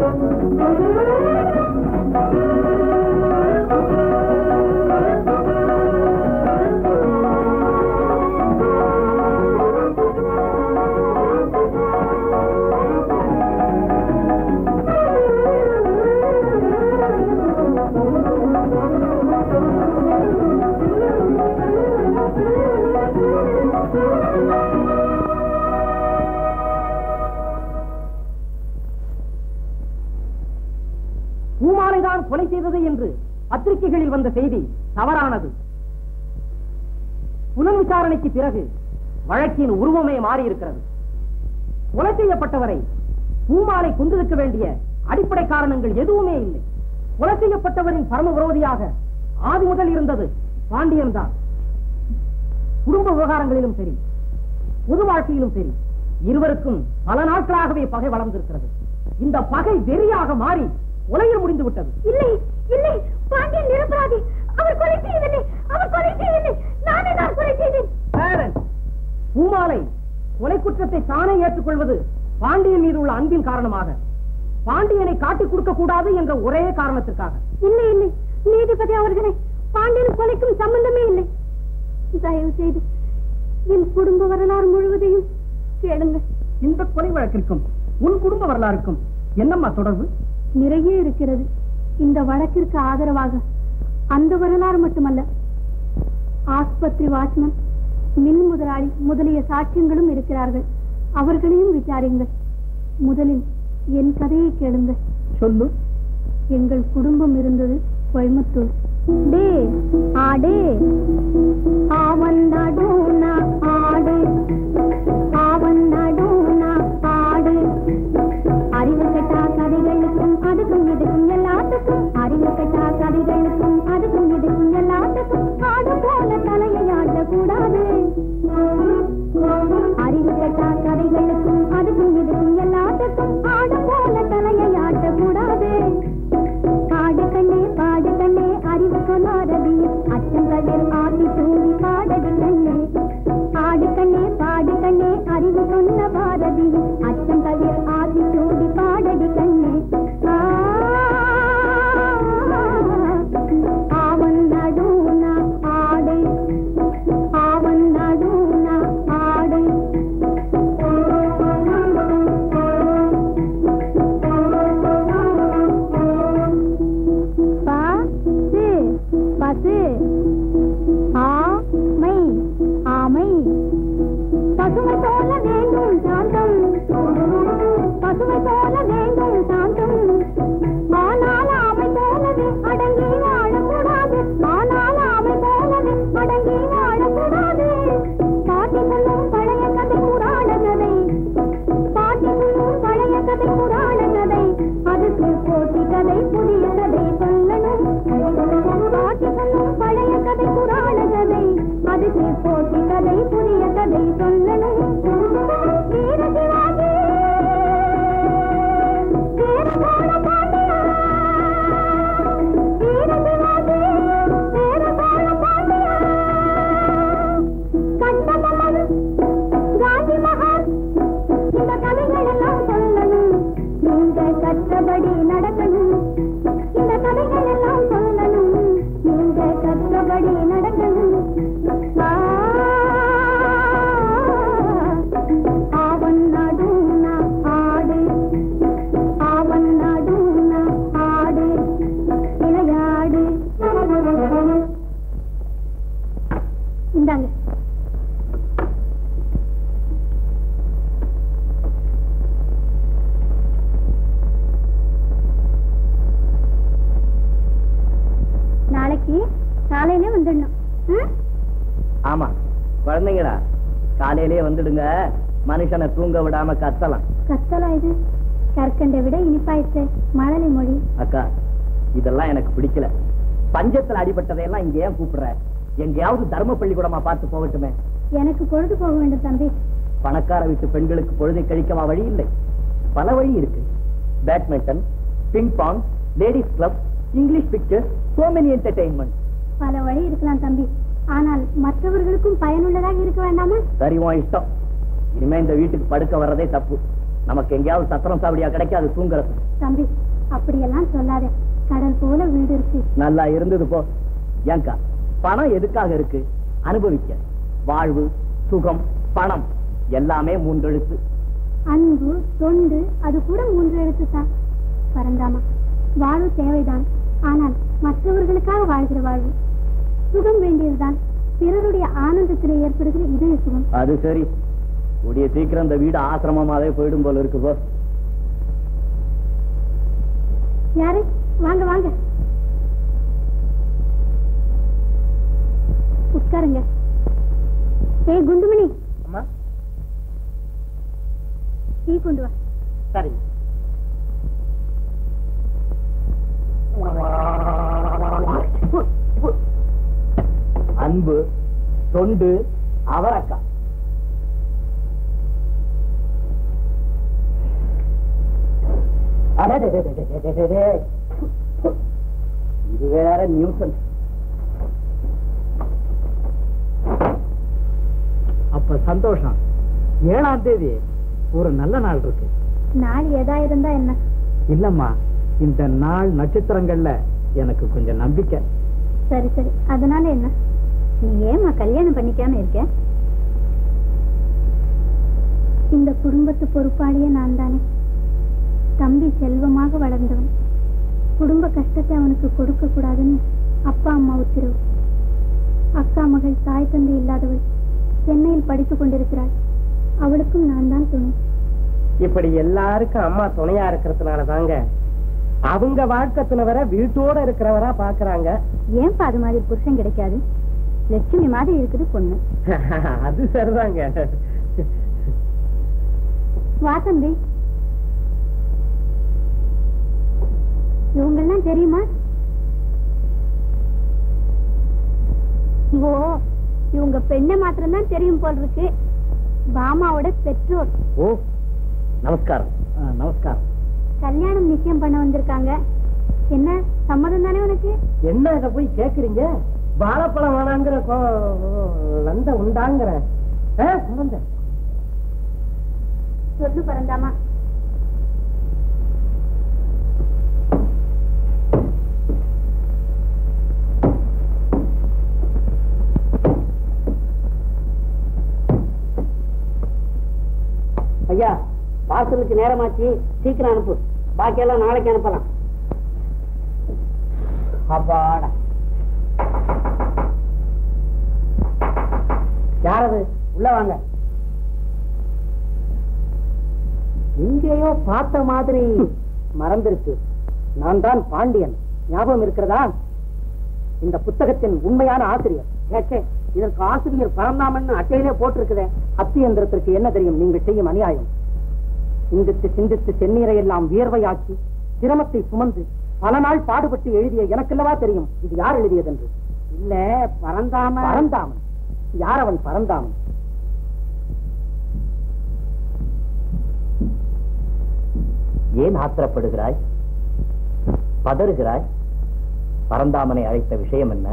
பூமாலைதான் கொலை செய்தது என்று பத்திரிகைகளில் வந்த செய்தி தவறானது. புலன் விசாரணைக்கு பிறகு வழக்கின் உருவமே மாறியிருக்கிறது. கொலை செய்யப்பட்டவரை பூமாலை கொண்டிருக்க வேண்டிய அடிப்படை காரணங்கள் எதுவுமே இல்லை. கொலை செய்யப்பட்டவரின் பரம விரோதியாக ஆதி முதல் இருந்தது பாண்டியன் தான். குடும்ப விவகாரங்களிலும் சரி, பொது வாழ்க்கையிலும் சரி, இருவருக்கும் பல நாட்களாகவே பகை வளர்ந்திருக்கிறது. இந்த பகை வெறியாக மாறி கொலையில் முடிந்து விட்டது. இல்லை இல்லை, பாண்டியன் நிரபராதி. அவர் கொலை செய்யவில்லை, அவர் கொலை செய்யவில்லை, நானே தான் கொலை செய்தேன். பூமாலை கொலை குற்றத்தை தானே ஏற்றுக்கொள்வது பாண்டியன் மீது உள்ள அன்பின் காரணமாக, பாண்டியனை காட்டிக் கொடுக்க கூடாது என்ற ஒரே காரணத்திற்காக. இல்லை இல்லை, நீதிபதி அவர்களே, பாண்டியன் கொலைக்கும் சம்பந்தமே இல்லை. தயவு செய்து என் குடும்ப வரலாறு முழுவதையும் கேளுங்கள். இந்த கொலை வழக்கிற்கும் உன் குடும்ப வரலாறுக்கும் என்னம்மா தொடர்பு? நிறைய இருக்கிறது. இந்த வழக்கிற்கு ஆதரவாக அந்த வரலாறு மட்டுமல்ல, ஆஸ்பத்திரி வாட்ச்மேன், மின் முதலாளி முதலிய சாட்சியங்களும் இருக்கிறார்கள். அவர்களையும் விசாரிங்கள். முதலில் என் கதையை கேளுங்கள். சொல்லு. எங்கள் குடும்பம் இருந்தது கோயம்புத்தூர். டே ஆடே ஆவன் நடுனா ஆடு, ஆவன் நடுனா ஆடு. அறிவு கட்டா கதைகளுக்கும் அதுக்கும் இதுக்கும் எல்லாத்துக்கும், அறிவு கட்டா கதைகளுக்கும் அதுக்கும் இதுக்கும் எல்லாத்துக்கும் ஆடு போல தலையை ஆடக்கூடாது. அறிவு கட்டா கதைகளுக்கும் அதுக்கும் இதுக்கும் எல்லாத்துக்கும் ஆடு போல தலையை ஆடக்கூடாது. பாடு கண்ணே பாடு கண்ணே அறிவு சொல்லாதது, அச்சங்களில் ஆட்டி தூவி பாடது கண்ணே. ஆடு கண்ணே பாடு கண்ணே அறிவு சொன்ன பாரதி, அச்சங்களில் ஆட்டி தூவி பாடது கண்ணே. ஆவன் நடுனா ஆடு, ஆவன் நடுனா ஆடு. பசு ஆமை, ஆமை. பசுமை போல வேண்டும் சாந்தம், பசுமை போல வேண்டும் சாந்தம். ஆனால் ஆமை போலவே அடங்கி வாழக்கூடாது, ஆனால் ஆமை போலவே அடங்கி வாழக்கூடாது. பாட்டி சொல்லும் பழைய கதை புராண கதை, பாட்டி சொல்லும் பழைய கதை புராண கதை. அதுக்கு போட்டி கதை புதிய கதை சொல்லணும். பாட்டி சொல்லும் பழைய கதை புராண கதை, அதுக்கு போட்டி கதை புதிய கதை சொல்லணும். வீர சிவாஜி வீரசோழ பாண்டியா, வீர சிவாஜி வீரசோழ பாண்டியா. கண்டபொம்மன் காந்தி மகான், இந்த கதைகள் எல்லாம் சொல்லணும். நீங்க கற்றபடி நடக்கணும். இந்த கதைகள் எல்லாம் சொல்லணும். நீங்க கற்றபடி நடக்கணும். ஆவன் நடுனா ஆடு, ஆவன் நடுனா ஆடு. விளையாடு. இந்தாங்க. நாளைக்கு காலையிலே வந்துடணும். ஆமா குழந்தைங்களா, காலையிலே வந்துடுங்க. மனுஷனை தூங்க விடாம கத்தலாம். கத்தலாம் இது கற்கண்டை விட இனிப்பாயிற்று. மழலை மொழி. அக்கா, இதெல்லாம் எனக்கு பிடிக்கல. பஞ்சத்துல அடிபட்டதையெல்லாம் இங்க ஏன் கூப்பிடுற? எங்கேயாவது தர்ம பள்ளிக்கூடமா பார்த்து போகட்டுமே. எனக்கு பொழுது போக வேண்டும் தம்பி. பணக்கார வீட்டு பெண்களுக்கு பொழுதை கழிக்கவா வழி இல்லை? பல வழி இருக்கு. Badminton, ping pong, ladies club, English picture, so many entertainment. பல வழி இருக்கலாம் தம்பி, ஆனால் மற்றவர்களுக்கும் பயனுள்ளதாக இருக்க வேண்டாமா? சரி, உன் இஷ்டம். இனிமே இந்த வீட்டுக்கு படுக்க வர்றதே தப்பு. நமக்கு எங்கேயாவது சத்திரம் சாவடியா கிடைக்காது தூங்குறது. தம்பி அப்படியெல்லாம் சொல்லாத, கடல் போல வீடு இருக்கு. நல்லா இருந்தது போ. ஏங்கா பணம் எதுக்காக இருக்கு? அனுபவிக்க. வாழ்வு, சுகம், பணம் எல்லாமே 3 எழுத்து. அன்பு, தொண்டு அது கூட 3 எழுத்து தான். பரந்தாமா, வாழ்வு தேவைதான், ஆனால் மற்றவர்களுக்காக வாழ்கிற வாழ்வு. சுகம் வேண்டியதுதான், பிறருடைய ஆனந்தத்தில் ஏற்படுகிற இதய சுகம். அது சரி, கூடிய சீக்கிரம் இந்த வீடு ஆசிரமமாவே போயிடும் போல இருக்கு போ. யாரு? வாங்க வாங்க, உட்காருங்க. ஏய் குண்டுமணி, அம்மா டீ கொண்டு வா. சரி. அன்பு, தொண்டு, அவரக்கா. இது வேற நியூசன்ஸ். அப்ப சந்தோஷம். 7ஆம் தேதி ஒரு நல்ல நாள் இருக்கு. நாள் ஏதா இருந்தா என்ன? இல்லம்மா, இந்த நாள் நட்சத்திரங்கள்ல எனக்கு கொஞ்சம் நம்பிக்கை. சரி சரி, அதனால என்ன? நீ ஏமா கல்யாணம் பண்ணிக்காம இருக்க? இந்த குடும்பத்து பொறுப்பாளியே நான் தானே. தம்பி செல்வமாக வளர்ந்தவன், குடும்ப கஷ்டத்தை அவனுக்கு கொடுக்க கூடாதுன்னு அப்பா அம்மா உத்தரவு. அக்கா மகள் தாய் தந்தை இல்லாதவள் சென்னையில் படித்துக் கொண்டிருக்கிறாள். அவளுக்கும் நான் தான் துணை. இப்படி எல்லாருக்கும் அம்மா துணையா இருக்கிறதுனால தாங்க அவங்க வாழ்க்கை துணைவரை வீட்டோட இருக்கிறவரா பாக்குறாங்க. ஏன்பா அது மாதிரி புருஷன் கிடைக்காது? லட்சுமி மாதிரி இருக்குது பொண்ணு. அது சரிதாங்க. வா தம்பி. இவங்கெல்லாம் தெரியுமா? ஓ, இவங்க பெண்ணை மாத்திரம் தான் தெரியும் போல் இருக்கு. பாமாவோட பெற்றோர். ஓ, நமஸ்காரம். நமஸ்காரம். கல்யாணம் நிச்சயம் பண்ண வந்திருக்காங்க. என்ன சம்மதம் தானே உனக்கு? என்ன இத போய் கேக்குறீங்க? வாழைப்பழம் வேணாங்கிற வந்த உண்டாங்கிற சொல்லு பரந்தாமா. ஐயா, பார்சலுக்கு நேரமாச்சு, சீக்கிரம் அனுப்பு. பாக்கியெல்லாம் நாளைக்கு அனுப்பலாம். அப்பாடா, யாரது? உள்ள வாங்க. எங்கேயோ பார்த்த மாதிரி மறந்திருக்கு. நான் தான் பாண்டியன், ஞாபகம் இருக்கிறதா? இந்த புத்தகத்தின் உண்மையான ஆசிரியர். இதற்கு ஆசிரியர் பரந்தாமன் அட்டையிலே போட்டிருக்குதே. அத்தியந்திரத்திற்கு என்ன தெரியும் நீங்கள் செய்யும் அநியாயம்? சிந்தித்து சிந்தித்து செந்நீரை எல்லாம் வியர்வையாக்கி சிரமத்தை சுமந்து பல நாள் பாடுபட்டு எழுதிய எனக்கல்லவா தெரியும் இது யார் எழுதியதென்று. இல்ல, பரந்தாமன். பரந்தாமன் யார்? அவன் பரந்தாமன். ஏன் ஆத்திரப்படுகிறாய், பதறுகிறாய்? பரந்தாமனை அழைத்த விஷயம் என்ன?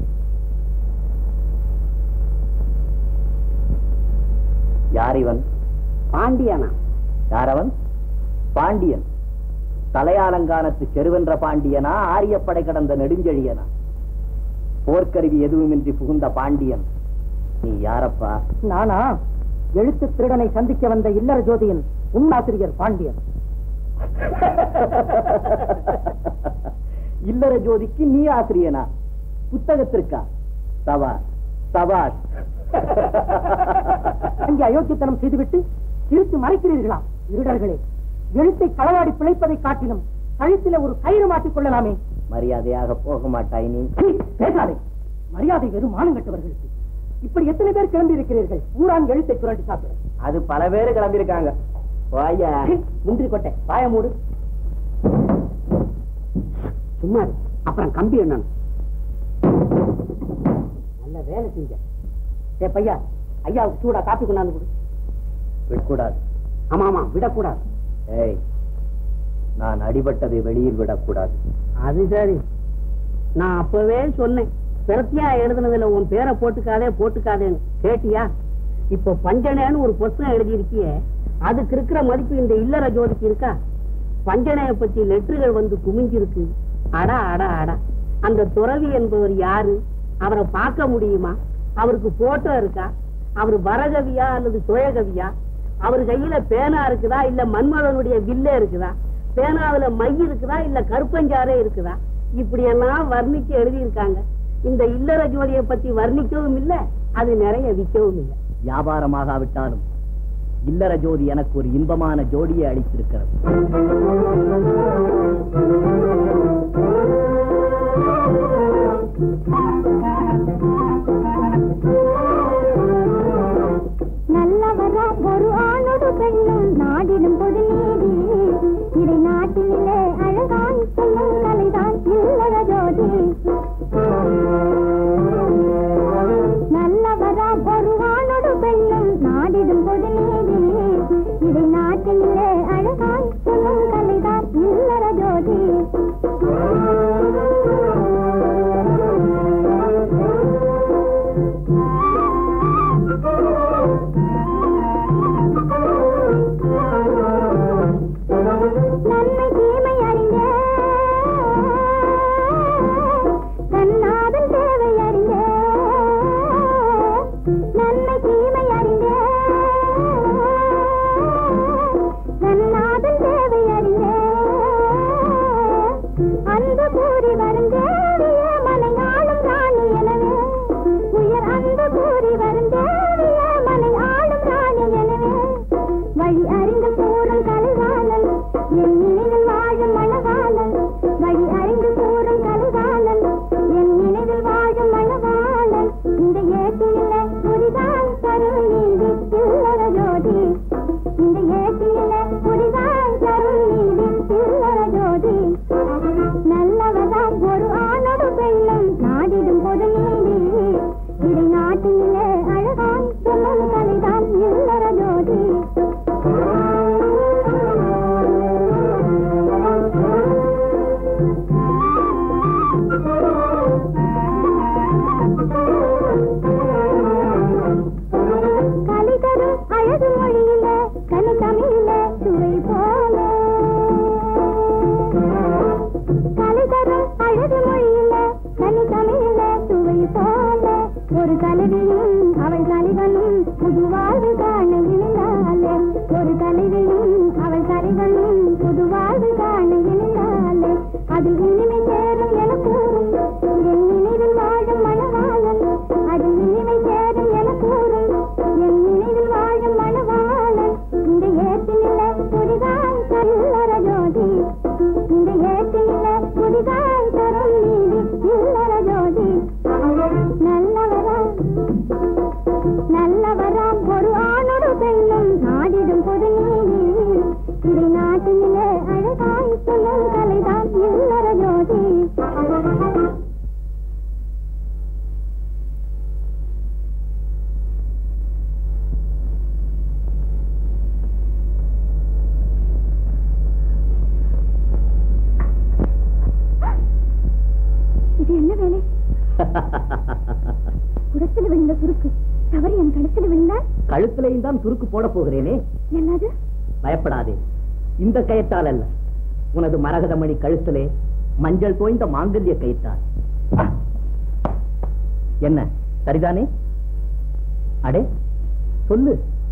யார் இவன்? பாண்டியனா? யார் அவன்? பாண்டியன். தலையாலங்கானத்து செருவென்ற பாண்டியனா, ஆரியப்படை கடந்த நெடுஞ்செழியனா? போர்க்கருவி எதுவுமின்றி புகுந்த பாண்டியன். நீ யாரப்பா? நானா? எழுத்து திருடனை சந்திக்க வந்த இல்லற ஜோதியின் உண்ணாசிரியர் பாண்டியன். இல்லற ஜோதிக்கு நீ ஆசிரியனா? புத்தகத்திற்கா? சவாஷ் சவாஷ். அங்கே அயோக்கியத்தனம் செய்துவிட்டு சிரித்து மறைக்கிறீர்களா இருடர்களே? எழுத்தை களவாடி பிழைப்பதை காட்டிலும் கழுத்தில ஒரு கயிறு மாட்டிக் கொள்ளலாமே. மரியாதையாக போக மாட்டாய் நீ? பேசாதே. மரியாதை வெறும் மானங்கட்டவர்களுக்கு. இப்படி எத்தனை பேர் கிளம்பி இருக்கிறீர்கள் ஊரான் எழுத்தை சுரண்டி சாப்பிட? அது பல பேர் கிளம்பி இருக்காங்க. முந்திரி கொட்டை பாய மூடு. சும்மா அப்புறம் கம்பி என்ன? நல்ல வேலை செஞ்ச. ஏ பையா, ஐயாவுக்கு சூடா காப்பி கொண்டாந்து கொடு. விடக்கூடாது. ஆமா ஆமா, விடக்கூடாது. ஏய், நான் அடிபட்டதை வெளியில் விடக்கூடாது. அது சரி, நான் அப்பவே சொன்னேன். பிரத்தியா எழுதுனதுல உன் பேரை போட்டுக்காதே போட்டுக்காதேன்னு. கேட்டியா? இப்போ பஞ்சனேன்னு ஒரு புத்தகம் எழுதி இருக்கியே, அதுக்கு இருக்கிற மதிப்பு இந்த இல்லற ஜோதிக்கு இருக்கா? பஞ்சனைய பத்தி லெட்டர்கள் வந்து குமிஞ்சிருக்கு. அடா அடா அடா, அந்த துறவி என்பவர் யாரு? அவரை பார்க்க முடியுமா? அவருக்கு போட்டோ இருக்கா? அவர் வரகவியா அல்லது சுயகவியா? அவர் கையில பேனா இருக்குதா இல்ல மன்மதனுடைய வில்லே இருக்குதா? பேனாவில மை இருக்குதா இல்ல கருப்பஞ்சாரே இருக்குதா? இப்படி எல்லாம் வர்ணிச்சு எழுதியிருக்காங்க. இந்த இல்லற ஜோதியை பத்தி வர்ணிக்கவும் இல்லை, அது நிறைய விற்கவும் இல்லை. வியாபாரமாகாவிட்டாலும் இல்லற ஜோதி எனக்கு ஒரு இன்பமான ஜோடியை அளித்திருக்கிறது. நல்லவரா ஒரு ஆணோடு பெண்ணும் நாடிடும் பொது நீதி, இதை நாட்டிலே அழகாய் சொல்லும் கலைதான் இல்லற ஜோதி. நல்லவரா ஒரு ஆணோடு பெண்ணும் நாடிடும் பொது நீதி, இதை நாட்டிலே அழகாய் சொல்லும் கலைதான் இல்லற ஜோதி. நன்மை தீமை அறிந்த கண்ணாதன் தேவை அறிந்த, நன்மை தீமை அறிந்த கண்ணாதன் தேவை அறிந்த, அன்பு கூறி வருந்தேவிய மலையாளும் ராணி எனவே, உயர் அன்பு கூறி வருந்தேவிய மலையாளும் ராணி எனவே, வழி அறிந்து கூறும் கலைவாளன் என் நினைவில் வாழும் மணவாளன், வழி அறிந்து கூறும் கலைவாளன் என் நினைவில் வாழும் மணவாளன். இந்த ஏட்டியிலே புரிதான் தரும் நீதி இல்லற ஜோதி, இந்த ஏட்டியிலே புரிதான் தரும் நீதி இல்லற ஜோதி. நல்லவதான் ஒரு ஆணோடு பெண்ணும் நாடிடும் பொது நீதி, இதை நாட்டிலே அழகாய் சொல்லும் கலைதான் இல்லற ஜோதி. கலிதரும் அழகு மொழியில கனி தமிழில சுவை போல, கலிதரும் அழகு மொழியில கனி தமிழில சுவை போல, ஒரு கலவியும் அவள் கலிவனும் புது வாழ்வு காண இணைந்தாலே, ஒரு கலவியும் அவள் கலிவனும் புது வாழ்வு காண இணைந்தாலே, அதில் இனிமை சேரும் என கூறும் என் நினைவில் வாழும் மணவாளன், அதில் இனிமை சேரும் என கூறும் என் நினைவில் வாழும் மணவாளன். இந்த ஏற்றினில புதிதாய் இல்லற ஜோதி, இந்த ஏற்றினில புதிதாய் தரும் நீதி இல்லற ஜோதி. நல்லவராம் ஒரு ஆணோடு பெண்ணும் நாடிடும் பொது நீதி, இதை நாட்டிலே அழகாய் சொல்லும் கலைதான் இல்லற ஜோதி. இது என்ன வேலை? குடத்தில் விழுந்த சுருக்கு தவறு என் கழுத்தில் விழுந்தால் கழுத்திலையும் தான் சுருக்கு போட போகிறேனே. என்னது? பயப்படாதே, இந்த கயத்தால் அல்ல, உனது மரகதமணி கழுத்திலே மஞ்சள் தோய்ந்த மாங்கல்ய கயிற்றால். என்ன சரிதானே? அடே சொல்லு.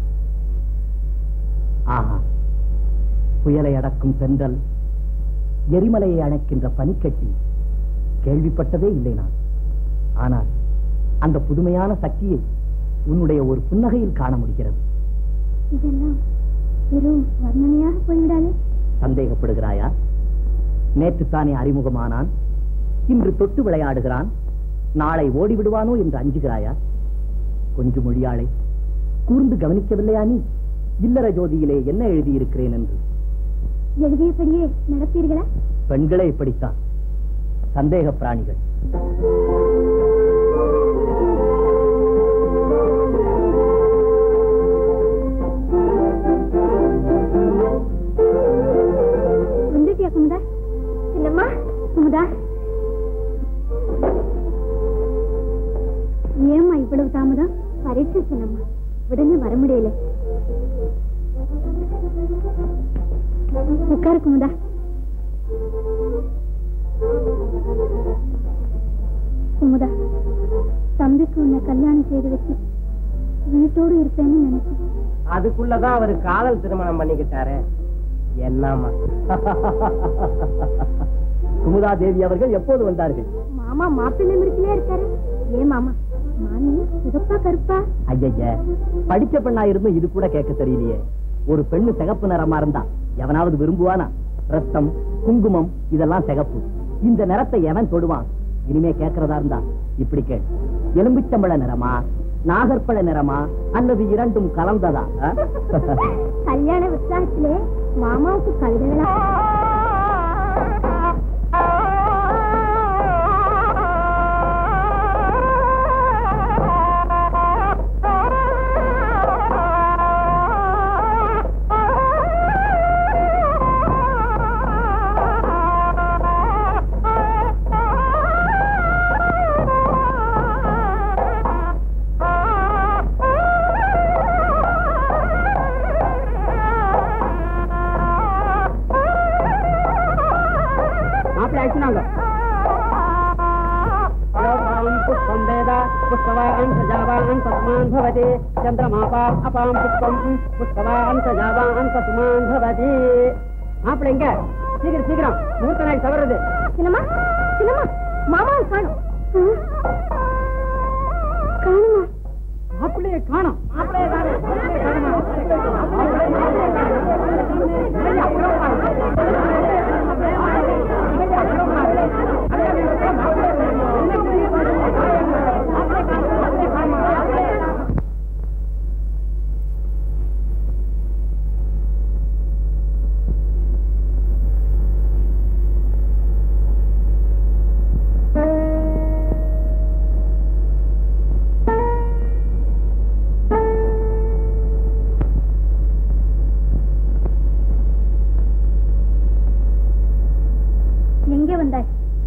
ஆஹா, புயலை அடக்கும் சென்றல், எரிமலையை அணைக்கின்ற பனிக்கட்டி கேள்விப்பட்டதே இல்லை நான். ஆனால் அந்த புதுமையான சக்தியை உன்னுடைய ஒரு புன்னகையில் காண முடிகிறது. இதெல்லாம் வெறும் வர்ணனையாக போய்விடாதே. சந்தேகப்படுகிறாயா? நேற்று தானே அறிமுகமானான், இன்று தொட்டு விளையாடுகிறான், நாளை ஓடிவிடுவானோ என்று அஞ்சுகிறாயா? கொஞ்சம் மொழியாளை கூர்ந்து கவனிக்கவில்லையா நீ? இல்லற ஜோதியிலே என்ன எழுதியிருக்கிறேன் என்று. எழுதியபடியே நடப்பீர்களா? பெண்களே இப்படித்தான், சந்தேக பிராணிகள். வந்துட்டியா குமுதா? என்னம்மா குமுதா, ஏம்மா இவ்வளவு தாமதம்? பரீட்சை சொன்னம்மா, உடனே வர முடியல. உட்காரு குமுதா. குமுதா, தம்பிக்கு உன்னை கல்யாணம் செய்து வச்சு வீட்டோடு இருப்பேன்னு நினைச்சேன். அதுக்குள்ளதான் அவரு காதல் திருமணம் பண்ணிக்கிட்டாரு. என்னமா குமுதா தேவி அவர்கள் எப்போது வந்தார்கள்? மாமா மாப்பிள்ளை மிருக்கிலே இருக்காரு. ஏன் மாமா, மாமி சிகப்பா கருப்பா? ஐய, படிச்ச பெண்ணா இருந்தும் இது கூட கேட்க தெரியலையே. ஒரு பெண்ணு சிகப்பு நிறமா இருந்தா எவனாவது விரும்புவானா? ரத்தம், குங்குமம் இதெல்லாம் சிகப்பு. இந்த நிறத்தை எவன் தொடுவான்? இனிமே கேட்கறதா இருந்தா இப்படி கேள். எலும்பிச்சம்பழ நிறமா, நாகற்பழ நிறமா, அல்லது இரண்டும் கலந்ததா? கல்யாண உற்சாகத்திலே மாமாவுக்கு கவிதைகளா? மாப்பிள்ளைங்க சீக்கிரம் சீக்கிரம் முகூர்த்த நாள் தவறுது. சின்னம்மா, சின்னம்மா, மாமாவை காணும். காணுமா? மாப்பிள்ளைய காணும். எங்கே வந்தாய்?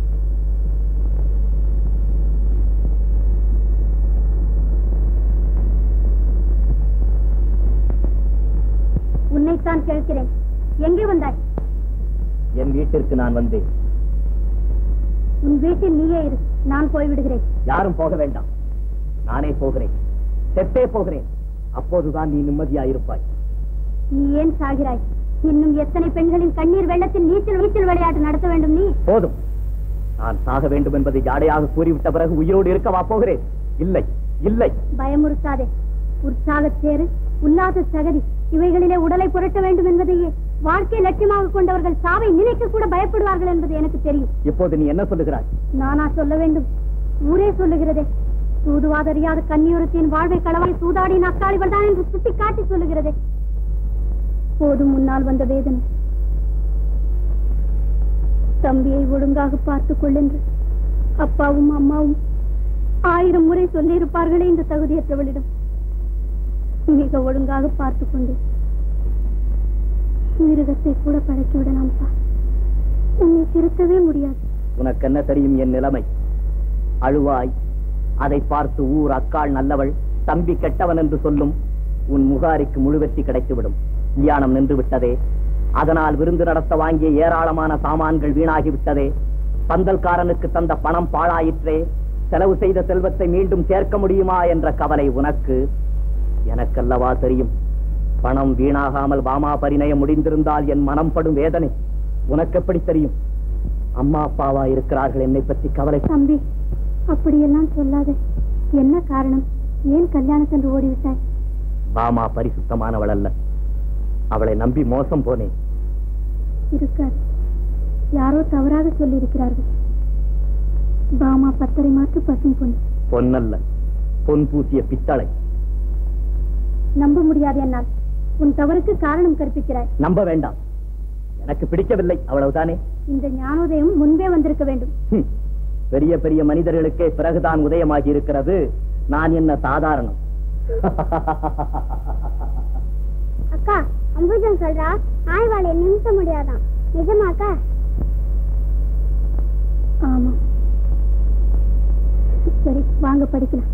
உன்னைத்தான் கேட்கிறேன். எங்கே வந்தாய்? என் வீட்டிற்கு நான் வந்தேன். உன் வீட்டில் நீயே இரு, நான் போய்விடுகிறேன். யாரும் போக வேண்டாம், நானே போகிறேன். செத்தே போகிறேன். அப்போதுதான் நீ நிம்மதியாயிருப்பாய். நீ ஏன் சாகிறாய்? இன்னும் எத்தனை பெண்களின் கண்ணீர் வெள்ளத்தில் நீச்சல் விளையாட்டு நடத்த வேண்டும்? நீ போதும். நான் சாக வேண்டும் என்பதை ஜாடையாக கூறிவிட்ட பிறகு உயிரோடு இருக்கவா போகிறேன்? இல்லை, இல்லை. பயமுறுத்தாதே. உற்சாகத் தேறு, உல்லாச சகதி இவைகளிலே உடலை புரட்ட வேண்டும் என்பதையே வாழ்க்கை லட்சியமாக கொண்டவர்கள் சாவை நினைக்க கூட பயப்படுவார்கள் என்பது எனக்கு தெரியும். இப்போது நீ என்ன சொல்லுகிறாய்? நானா சொல்ல வேண்டும்? ஊரே சொல்லுகிறதே. சூதுவாதறியாத கன்னியூரத்தின் வாழ்வை களவாய் சூதாடி நக்காளிகள் தான் என்று சுட்டி காட்டி சொல்லுகிறதே. போதும் முன்னால் வந்த வேதனை. தம்பியை ஒழுங்காக பார்த்துக் கொள்ளென்று அப்பாவும் அம்மாவும் 1000 முறை சொல்லியிருப்பார்களே இந்த தகுதியற்றவளிடம். மிக ஒழுங்காக பார்த்துக் கொண்டு மிருகத்தை கூட பழக்கிவிடலாம்ப்பா. உன்னை திருத்தவே முடியாது. உனக்கு என்ன தெரியும் என் நிலைமை? அழுவாய். அதை பார்த்து ஊர் அக்காள் நல்லவள், தம்பி கெட்டவன் என்று சொல்லும். உன் முகாரிக்கு முழு வெற்றி கிடைத்துவிடும். கல்யாணம் நின்று விட்டதே. அதனால் விருந்து நடத்த வாங்கிய ஏராளமான சாமான்கள் வீணாகிவிட்டதே. பந்தல்காரனுக்கு தந்த பணம் பாழாயிற்றே. செலவு செய்த செல்வத்தை மீண்டும் சேர்க்க முடியுமா என்ற கவலை உனக்கு. எனக்கல்லவா தெரியும். பணம் வீணாகாமல் பாமா பரிணயம் முடிந்திருந்தால் என் மனம் படும் வேதனை உனக்கு எப்படி தெரியும்? அம்மா அப்பாவா இருக்கிறார்கள், என்னை பற்றி கவலை. தம்பி, அப்படியெல்லாம் சொல்லாத. என்ன காரணம்? ஏன் கல்யாணத்தன்று ஓடிவிட்டாய்? பாமா பரிசுத்தமானவள் அல்ல. அவளை நம்பி மோசம் போனேன். இருக்காது, யாரோ தவறாக சொல்லி இருக்கிறார்கள். பாமா 10 மாற்று பசும் பொன். பொன்னல்ல, பொன் பூசிய பித்தளை. நம்ப முடியாது என்னால். உன் தவறுக்கு காரணம் கற்பிக்கிறாய். நம்ப வேண்டாம், எனக்கு பிடிக்கவில்லை, அவ்வளவுதானே. இந்த ஞானோதயம் முன்பே வந்திருக்க வேண்டும். பெரிய பெரிய மனிதர்களுக்கே பிறகுதான் உதயமாகி இருக்கிறது. நான் என்ன சாதாரணம்? அக்கா, அம்புஜன் சொல்றா ஆய்வாளை நிமித்த முடியாதான். நிஜமாக்கா? ஆமா. சரி, வாங்க படிக்கலாம்.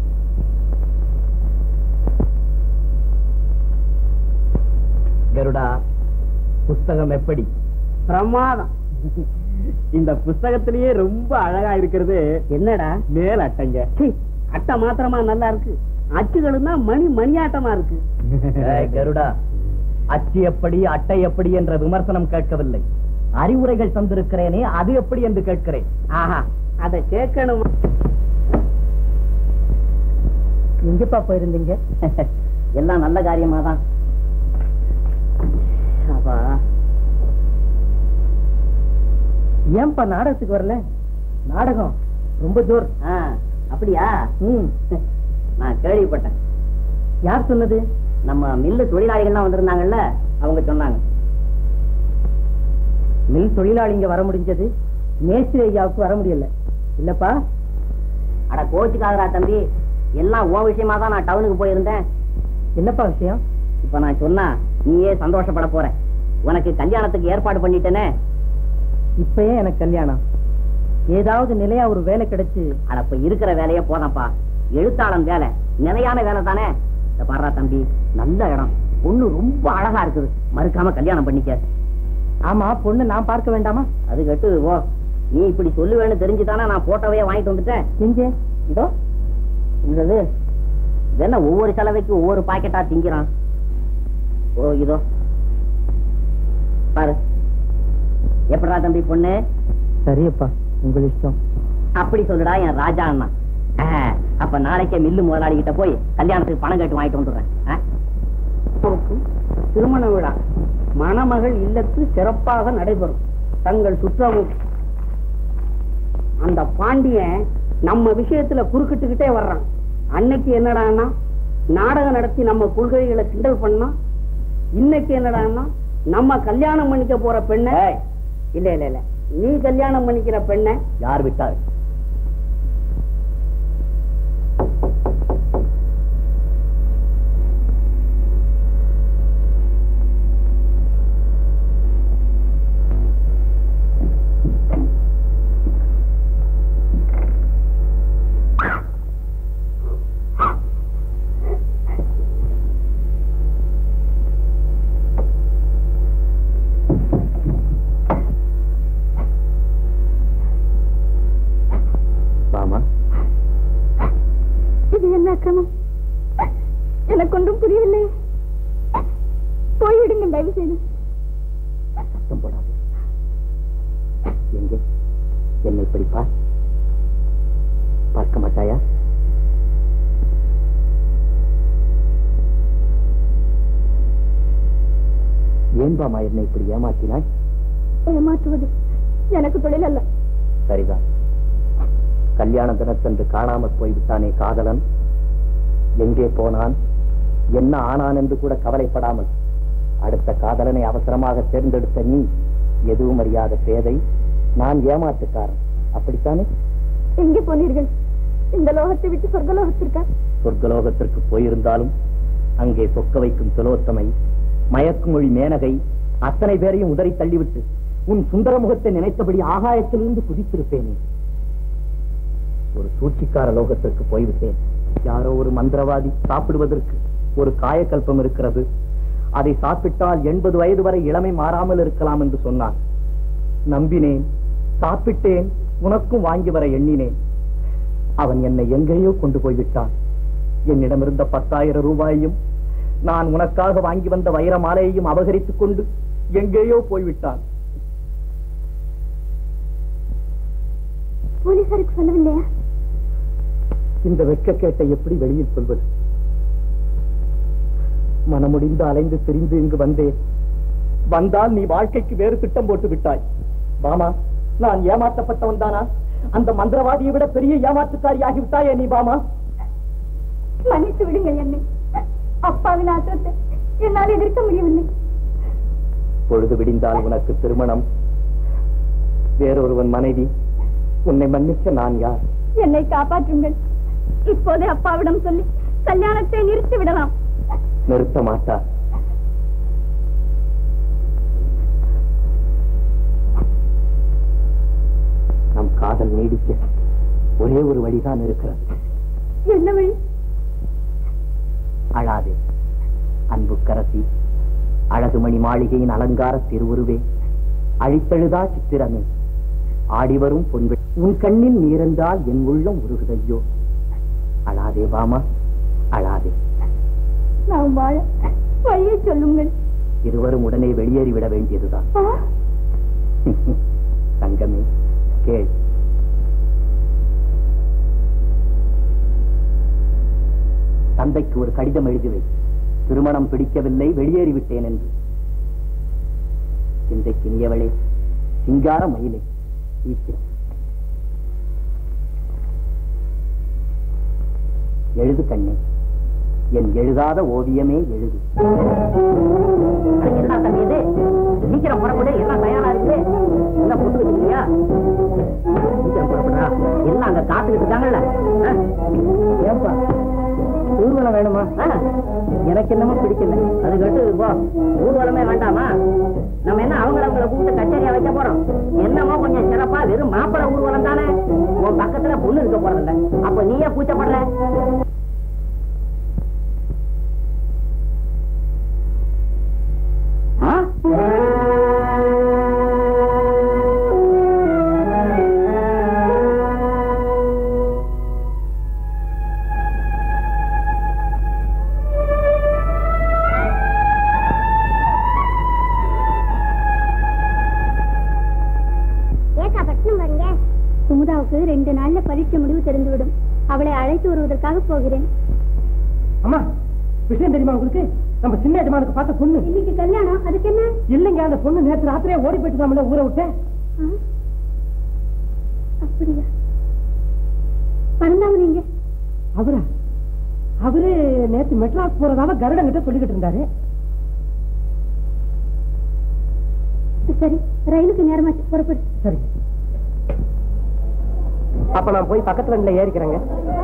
கருடா, புஸ்தகம் எப்படி? பிரமாதம். இந்த புஸ்தகத்திலேயே ரொம்ப அழகா இருக்கிறது என்னடா மேல் அட்டைங்க. அட்டை மாத்திரமா நல்லா இருக்கு, அச்சுகளும் தான் மணியாட்டமா இருக்கு. கருடா, அச்சு எப்படி அட்டை எப்படி என்ற விமர்சனம் கேட்கவில்லை, அறிவுரைகள் தந்திருக்கிறேனே அது எப்படி என்று கேட்கிறேன். ஆஹா, அதை கேட்கணும். எங்கப்பா போயிருந்தீங்க? எல்லாம் நல்ல காரியமா தான். ஏன்பா நாடகத்துக்கு வரல? நாடகம் ரொம்ப ஜோர். அப்படியா? நான் கேள்விப்பட்டேன். யார் சொன்னது? நம்ம மில்லு தொழிலாளிகள்லாம் வந்திருந்தாங்கல்ல, அவங்க சொன்னாங்க. மில் தொழிலாளிங்க வர முடிஞ்சது, மேஸ்திரி ஐயாவுக்கு வர முடியல. இல்லப்பா? அட கோச்சுக்காதரா தம்பி, எல்லாம் ஓ விஷயமா தான் நான் டவுனுக்கு போயிருந்தேன். என்னப்பா விஷயம்? இப்ப நான் சொன்னா நீயே சந்தோஷப்பட போற. உனக்கு கல்யாணத்துக்கு ஏற்பாடு பண்ணிட்டேனே. இப்பயே எனக்கு கல்யாணம்? ஏதாவது நிலையா ஒரு வேலை கிடைச்சு? அடப்ப இருக்கிற வேலையே போதாப்பா, எழுத்தாளன் வேலை நிலையான வேலை தானே. இந்த பாரா தம்பி, நல்ல இடம், பொண்ணு ரொம்ப அழகா இருக்குது, மறுக்காம கல்யாணம் பண்ணிக்க. ஆமா, பொண்ணு நான் பார்க்க வேண்டாமா? அது கட்டு ஓ, நீ இப்படி சொல்லுவேன்னு தெரிஞ்சுதானே நான் போட்டோவையே வாங்கிட்டு வந்துட்டேன். எங்க? இதோ இது என்ன ஒவ்வொரு செலவைக்கு ஒவ்வொரு பாக்கெட்டா திங்கிறான். ஓ இதோ பாரு. எப்படா தம்பி பொண்ணு? சரியப்பா, உங்கள் இஷ்டம். அப்படி சொல்லுடா என் ராஜா அண்ணா. அப்ப நாளைக்கே மில்லு முதலாளி கிட்ட போய் கல்யாணத்துக்கு பணம் கேட்டு வாங்கிட்டு வந்துடுறேன். திருமண விழா மணமகள் இல்லத்து சிறப்பாக நடைபெறும். தங்கள் சுற்றமும் அந்த பாண்டியன் நம்ம விஷயத்துல குறுக்கிட்டுக்கிட்டே வர்றான். அன்னைக்கு என்னடான்னா நாடகம் நடத்தி நம்ம கொள்கைகளை கிண்டல் பண்ணா, இன்னைக்கு என்னடான்னா நம்ம கல்யாணம் பண்ணிக்க போற பெண்ணை, இல்ல இல்ல இல்ல நீ கல்யாணம் பண்ணிக்கிற பெண்ணை யார் விட்டார்? எனக்கு ஒன்றும் புரியவில்லை. போய்விடுங்க தயவு செய்து. சத்தம் போடாது. எங்கே என்னை இப்படி பார்க்க மாட்டாயா? ஏன் பாமா என்னை இப்படி ஏமாற்றினாய்? ஏமாற்றுவது எனக்கு தொழில் அல்ல. சரிதான். கல்யாண தினத்தன்று காணாமற் போய்விட்டானே காதலன், எங்கே போனான், என்ன ஆனான் என்று கூட கவலைப்படாமல் அடுத்த காதலனை அவசரமாக தேர்ந்தெடுத்த நீ எதுவும் அறியாத பேதை, நான் ஏமாற்றுக்காரன், அப்படித்தானே? எங்கே போனீர்கள்? இந்த லோகத்தை விட்டு சொர்க்கலோகத்திற்கா? சொர்க்கலோகத்திற்கு போயிருந்தாலும் அங்கே சொக்க வைக்கும் திலோத்தமை, மயக்குமொழி மேனகை அத்தனை பேரையும் உதறி தள்ளிவிட்டு உன் சுந்தர முகத்தை நினைத்தபடி ஆகாயத்திலிருந்து குதித்திருப்பேனே. ஒரு சூழ்ச்சிக்கார லோகத்திற்கு போய்விட்டேன். யாரோ ஒரு மந்திரவாதி சாப்பிடுவதற்கு ஒரு காயக்கல்பம் இருக்கிறது, அதை சாப்பிட்டால் 80 வயது வரை இளமை மாறாமல் இருக்கலாம் என்று சொன்னான். நம்பினேன், சாப்பிட்டேன், உனக்கும் வாங்கி வர எண்ணினேன். அவன் என்னை எங்கேயோ கொண்டு போய்விட்டான். என்னிடமிருந்த 10,000 ரூபாயையும் நான் உனக்காக வாங்கி வந்த வைர மாலையையும் அபகரித்துக் கொண்டு எங்கேயோ போய்விட்டான். போலீசாருக்கு சொல்லவில்லையா? இந்த வெட்கக்கேட்டை எப்படி வெளியில் சொல்வது? மனமுடிந்து அலைந்து திரிந்து இங்கு வந்தேன். வந்தால் நீ வாழ்க்கைக்கு வேறு திட்டம் போட்டு விட்டாய். பாமா, நான் ஏமாற்றப்பட்டவன் தானா? அந்த மந்திரவாதியை விட பெரிய ஏமாற்றுக்காரியாகி விட்டாயே நீ பாமா. மன்னித்து விடுங்கள் என்னை. அப்பாவின் ஆத்திரத்தை என்னால் எதிர்க்க முடியவில்லை. பொழுது விடிந்தால் உனக்கு திருமணம், வேறொருவன் மனைவி. உன்னை மன்னிக்க நான் யார்? என்னை காப்பாற்றுங்கள். இப்போதே அப்பாவிடம் சொல்லி கல்யாணத்தை நிறுத்தி விடலாம். நிறுத்த மாட்டார். நம் காதல் நீடிக்க ஒரே ஒரு வழிதான் இருக்கிறது. என்ன வழி? அழாதே அன்பு கரசி, அழகுமணி மாளிகையின் அலங்கார திருவுருவே, அழித்தழுதா சித்திரமே, ஆடிவரும் பொன்வெ உன் கண்ணில் நீரென்றால் என் உள்ளம் உருகுதையோ. அழாதே பாமா, அழாதே. நான் வாழ வழியை சொல்லுங்கள். இருவரும் உடனே வெளியேறிவிட வேண்டியதுதான். தங்கமே, கேள். தந்தைக்கு ஒரு கடிதம் எழுதுவை. திருமணம் பிடிக்கவில்லை, வெளியேறிவிட்டேன் என்று. சிந்தைக்கு நீயவளே, சிங்கார மயிலே, ஈக்கிரம் எழுது கண்ணே, என் எழுதாத ஓவியமே எழுது. என்ன தம்பி இது? சீக்கிரம் புறப்படு, எல்லாம் தயாரா இருக்கு. எல்லாம் போட்டு வச்சுக்கிறியா? சீக்கிரம் புறப்படுறா, எல்லாம் அங்க காத்துக்கிட்டு இருக்காங்கல்ல. ஏப்பா ஊர்வலம் வேணுமா? எனக்கு என்னமோ பிடிக்கல. அது கட்டு போ, ஊர்வலமே வேண்டாமா? நம்ம என்ன அவங்கள கூப்பிட்டு கச்சேரியா வைக்க போறோம்? என்னமோ கொஞ்சம் சிறப்பா வெறும் மாப்பிள ஊர்வலம் தானே. உன் பக்கத்துல பொண்ணு இருக்க போறதில்ல, அப்ப நீயே கூச்சப்படுற? குமுதாவுக்கு 2 நாள்ல பரீட்சை முடிவு தெரிந்துவிடும். அவளை அழைத்து வருவதற்காக போகிறேன். அம்மா, விஷயம் தெரியுமா உங்களுக்கு? நம்ம சின்ன எஜமானுக்கு பார்த்த பொண்ணு இன்னைக்கு கல்யாணம். அதுக்கு என்ன? இல்லைங்க, அந்த பொண்ணு நேற்று ராத்திரியே ஓடி போயிட்டு நம்மள ஊரை விட்டேன். அப்படியா? பறந்தாங்க நீங்க? அவரு நேற்று மெட்ராஸ் போறதால கருடன் கிட்ட சொல்லிக்கிட்டு இருந்தாரு. சரி, ரயிலுக்கு நேரமாச்சு, புறப்படு. சரி, அப்ப நான் போய் பக்கத்துல ரெண்டுல ஏறிக்கிறேங்க.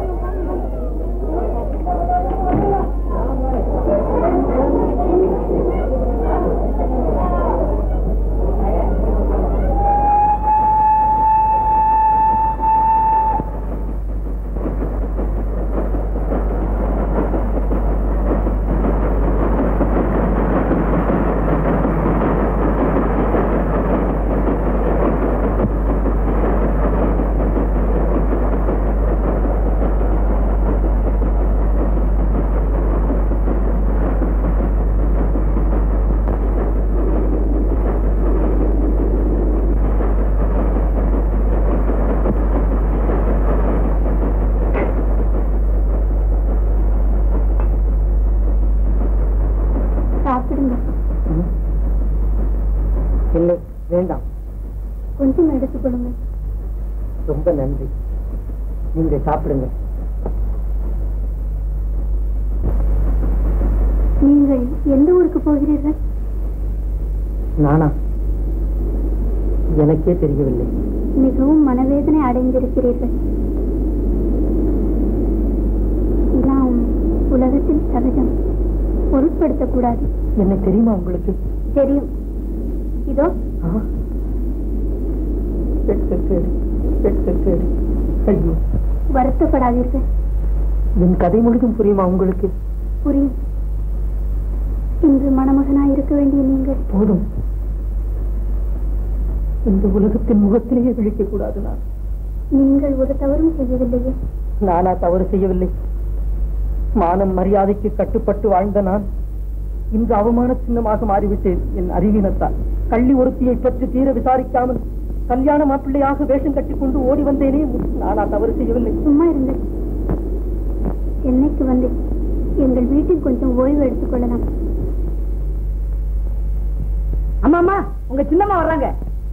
இல்லை, வேண்டாம். கொஞ்சம் எடுத்துக்கொள்ளுங்க. ரொம்ப நன்றி. நீங்க சாப்பிடுங்க. நீங்கள் எந்த ஊருக்கு போகிறீர்கள்? நானா? எனக்கே தெரியவில்லை. மிகவும் மனவேதனை அடைந்திருக்கிறீர்கள். எல்லாம் உலகத்தில் சகஜம், பொருட்படுத்தக்கூடாது. என்ன தெரியுமா உங்களுக்கு? தெரியும். இதோ வருத்தப்படாதீர்கள். என் கதை முழுதும் புரியுமா உங்களுக்கு? புரியும். இன்று மணமகனாய் இருக்க வேண்டிய நீங்கள் போதும். இந்த உலகத்தின் முகத்திலேயே விழிக்க கூடாது. நான் நீங்கள் ஒரு தவறும் செய்யவில்லையே. நானா தவறு செய்யவில்லை? மானம் மரியாதைக்கு கட்டுப்பட்டு வாழ்ந்த நான் இன்று அவமான சின்னமாக மாறிவிட்டேன். என் அறிவீனத்தால் கள்ளி ஒருத்தியை பற்றி தீர விசாரிக்காமல் கல்யாண மாப்பிள்ளையாக வேஷம் கட்டிக்கொண்டு ஓடி வந்தேனே. நானா தவறு செய்யவில்லை? சும்மா இருங்கள். சென்னைக்கு வந்து எங்கள் வீட்டில் கொஞ்சம் ஓய்வு எடுத்துக் கொள்ளலாம். அம்மா அம்மா, உங்க சின்னம்மா வர்றாங்க.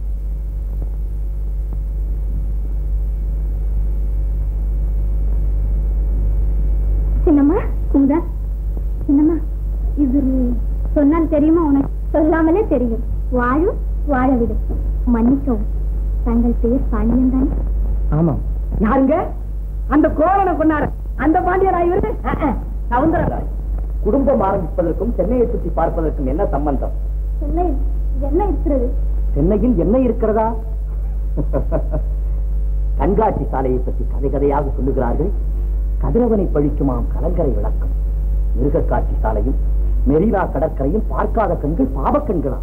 சின்னம்மா, குமுதா, சின்னம்மா, இது சொன்னால் தெரியுமா உனக்கு? சொல்லாமலே தெரியும். வாழும் வாழவிடும். மன்னிக்கவும், தங்கள் பெயர் பாண்டியன் தானே? ஆமாம். யாருங்க? அந்த கோவலனை கொண்டாரு அந்த பாண்டியரா இவரு? சவுந்தரராய். குடும்பம் ஆரம்பிப்பதற்கும் சென்னையை சுற்றி பார்ப்பதற்கும் என்ன சம்பந்தம்? சென்னையில் என்ன இருக்கிறது? சென்னையில் என்ன இருக்கிறதா? கண்காட்சி சாலையை பற்றி கதை கதையாக சொல்லுகிறார்கள். கதிரவனை பழிக்குமாம் கலங்கரை விளக்கம். மிருக காட்சி சாலையும் மெரினா கடற்கரையில் பார்க்காத கண்கள் பாவக்கண்களா?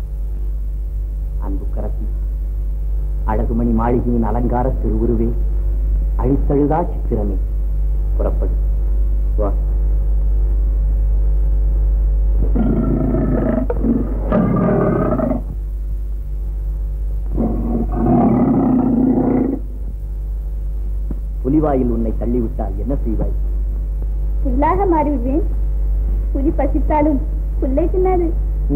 அன்பு கரசி, அழகுமணி மாளிகையின் அலங்கார திருவுருவே, அழித்தழுதா சித்திரமே, புறப்படு. வா. புலிவாயில் உன்னை தள்ளிவிட்டால் என்ன செய்வாய்? புல்லாக மாறிவிடுவேன். புலி பசித்தாலும் புல்லை தின்னாது.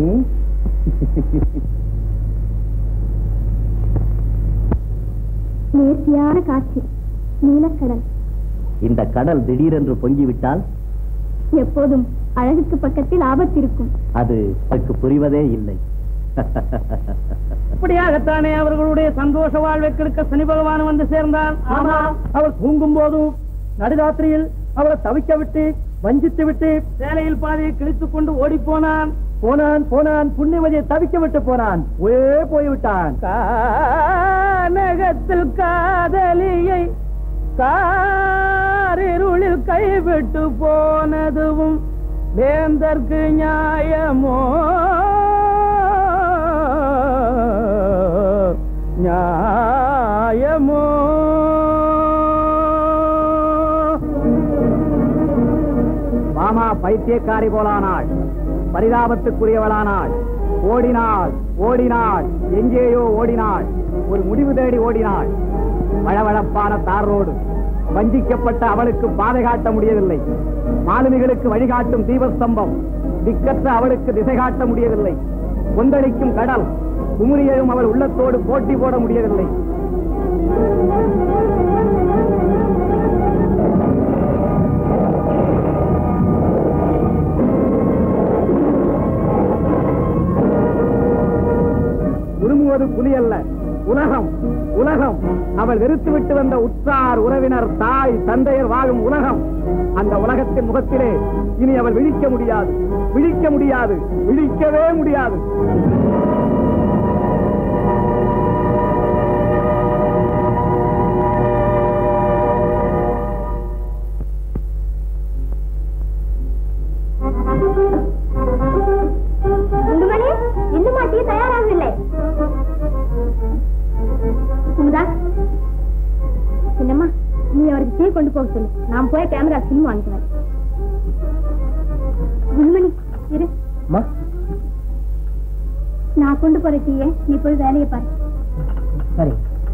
நேர்த்தியான காட்சி, நீலக்கடல். இந்த கடல் திடீரென்று பொங்கிவிட்டால் எப்போதும் அழகுக்கு பக்கத்தில் ஆபத்து இருக்கும். அது அதற்கு புரிவதே இல்லை. இப்படியாகத்தானே அவர்களுடைய சந்தோஷ வாழ்வை கெடுக்க சனி பகவான் வந்து சேர்ந்தான். அவர் தூங்கும் போதும் நடுராத்திரியில் அவரை தவிக்க விட்டு வஞ்சித்து விட்டு சேலையில் பாதையை கிழித்துக் கொண்டு ஓடி போனான். புண்ணியவதியை தவிக்க விட்டு போனான். போய்விட்டான். கானகத்தில் காதலியை காரிருளில் கைவிட்டு போனதும் வேந்தற்கு நியாயமோ? நியாயமோ? மாமா பைத்தியக்காரி போலானாள், பரிதாபத்துக்குரியவளானாள். ஓடினாள், எங்கேயோ ஓடினாள். ஒரு முடிவு தேடி ஓடினாள். வளவளப்பான தார் ரோடு. வஞ்சிக்கப்பட்ட அவளுக்கு பாதை காட்ட முடியவில்லை. மாலுமிகளுக்கு வழிகாட்டும் தீபஸ்தம்பம். திக்கற்ற அவளுக்கு திசை காட்ட முடியவில்லை. கொந்தளிக்கும் கடல். குமுறியையும் அவள் உள்ளத்தோடு போட்டி போட முடியவில்லை. உருமுவது புலி அல்ல, உலகம். அவள் வெறுத்துவிட்டு வந்த உற்றார், உறவினர், தாய், தந்தையர் வாழும் உலகம். அந்த உலகத்தின் முகத்திலே இனி அவள் விழிக்க முடியாது, விழிக்கவே முடியாது. இன்னும் டீ தயாராகவில்லை. என்னம்மா, நீ அவருக்கு டீ கொண்டு போக சொல்லு. நான் போய் கேமரா ஃபில்ம் வாங்கிக்கிறேன். குண்மணி இரு, நான் கொண்டு போற டீயை நீ போய் வேலையை பாரு. சரி.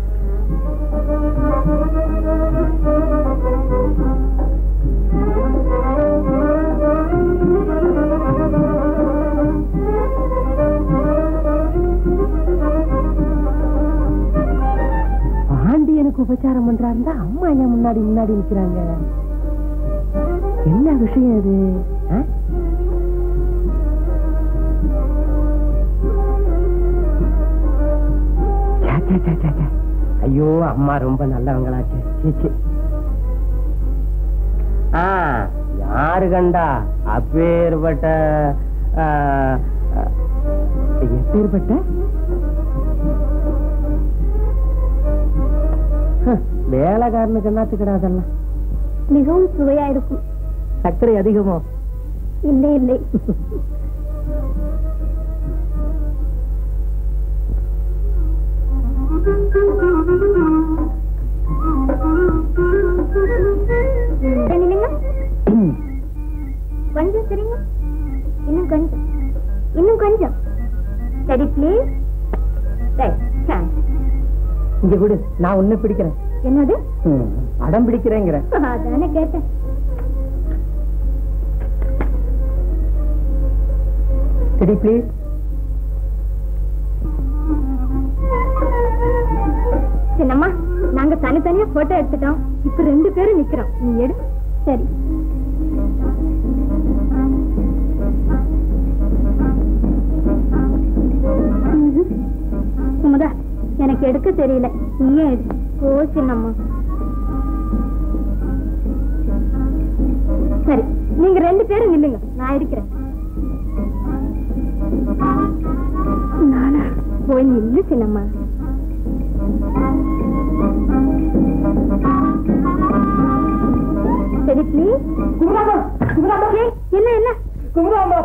பாண்டியனுக்கு உபச்சாரம் பண்றாருந்தா அம்மா ஏன் முன்னாடி நிக்கிறாங்க? என்ன விஷயம் இது? ஐயோ, அம்மா ரொம்ப நல்லவங்களாச்சு. யாரு கண்டா? எப்பேற்பட்ட வேலைக்காரனுக்கு என்னத்துக்கிடா அதெல்லாம்? மிகவும் சுவையா இருக்கும். சர்க்கரை அதிகமோ? இல்லை. கொஞ்சம் சரிங்க, இன்னும் கொஞ்சம். சரி ப்ளீஸ். இங்க விடு, நான் ஒண்ணு பிடிக்கிறேன். என்னது? படம் பிடிக்கிறேங்கிற. அதானே கேட்டேன். சரி ப்ளீஸ். சின்னம்மா, நாங்க தனித்தனியா போட்டோ எடுத்துட்டோம். இப்ப 2 பேரும் நிக்கிறோம். நீ எடு. சரி. குமுதா, எனக்கு எடுக்க தெரியல, நீயே எடு. ஓ சின்னம்மா. சரி, நீங்க 2 பேரும் நில்லுங்க, நான் இருக்கிறேன். நானா? போய் நில்லு சின்னம்மா. சரி ப்ளீஸ். என்ன குமுதாமா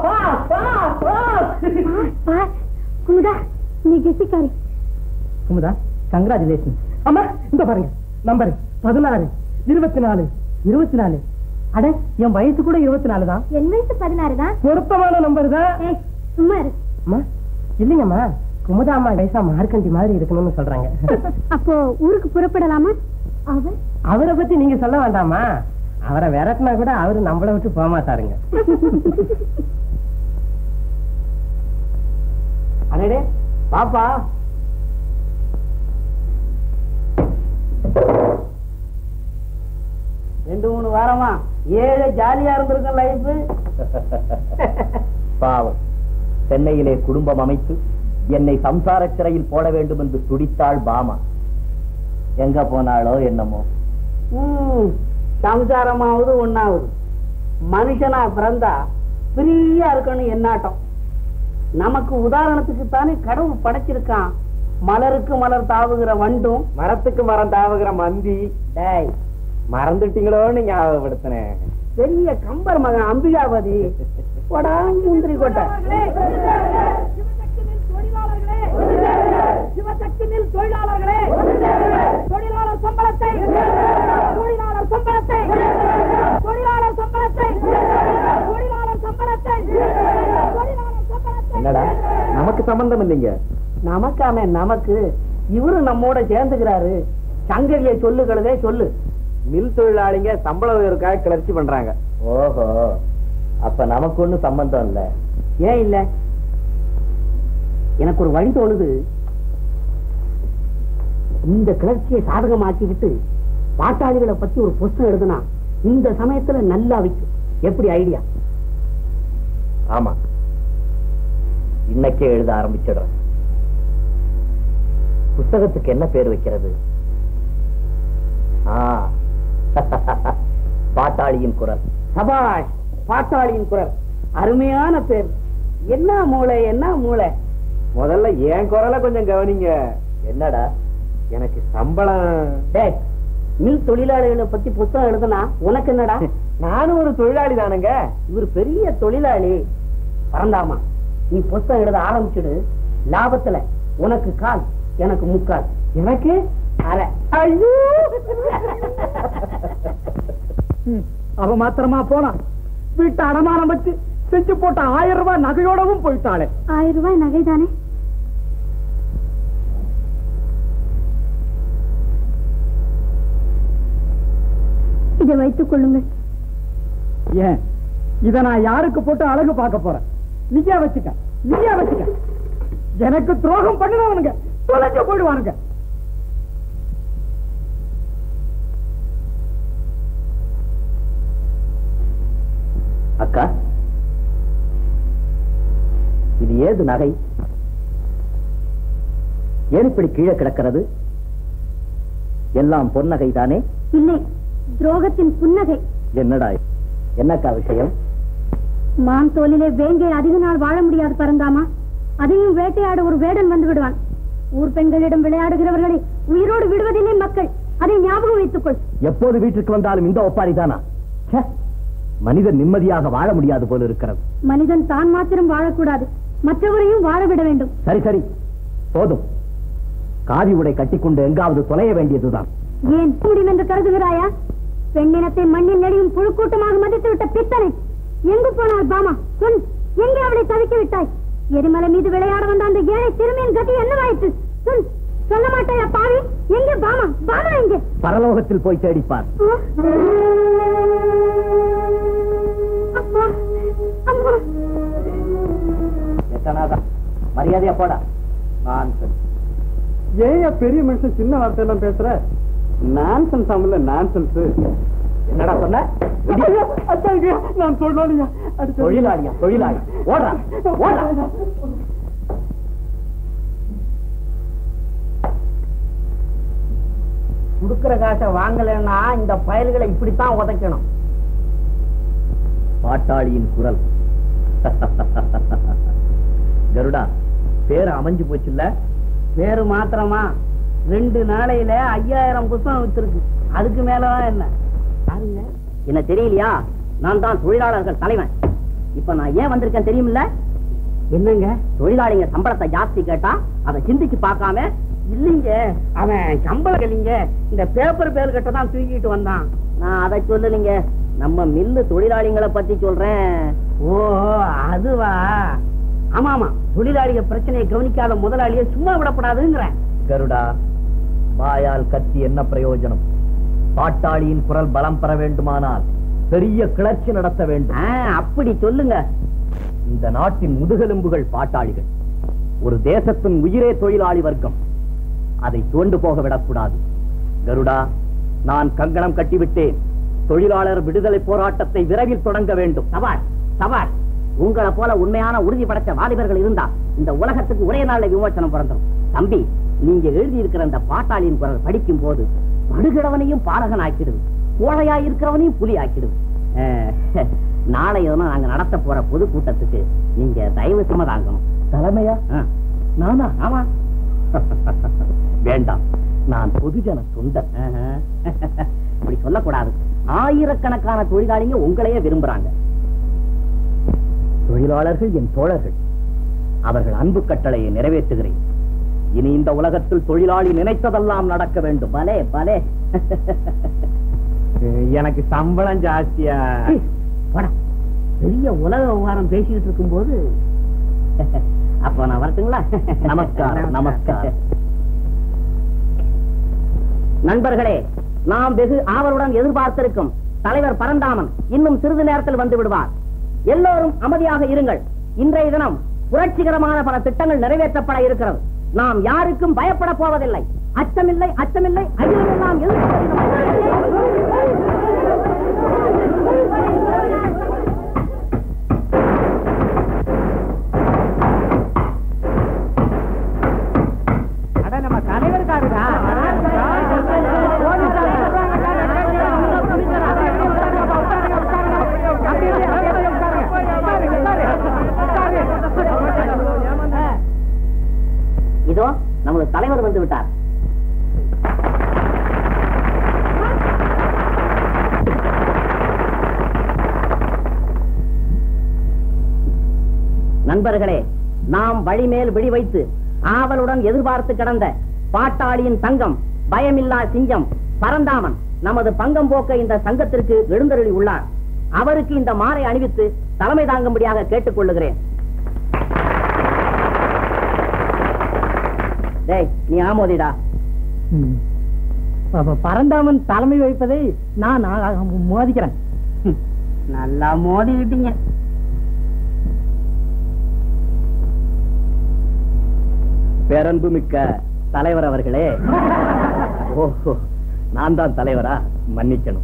குமுதா நீ கெட்டிக்காரி. குமுதா கங்க்ராச்சுலேஷன். அம்மா இந்த பாருங்க நம்பர் 16 24 24. அட என் வயசு கூட 24 தான். என் வயசு 16 தான். பொருத்தமான நம்பர் தான். சும்மா இரு. அம்மா இல்லைங்கம்மா, குமுதா அம்மா வயசா மார்க்கண்டி மாதிரி இருக்கணும்னு சொல்றாங்க. அப்போ ஊருக்கு புறப்படலாமா? அவரை பத்தி நீங்க சொல்ல வேண்டாமா, அவரை விரட்டினா கூட அவரு நம்மளை விட்டு போக மாட்டாருங்க. அடடே பாப்பா, ரெண்டு மூணு வாரமா ஏழு ஜாலியா இருந்திருக்க லைஃப். பாவம், சென்னையிலே குடும்பம் அமைத்து என்னை சம்சார சிறையில் போட வேண்டும் என்று துடித்தாள் பாமா. எங்க போனாளோ என்னமோ. சம்சாரமாவது ஒண்ணாவது, மனுஷனா பிறந்தா ஃப்ரீயா இருக்கணும் என்னாட்டம். நமக்கு உதாரணத்துக்கு தானே கடவுள் படைச்சிருக்கான். மலருக்கு மலர் தாவுகிற வண்டும், மரத்துக்கு மரம் தாவுகிற மந்தி. டேய் மறந்துட்டீங்களோன்னு ஞாபகப்படுத்தினேன். பெரிய கம்பர் மகன் அம்பிகாபதி முந்திரி கொட்டை. தொழிலாளர் சம்பளத்தை, தொழிலாளர் சம்பளத்தை, தொழிலாளர் சம்பளத்தை, தொழிலாளர் சம்பளத்தை, தொழிலாளர் சம்பளத்தை. என்னடா நமக்கு சம்பந்தம் இல்லைங்க. நமக்காம நமக்கு இவரு நம்மோட சேர்ந்துக்கிறாரு. சங்கதியை சொல்லுகிறதே சொல்லு. மில் தொழிலாளிங்க சம்பள உயர்வுக்காக கிளர்ச்சி பண்றாங்க. ஓஹோ, அப்ப நமக்கு ஒண்ணும் சம்பந்தம் இல்ல. ஏன் இல்ல? எனக்கு ஒரு வழி தோணுது. இந்த கிளர்ச்சியை சாதகமாக்கிக்கிட்டு பாட்டாளிகளை பத்தி ஒரு புத்தகம் எழுதுனா இந்த சமயத்துல நல்லா விக்கும். எப்படி ஐடியா? ஆமா, இன்னைக்கே எழுத ஆரம்பிச்சிடுறேன். புத்தகத்துக்கு என்ன பேர் வைக்கிறது? பாட்டாளியின் குரல். சபாஷ், பாட்டாளியின் குரல். அருமையான பேர். என்ன மூளை, என்ன மூளை. முதல்ல என் குரலை கொஞ்சம் கவனிங்க. என்னடா எனக்கு சம்பளம்? டேய், மில் தொழிலாளிகளை பத்தி புத்தகம் எழுதுனா உனக்கு என்னடா? நானும் ஒரு தொழிலாளி தானுங்க. இவர் பெரிய தொழிலாளி. பறந்தாமா, நீ புத்தகம் எழுத ஆரம்பிச்சுடு. லாபத்துல உனக்கு கால், எனக்கு முக்கால். எனக்கு அரை. ஐயோ, அவ மாத்திரமா போனா வீட்டு அடமானம் வச்சு செஞ்சு போட்ட 1000 ரூபாய் நகையோடவும் போயிட்டாளே. 1000 ரூபாய் நகை தானே? இதை வைத்துக் கொள்ளுங்கள். ஏன் இத நான் யாருக்கு போட்டு அழகு பார்க்க போறேன்? நீயா வச்சுக்க, நீயா வச்சுக்க. எனக்கு துரோகம் பண்ணினவனுங்க தொலைஞ்சு போயிடுவானுங்க. அக்கா, இது ஏது நகை? ஏன் இப்படி கீழே கிடக்கிறது? எல்லாம் பொன்னகை தானே? இல்லை, துரோகத்தின் புன்னகை. என்னடா என்னக்கா விஷயம்? மான் தோலிலே வேங்கை அதிக நாள் வாழ முடியாது பறந்தாமா. அதையும் வேட்டையாட ஒரு வேடன் வந்து விடுவான். ஊர் பெண்களிடம் விளையாடுகிறவர்களை உயிரோடு விடுவதில்லை மக்கள். அதை ஞாபகம் வைத்துக் கொள். எப்போது வீட்டுக்கு வந்தாலும் இந்த ஒப்பாரி தானா? மனிதன் நிம்மதியாக வாழ முடியாது போல இருக்கிறது. மனிதன் தான் மாத்திரம் வாழக்கூடாது, மற்றவரையும் வாழ விட வேண்டும். சரி சரி, போதும். காதி உடை கட்டிக்கொண்டு எங்காவது தொலைய வேண்டியதுதான். ஏன் முடியும் என்று கருதுகிறாயா? பெண்ணினத்தை மண்ணில் நெடியும் புழுக்கூட்டமாக மதித்து விட்ட பித்தனை எங்கு போனாள் பாமா? சொல், எங்கே அவளை தவிக்க விட்டாய்? எரிமலை மீது விளையாட வந்த அந்த ஏழை சிறுமியின் கதி என்னவாயிற்று? சொல், சொல்ல மாட்டாயா பாவி? எங்கே பாமா? பாமா எங்கே? பரலோகத்தில் போய் தேடிப்பார். மரியாதையா போடா. ஏன் பெரிய மனுஷன் சின்ன வார்த்தை எல்லாம் பேசுற? நான்சென்ஸ் ஆமல, நான்சென்ஸ். என்னடா சொன்ன? நான் தொழிலாளியா? தொழிலாளியா? தொழிலாளி ஓடுறா, ஓடுறா. குடுக்கிற காசை வாங்கலன்னா இந்த பயல்களை இப்படித்தான் உதைக்கணும். பாட்டாளியின் குரல். கருடா, பேரு அமைஞ்சு போச்சுல்ல? பேரு மாத்திரமா 2 நாளையில 5000 புத்தகம் வித்திருக்கு. அதுக்கு மேலதான் என்ன? என்ன தெரியலையா? நான் தான் தொழிலாளர்கள் தலைவன். இப்ப நான் ஏன் வந்திருக்கேன் தெரியுமில்ல? என்னங்க? தொழிலாளிங்க சம்பளத்தை ஜாஸ்தி கேட்டா அதை சிந்திச்சு பார்க்காம, இல்லைங்க அவன் சம்பளம் இல்லைங்க இந்த பேப்பர் பேர் கிட்ட தான் தூக்கிட்டு வந்தான். நான் அதை சொல்லலைங்க, நம்ம மில்லு தொழிலாளிகளை பத்தி சொல்றேன். ஓ அதுவா? ஆமா ஆமா, தொழிலாளிக பிரச்சனையை கவனிக்காத முதலாளியை சும்மா விடப்படாதுங்கிறேன். கருடா, வாயால் கத்தி என்ன பிரயோஜனம்? பாட்டாளியின் குரல் பலம் பெற வேண்டுமானால் பெரிய கிளர்ச்சி நடத்த வேண்டும். அப்படி சொல்லுங்க. இந்த நாட்டின் முதுகெலும்புகள் பாட்டாளிகள். ஒரு தேசத்தின் உயிரே தொழிலாளி வர்க்கம். அதை தோண்டு போக விடக்கூடாது. கருடா, நான் கங்கணம் கட்டிவிட்டேன். தொழிலாளர் விடுதலை போராட்டத்தை விரைவில் தொடங்க வேண்டும். சவால் சவால். உங்களை போல உண்மையான உறுதி படைச்ச வாலிபர்கள் இருந்தா இந்த உலகத்துக்கு ஒரே நாள்ல விமோசனம் பிறந்தோம். தம்பி, நீங்க எழுதி இருக்கிற அந்த பாட்டாளியின் குரல் படிக்கும் போது படுகிறவனையும் பாலகன் ஆக்கிடுது, கோழையா இருக்கிறவனையும் புலி ஆக்கிடுது. நாளைய நாங்க நடத்த போற பொதுக்கூட்டத்துக்கு நீங்க தயவு சம்மதாங்கணும். தலைமையா? நானா? ஆமா. வேண்டாம், நான் பொதுஜன தொண்டர். இப்படி சொல்லக்கூடாது. ஆயிரக்கணக்கான தொழிலாளிங்க உங்களையே விரும்புறாங்க. தொழிலாளர்கள் என் தோழர்கள். அவர்கள் அன்பு கட்டளையை நிறைவேற்றுகிறேன். இனி இந்த உலகத்தில் தொழிலாளி நினைத்ததெல்லாம் நடக்க வேண்டும். பலே பலே. எனக்கு சம்பளம் ஜாஸ்தியா? பெரிய உலக விவகாரம் பேசிக்கிட்டு இருக்கும் போது அப்ப நான் வரட்டுங்களா? நமஸ்காரம். நமஸ்காரம். நண்பர்களே, நாம் வெகு ஆவலுடன் எதிர்பார்த்திருக்கும் தலைவர் பரந்தாமன் இன்னும் சிறிது நேரத்தில் வந்து விடுவார். எல்லோரும் அமைதியாக இருங்கள். இன்றைய தினம் புரட்சிகரமான பல திட்டங்கள் நிறைவேற்றப்பட இருக்கிறது. நாம் யாருக்கும் பயப்பட போவதில்லை. அச்சமில்லை, அச்சமில்லை. ஐயமெல்லாம் நம்ம தலைவருக்காருடா. இதோ நமது தலைவர் வந்து விட்டார். நண்பர்களே, நாம் வழிமேல் விழி வைத்து ஆவலுடன் எதிர்பார்த்து கிடந்த பாட்டாளியின் தங்கம், பயமில்லா சிங்கம் பரந்தாமன் நமது பங்கம் போக்க இந்த சங்கத்திற்கு எழுந்தருளி உள்ளார். அவருக்கு இந்த மாலை அணிவித்து தலைமை தாங்கும்படியாக கேட்டுக் கொள்ளுகிறேன். நீ ஆமோதிடா. பரந்தாமன் தலைமை வைப்பதை நான் மோதிக்கிறேன். நல்லா மோதிக்கிட்டீங்க. பேரன்பு மிக்க தலைவர் அவர்களே. ஓஹோ, நான் தான் தலைவரா? மன்னிக்கணும்.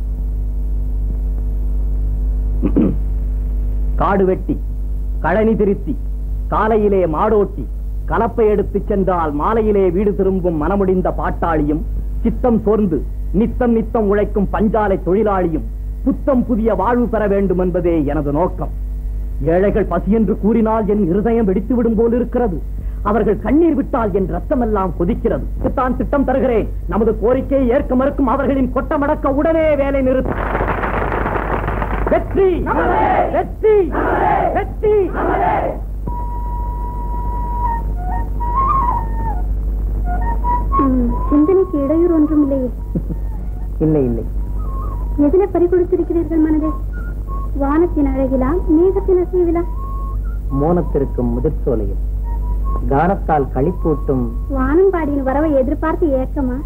காடு வெட்டி, கழனி திருத்தி, காலையிலே மாடோட்டி, கலப்பை எடுத்து சென்றால் மாலையிலே வீடு திரும்பும் மனமுடிந்த பாட்டாளியும், சித்தம் சோர்ந்து நித்தம் நித்தம் உழைக்கும் பஞ்சாலை தொழிலாளியும் புத்தம் புதிய வாழ்வு பெற வேண்டும் என்பதே எனது நோக்கம். ஏழைகள் பசி என்று கூறினால் என் இருதயம் வெடித்து விடும் போல் இருக்கிறது. அவர்கள் கண்ணீர் விட்டால் என் ரத்தமெல்லாம் கொதிக்கிறது. தான் திட்டம் தருகிறேன். நமது கோரிக்கையை ஏற்க மறுக்கும் அவர்களின் கொட்டமடக்க உடனே வேலை நிறுத்த. வெற்றி வெற்றி வெற்றி. சிந்தனைக்கு இடையூறு ஒன்றும் இல்லையே? இல்லை இல்லை. எதிலே பறிகொடுத்திருக்கிறீர்கள் மனதை? வானத்தின் அழகிலா, மேகத்தின் அசைவிலா? மோனத்திற்கும் முதிர்ச்சோலையில் கானத்தால் களிப்பூட்டும் வானம்பாடியின் வரவை எதிர்பார்த்து ஏக்கமா?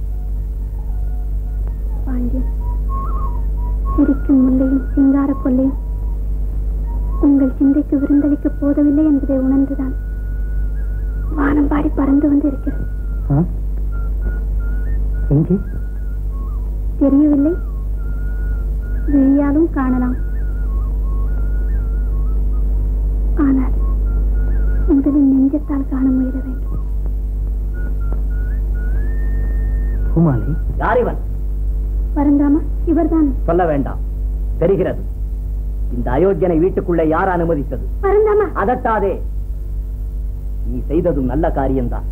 பாண்டியன், சிரிக்கும் முல்லையும் சிங்கார கொல்லையும் உங்கள் சிந்தைக்கு விருந்தளிக்க போதவில்லை என்பதை உணர்ந்துதான் வானம்பாடி பறந்து வந்து இருக்கிறது. தெரியவில்லை, விழியாலும் காணலாம். ஆனால் முதலில் நெஞ்சத்தால் காண முயல வேண்டும். பூமாலி, யார் இவன்? பரந்தாமா, இவர்தான். சொல்ல வேண்டாம், தெரிகிறது. இந்த அயோத்தியனை வீட்டுக்குள்ளே யார் அனுமதித்தது? பரந்தாமா, அதட்டாதே. நீ செய்ததும் நல்ல காரியம்தான்.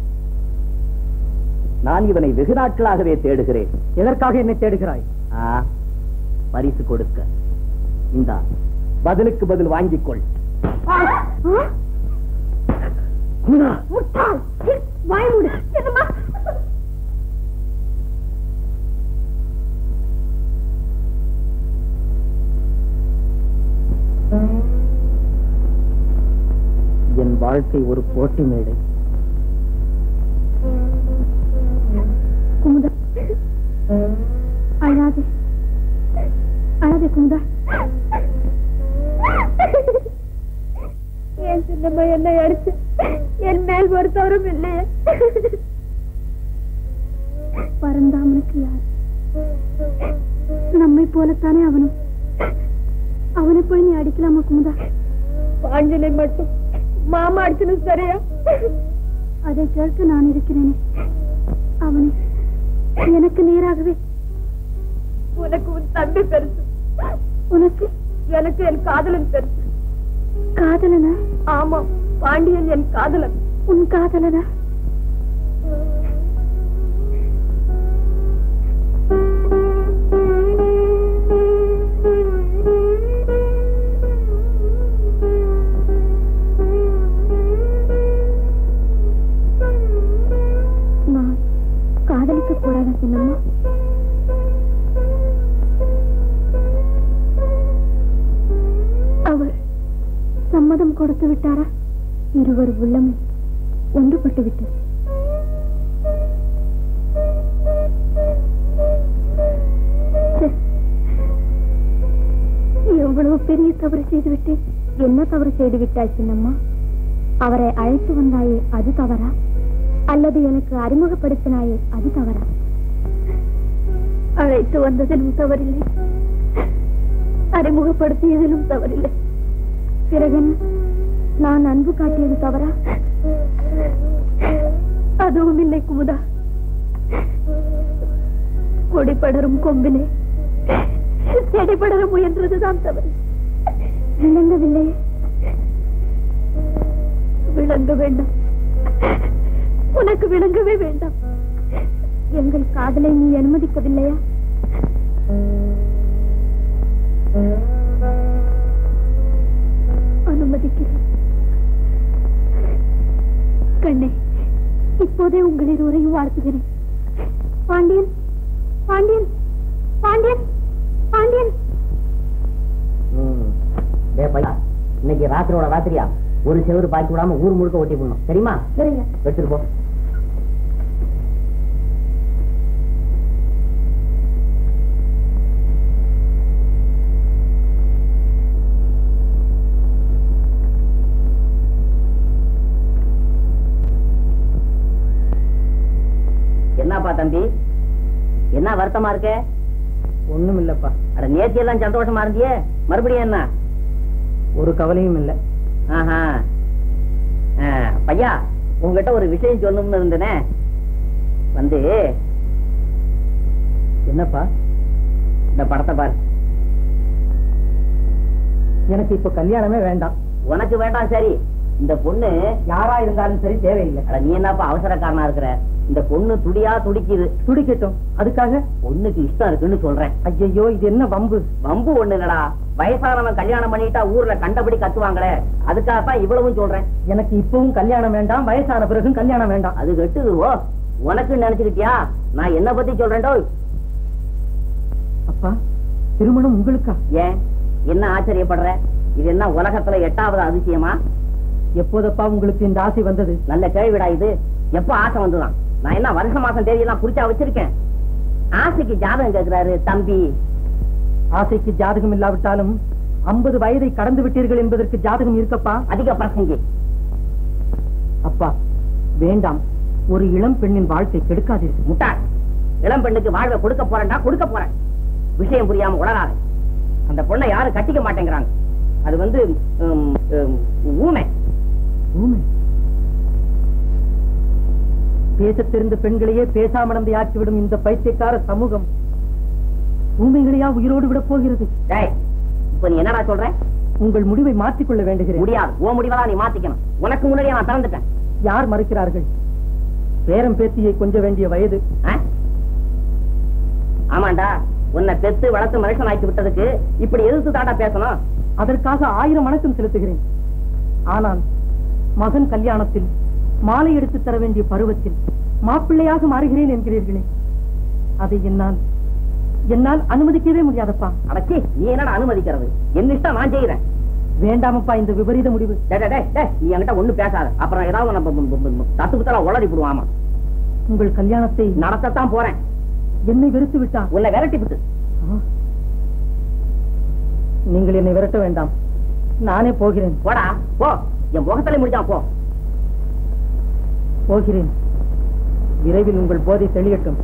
நான் இவனை வெகு நாட்களாகவே தேடுகிறேன். எதற்காக என்னை தேடுகிறாய்? பரிசு கொடுக்க. இந்த பதிலுக்கு பதில் வாங்கிக்கொள். முட்டாள், வாய் மூடு. என்னம்மா? என் வாழ்க்கை ஒரு போட்டி மேடை. குமுதா, அழாதே அழாதே குமுதா. என் சின்னம்மா என்னை அடிச்சு என் மேல் ஒரு தவறும் இல்லையே. பரந்தாமனுக்கு யார்? நம்மை போலத்தானே அவனும். அவனை போய் நீ அடிக்கலாமா குமுதா? பாஞ்சனை மட்டும் மாமா அடிச்சது சரியா? அதை கேட்க நான் இருக்கிறேனே. அவனை எனக்கு நேராகவே. உனக்கு உன் தம்பி பெருசு, உனக்கு எனக்கு என் காதலன் பெருசு. காதலனா? ஆமா, பாண்டியன் என் காதலன். உன் காதலனா? நான் காதலிக்க கூடாதா சின்னம்மா? அவர் சம்மதம் கொடுத்து விட்டாரா? இருவர் உள்ளம் ஒன்றுபட்டு விட்டது. எவ்வளவு பெரிய தவறு செய்து விட்டேன். என்ன தவறு செய்து விட்டாய் சின்னம்மா? அவரை அழைத்து வந்தாயே அது தவறா? அல்லது எனக்கு அறிமுகப்படுத்தினாயே அது தவறா? அழைத்து வந்ததிலும் தவறில்லை, அறிமுகப்படுத்தியதிலும் தவறில்லை. பிறகு நான் அன்பு காட்டியது தவறா? அதுவும் இல்லை குமுதா. கொடி படரும் கொம்பிலே செடி படர முயன்றதுதான் தவறு. விளங்கவில்லை. விளங்க வேண்டாம், உனக்கு விளங்கவே வேண்டாம். எங்கள் காதலை நீ அனுமதிக்கவில்லையா? அனுமதிக்கிறேன். கண்ணே, இப்போதே உங்கள் இருவரையும் வாழ்த்துகிறேன். பாண்டியன், பாண்டியன், பாண்டியன், பாண்டியன். இன்னைக்கு ராத்திரியோட ராத்திரியா ஒரு செவரு பாக்கி விடாம ஊர் முழுக்க ஓட்டி போடணும், தெரியுமா? சரிங்க. எடுத்துட்டு போ. என்னப்பா தம்பி, என்ன வருத்தமா இருக்க? ஒண்ணும் இல்லப்பா. அட நேத்தி எல்லாம் சந்தோஷமா இருந்தியே, மறுபடியும் என்ன? ஒரு கவலையும் இல்ல. ஆஹா, பையா உங்ககிட்ட ஒரு விஷயம் சொல்லணும்னு இருந்தேனே. வந்து என்னப்பா? இந்த படத்தை பாரு. எனக்கு இப்ப கல்யாணமே வேண்டாம். உனக்கு வேண்டாம் சரி, இந்த பொண்ணு யாரா இருந்தாலும் சரி தேவையில்லை. அட நீ என்னப்பா அவசரக்காரனா இருக்கிற? இந்த பொண்ணு துடியா துடிக்குது. துடிக்கட்டும், அதுக்காக பொண்ணுக்கு இஷ்டம் இருக்குன்னு சொல்றேன். ஐயோ, இது என்ன வம்பு? வம்பு ஒண்ணு இல்லடா, வயசானவன் கல்யாணம் பண்ணிட்டா ஊர்ல கண்டபடி கத்துவாங்களே, அதுக்காகத்தான் இவ்வளவும் சொல்றேன். எனக்கு இப்பவும் கல்யாணம் வேண்டாம், வயசான பிறகும் கல்யாணம் வேண்டாம். அது கெட்டுதுவோ உனக்கு நினைச்சுக்கிட்டியா? நான் என்ன பத்தி சொல்றேன்டோ. அப்பா, திருமணம் உங்களுக்கா? ஏன் என்ன ஆச்சரியப்படுற? இது என்ன உலகத்துல 8வது அதிசயமா? எப்போதப்பா உங்களுக்கு இந்த ஆசை வந்தது? நல்ல கேள்விடா இது. எப்ப ஆசை வந்துதான்? நான் என்ன வருஷ மாசம் தேதியெல்லாம் குறிச்சா வச்சிருக்கேன்? ஆசைக்கு ஜாதகம் கேட்கிறாரு தம்பி. ஆசைக்கு ஜாதகம் இல்லாவிட்டாலும் 50 வயதை கடந்து விட்டீர்கள் என்பதற்கு ஜாதகம் இருக்கப்பா. அதிக பிரசங்கி. அப்பா வேண்டாம், ஒரு இளம் பெண்ணின் வாழ்க்கை கெடுக்காதீர்கள். முட்டாள், இளம் பெண்ணுக்கு வாழ்வை கொடுக்க போறேன்டா, கொடுக்க போறேன். விஷயம் புரியாம உளராது. அந்த பொண்ணை யாரும் கட்டிக்க மாட்டேங்கிறாங்க. அது வந்து ஊமை. ஊமை? பேச தெரிந்த பெண்களையே பேசாமடந்தை ஆக்கிவிடும் இந்த பைத்தியக்கார சமூகம் ஊமைகளையா உயிரோடு விட போகிறது? இப்ப நீ என்னடா சொல்ற? உங்கள் முடிவை மாற்றிக்கொள்ள வேண்டுகிறேன். முடியாது, உன் முடிவெல்லாம் நீ மாத்திக்கணும். உனக்கு முன்னாடியே நான் திறந்துட்டேன். யார் மறுக்கிறார்கள்? பேரம் பேத்தியை கொஞ்ச வேண்டிய வயது. ஆமாண்டா, உன்னை பெத்து வளர்த்து மனுஷன் ஆக்கி விட்டதுக்கு இப்படி எதிர்த்து தாண்டா பேசணும். அதற்காக 1000 வணக்கம் செலுத்துகிறேன். ஆனால் மகன் கல்யாணத்தில் மாலை எடுத்து தர வேண்டிய பருவத்தில் மாப்பிள்ளையாக மாறுகிறேன் என்கிறீர்களே, அதை என்னால் அனுமதிக்கவே முடியாதப்பா. அடச்சி, நீ என்னடா அனுமதிக்கிறது? என்ன இஷ்டம் நான் செய்யறேன். வேண்டாமப்பா இந்த விபரீத முடிவு. நீ என்கிட்ட ஒண்ணு பேசாத, அப்புறம் ஏதாவது நம்ம தத்துவத்தெல்லாம் உளறி போடுவாமா. உங்கள் கல்யாணத்தை நடத்தத்தான் போறேன். என்னை வெறுத்து விட்டான். உன்னை விரட்டி விட்டு. நீங்கள் என்னை விரட்ட வேண்டாம், நானே போகிறேன். போடா போ, என் முகத்தலை முடிச்சான் போ. போகிறேன். விரைவில் உங்கள் போதை தெளியட்டும்.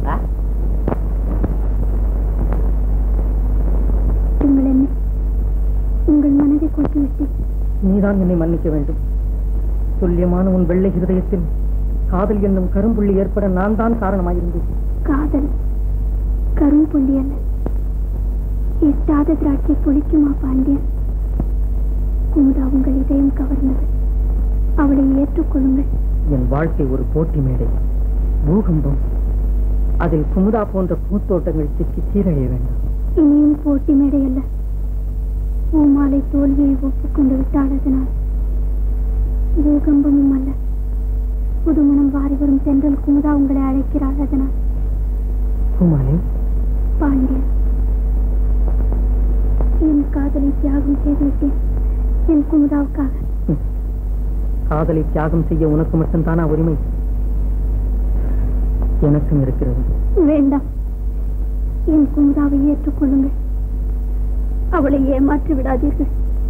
உங்கள் மனதை கொண்டு விட்டு நீதான் என்னை மன்னிக்க வேண்டும். துல்லியமான உன் வெள்ளை ஹிருதயத்தில் காதல் என்னும் கரும்புள்ளி ஏற்பட நான் தான் காரணமாயிருந்தேன். காதல் கரும்புள்ளி அல்ல, எட்டாத திராட்சை பொழிக்குமா பாண்டியன்? குமுதா உங்கள் இதயம் கவர்ந்தவர், அவளை ஏற்றுக்கொள்ளுங்கள். என் வாழ்க்கை ஒரு போட்டி மேடை, பூகம்பம். அதில் குமுதா போன்ற பூத்தோட்டங்கள் சிக்கி சீரழிய வேண்டும். இனியும் போட்டி மேடை அல்ல, பூமாலை தோல்வியை ஒப்புக்கொண்டு விட்டால் அதனால் பூகம்பமும் அல்ல, புதுமணம் வாரி வரும் தென்றல் குமுதா உங்களை அழைக்கிறாள் அதனால். பூமாலை, பாண்டியன், என் காதலை தியாகம் செய்துவிட்டேன் என் குமுதாவுக்காக. காதலை தியாகம் செய்ய உனக்கு மட்டும்தானா உரிமை? எனக்கும் இருக்கிறது. வேண்டாம், என் குமுதாவை ஏற்றுக்கொள்ளுங்கள். அவளை ஏமாற்றி விடாதீர்கள்.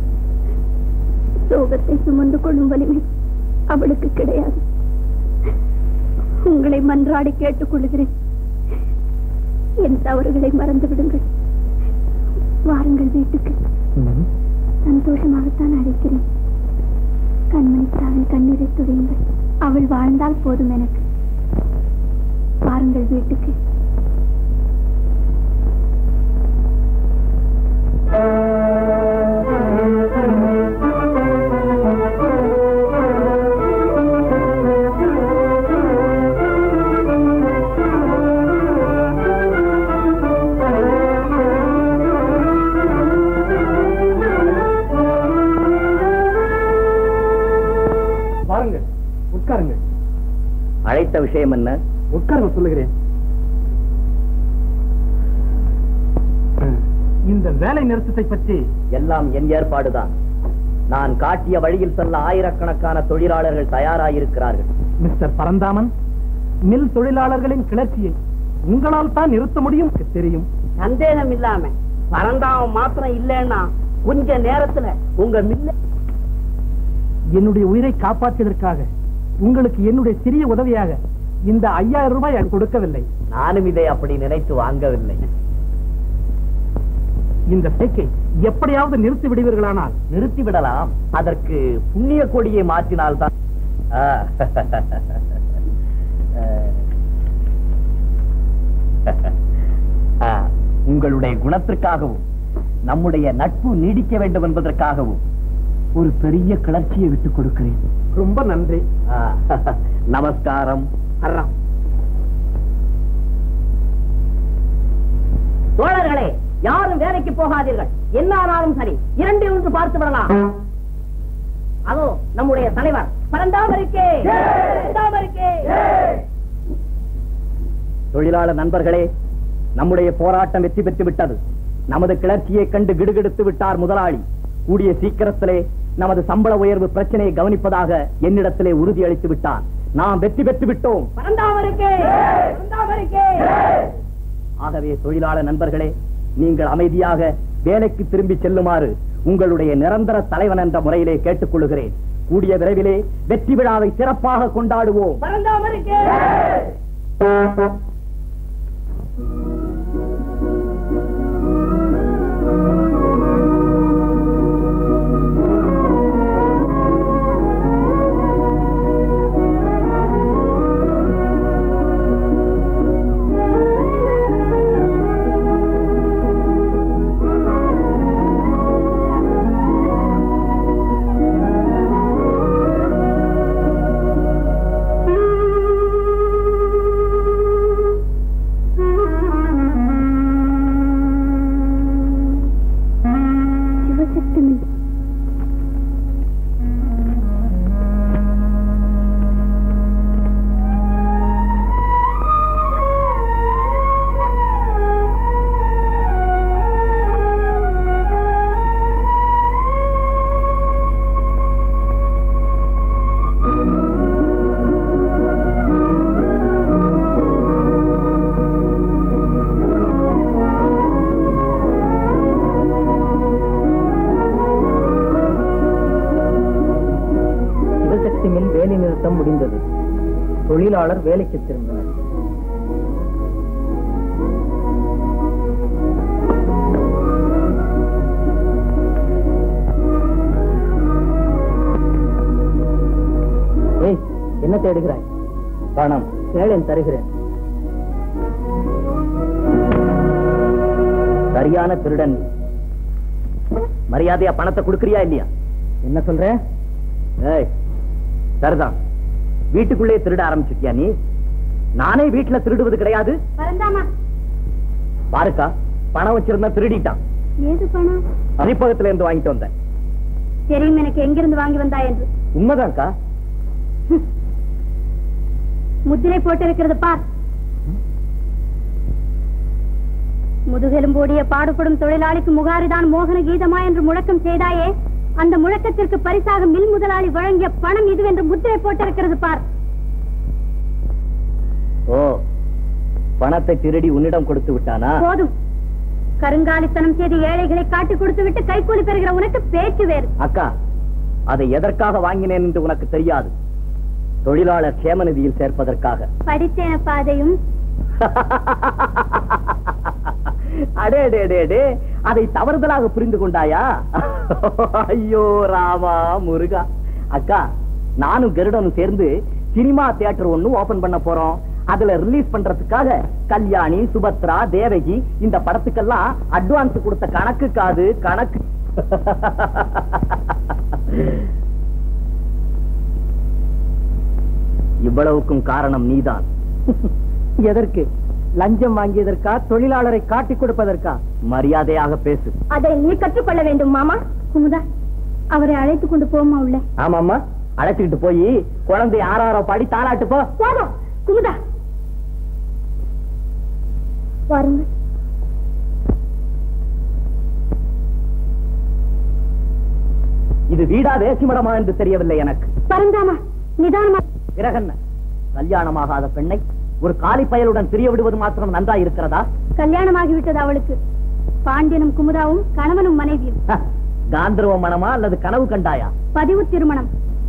சோகத்தை சுமந்து கொள்ளும் வலிமை அவளுக்கு கிடையாது. உங்களை மன்றாடி கேட்டுக்கொள்கிறேன், என் தவறுகளை மறந்து விடுங்கள். வாருங்கள் வீட்டுக்கு. சந்தோஷமாகத்தான் அழைக்கிறேன். கண்மணித்தாவின் கண்ணீரை துடையுங்கள். அவள் வாழ்ந்தால் போதும் எனக்கு. வாருங்கள் வீட்டுக்கு. வாருங்கள், உட்காருங்கள். அழைத்த விஷயம் என்ன? உட்காருங்க, சொல்லுகிறேன். இந்த வேலை நிறுத்தத்தை பற்றி எல்லாம் என் ஏற்பாடுதான். நான் காட்டிய வழியில் செல்ல ஆயிரக்கணக்கான தொழிலாளர்கள் தயாராயிருக்கிறார்கள். மிஸ்டர் பரந்தாமன், மில் தொழிலாளர்களின் கிளர்ச்சியை உங்களால் தான் நிறுத்த முடியும் தெரியும். சந்தேகம் இல்லாம பரந்தாமன் மாத்திரம் இல்லைன்னா கொஞ்ச நேரத்துல உங்க மில்ல. என்னுடைய உயிரை காப்பாற்றியதற்காக உங்களுக்கு என்னுடைய சிறிய உதவியாக இந்த 5000 ரூபாய் கொடுக்கவில்லை. நானும் இதை அப்படி நினைத்து வாங்கவில்லை. இந்த பேக்கை எப்படியாவது நிறுத்தி விடுவீர்களானால்? நிறுத்தி விடலாம். அதற்கு புண்ணிய கொடியை மாற்றினால்தான். உங்களுடைய குணத்திற்காகவும் நம்முடைய நட்பு நீடிக்க வேண்டும் என்பதற்காகவும் ஒரு பெரிய கிளர்ச்சியை விட்டுக் கொடுக்கிறேன். ரொம்ப நன்றி. நமஸ்காரம். தோழர்களே, யாரும் வேலைக்கு போகாதீர்கள். என்ன ஆனாலும் சரி, 2 பார்த்து விடலாம். அதோ நம்முடைய தலைவர் பரந்தாமருக்கே. தொழிலாளர் நண்பர்களே, நம்முடைய போராட்டம் வெற்றி பெற்று விட்டது. நமது கிளர்ச்சியை கண்டு கிடுகிடுத்து விட்டார் முதலாளி. கூடிய சீக்கிரத்திலே நமது சம்பள உயர்வு பிரச்சனையை கவனிப்பதாக என்னிடத்திலே உறுதி அளித்து விட்டார். நாம் வெற்றி பெற்று விட்டோம். ஆகவே தொழிலாளர் நண்பர்களே, நீங்கள் அமைதியாக வேலைக்கு திரும்பி செல்லுமாறு உங்களுடைய நிரந்தர தலைவன் என்ற முறையிலே கேட்டுக் கொள்கிறேன். கூடிய விரைவிலே வெற்றி விழாவை சிறப்பாக கொண்டாடுவோம். போராட்டம் முடிந்தது. தொழிலாளர் வேலைக்கு திரும்பினர். ஏய், என்ன தேடுகிறாய்? பணம். கேளேன், தருகிறேன். சரியான திருடன். மரியாதையா பணத்தை கொடுக்கறியா இல்லையா? என்ன சொல்ற? ஏய், சரிதான். வீட்டுக்குள்ளே திருட ஆரம்பிச்சுட்டியா நீ? நானே வீட்டுல திருடுவது கிடையாது. பாருக்கா, பணம் வச்சிருந்தா திருடிட்டான். ஏது பணம்? அனிப்பகத்துல இருந்து வாங்கிட்டு வந்தேன். தெரியும் எனக்கு எங்கிருந்து வாங்கி வந்தா என்று. உண்மைதான்க்கா. முத்திரை போட்டிருக்கிறது பார். முதுகெலும்போடிய பாடுபடும் தொழிலாளிக்கு முகாரிதான் மோகன கீதமா என்று முழக்கம் செய்தாயே, அந்த முழக்கத்திற்கு பரிசாக மில் முதலாளி வழங்கிய பணம் இதுவென்று முத்திரை போட்டிருக்கிறது பார். ஓ, பணத்தை திருடி உன்னிடம் கொடுத்து விட்டானா? போதும். கருங்காலித்தனம் செய்து ஏழைகளை காட்டி கொடுத்து விட்டு கைக்கூலி பெறுகிற உனக்கு பேச்சு வேறு. அக்கா, அதை எதற்காக வாங்கினேன் என்று உனக்கு தெரியாது. தொழிலாளர் சேம நிதியில் சேர்ப்பதற்காக. படித்தேன பாதையும். அடே அடே அடே அடே, அதை தவறுதலாக புரிந்து கொண்டாயா? ஐயோ ராமா முருகா. அக்கா, நானும் கருடனும் சேர்ந்து சினிமா தியேட்டர் ஒண்ணு ஓபன் பண்ண போறோம். அதுல ரிலீஸ் பண்றதுக்காக கல்யாணி, சுபத்ரா, தேவகி இந்த படத்துக்கெல்லாம் அட்வான்ஸ் கொடுத்த கணக்கு காது கணக்கு. இவ்வளவுக்கும் காரணம் நீதான். எதற்கு? லஞ்சம் வாங்கியதற்கா? தொழிலாளரை காட்டிக் கொடுப்பதற்கா? மரியாதையாக பேசு. அதை நீ கற்றுக்கொள்ள வேண்டும் மாமா. குமுதா, அவரை அழைத்துக் கொண்டு போமா உள்ள. ஆமாமா, அழைச்சுக்கிட்டு போய் குழந்தை ஆறாரோ பாடி தாளாட்டு போ. போதும் குமுதா, வாருங்கள். இது வீடா வேசிமடமா என்று தெரியவில்லை எனக்கு. பரந்தாமா, நிதானமா. பிறகென்ன? கல்யாணமாகாத பெண்ணை ஒரு காலி பயலுடன் பிரிய விடுவது மாத்திரம் நன்றா இருக்கிறதா? கல்யாணமாகிவிட்டது அவளுக்கு. பாண்டியனும் குமுதாவும் கணவனும் மனைவியும். காந்தர்வ மனமா அல்லது கனவு கண்டாயா? பதிவு திருமணம்.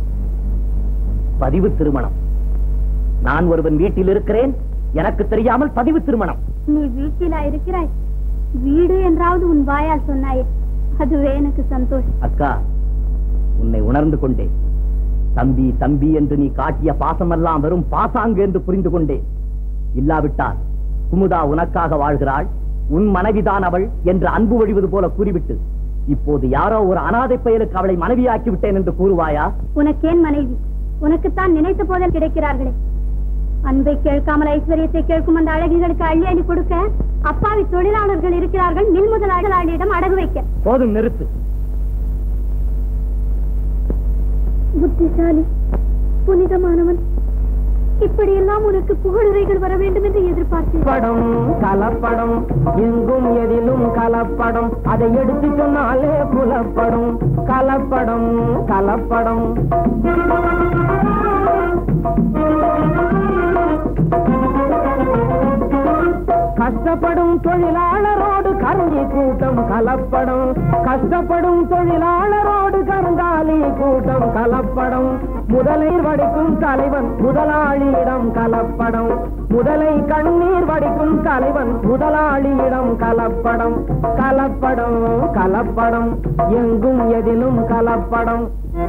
பதிவு திருமணம்? நான் ஒருவன் வீட்டில் இருக்கிறேன், எனக்கு தெரியாமல் பதிவு திருமணம்? நீ வீட்டிலா இருக்கிறாய்? வீடு என்றாவது உன் வாயால் சொன்னாயே, அதுவே எனக்கு சந்தோஷம். அக்கா, உன்னை உணர்ந்து கொண்டேன். தம்பி தம்பி என்று நீ காட்டிய பாசமெல்லாம் வெறும் பாசாங்கு என்று புரிந்து கொண்டேன். இல்லாவிட்டால் குமுதா உனக்காக வாழ்கிறாள், உன் மனைவிதான் அவள் என்று அன்பு வழிவது போல கூறிவிட்டு இப்போது யாரோ ஒரு அனாதை பயலுக்கு அவளை மனைவியாக்கி விட்டேன் என்று கூறுவாயா? உனக்கேன் மனைவி? உனக்குத்தான் நினைத்த போதில் கிடைக்கிறார்களே. அன்பை கேட்காமல் ஐஸ்வர்யத்தை கேட்கும் அந்த அழகிகளுக்கு அள்ளி அள்ளி கொடுக்க அப்பாவி தொழிலாளர்கள் இருக்கிறார்கள். மில் முதலாளியிடம் அடகு வைக்க. போதும், நிறுத்து. புத்திசாலி, புனிதமானவன், இப்படியெல்லாம் உனக்கு புகழுரைகள் வர வேண்டும் என்று எதிர்பார்த்தேன். படம் கலப்படம், எங்கும் எதிலும் கலப்படம், அதை எடுத்து சொன்னாலே புலப்படும். கலப்படம் கலப்படம். கஷ்டப்படும் தொழிலாளரோடு கருங்கி கூட்டம் கலப்படம். கஷ்டப்படும் தொழிலாளரோடு கருங்காலி கூட்டம் கலப்படம். முதலை வடிக்கும் தலைவன் முதலாளியிடம் கலப்படம். முதலை கண்ணீர் வடிக்கும் தலைவன் முதலாளியிடம் கலப்படம். கலப்படம் கலப்படம், எங்கும் எதிலும் கலப்படம்.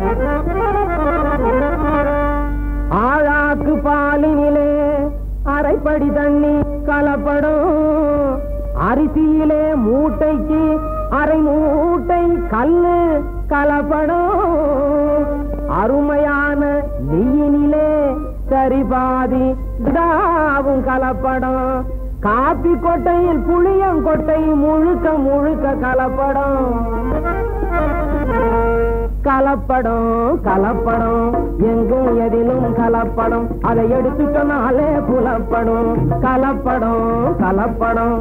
ஆழாக்கு பாலினிலே அரைப்படி தண்ணி கலப்படம். அரிசியிலே மூட்டைக்கு அரை மூட்டை கல்லு கலப்படம். அருமையான நெய்யினிலே சரிபாதி தாவும் கலப்படம். காப்பி கொட்டையில் புளியங்கொட்டை முழுக்க முழுக்க கலப்படம். கலப்படம் கலப்படம், எங்கும் எதிலும் கலப்படம், அதை எடுத்து சொன்னாலே புலப்படும். கலப்படம் கலப்படம்.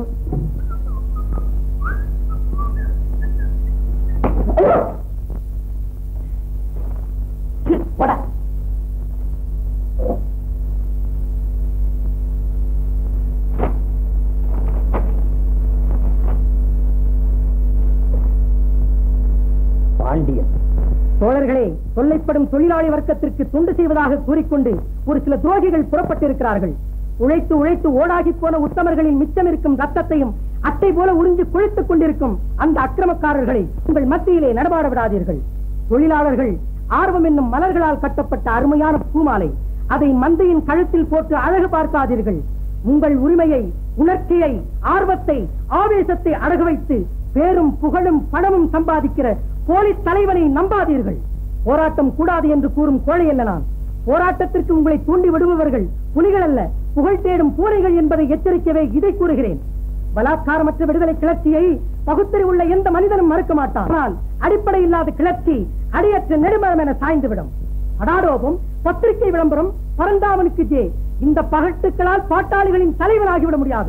பாண்டியன். தோழர்களே, தொல்லைப்படும் தொழிலாளி வர்க்கத்திற்கு தொண்டு செய்வதாக கூறிக்கொண்டு ஒரு சில துரோகிகள் புறப்பட்டிருக்கிறார்கள். உழைத்து உழைத்து ஓடாகி போன உத்தமர்களின் மிச்சம் இருக்கும் ரத்தத்தையும் அட்டை போல உறிஞ்சு குளித்துக் கொண்டிருக்கும் அந்த அக்கிரமக்காரர்களை உங்கள் மத்தியிலே நடமாட விடாதீர்கள். தொழிலாளர்கள் ஆர்வம் என்னும் மலர்களால் கட்டப்பட்ட அருமையான பூமாலை, அதை மந்தையின் கழுத்தில் போட்டு அழகு பார்க்காதீர்கள். உங்கள் உரிமையை, உணர்ச்சியை, ஆர்வத்தை, ஆவேசத்தை அடகு வைத்து பேரும் புகழும் பணமும் சம்பாதிக்கிற போலீஸ் தலைவனை நம்பாதீர்கள். போராட்டம் கூடாது என்று கூறும் கோழை அல்ல நான். போராட்டத்திற்கு உங்களை தூண்டி விடுபவர்கள் புலிகள் அல்ல, புகழ் தேடும் பூனைகள் என்பதை எச்சரிக்கவே இதை கூறுகிறேன். பலாத்காரமற்ற விடுதலை கிளர்ச்சியை பகுத்தறிவுள்ள எந்த மனிதனும் மறுக்க மாட்டான். ஆனால் அடிப்படை இல்லாத கிளர்ச்சி அடியற்ற நெடுமரம் என சாய்ந்துவிடும். அடாடோபம், பத்திரிகை விளம்பரம், பரந்தாமனுக்கு ஜே, இந்த பகட்டுக்களால் பாட்டாளிகளின் தலைவனாகிவிட முடியாது.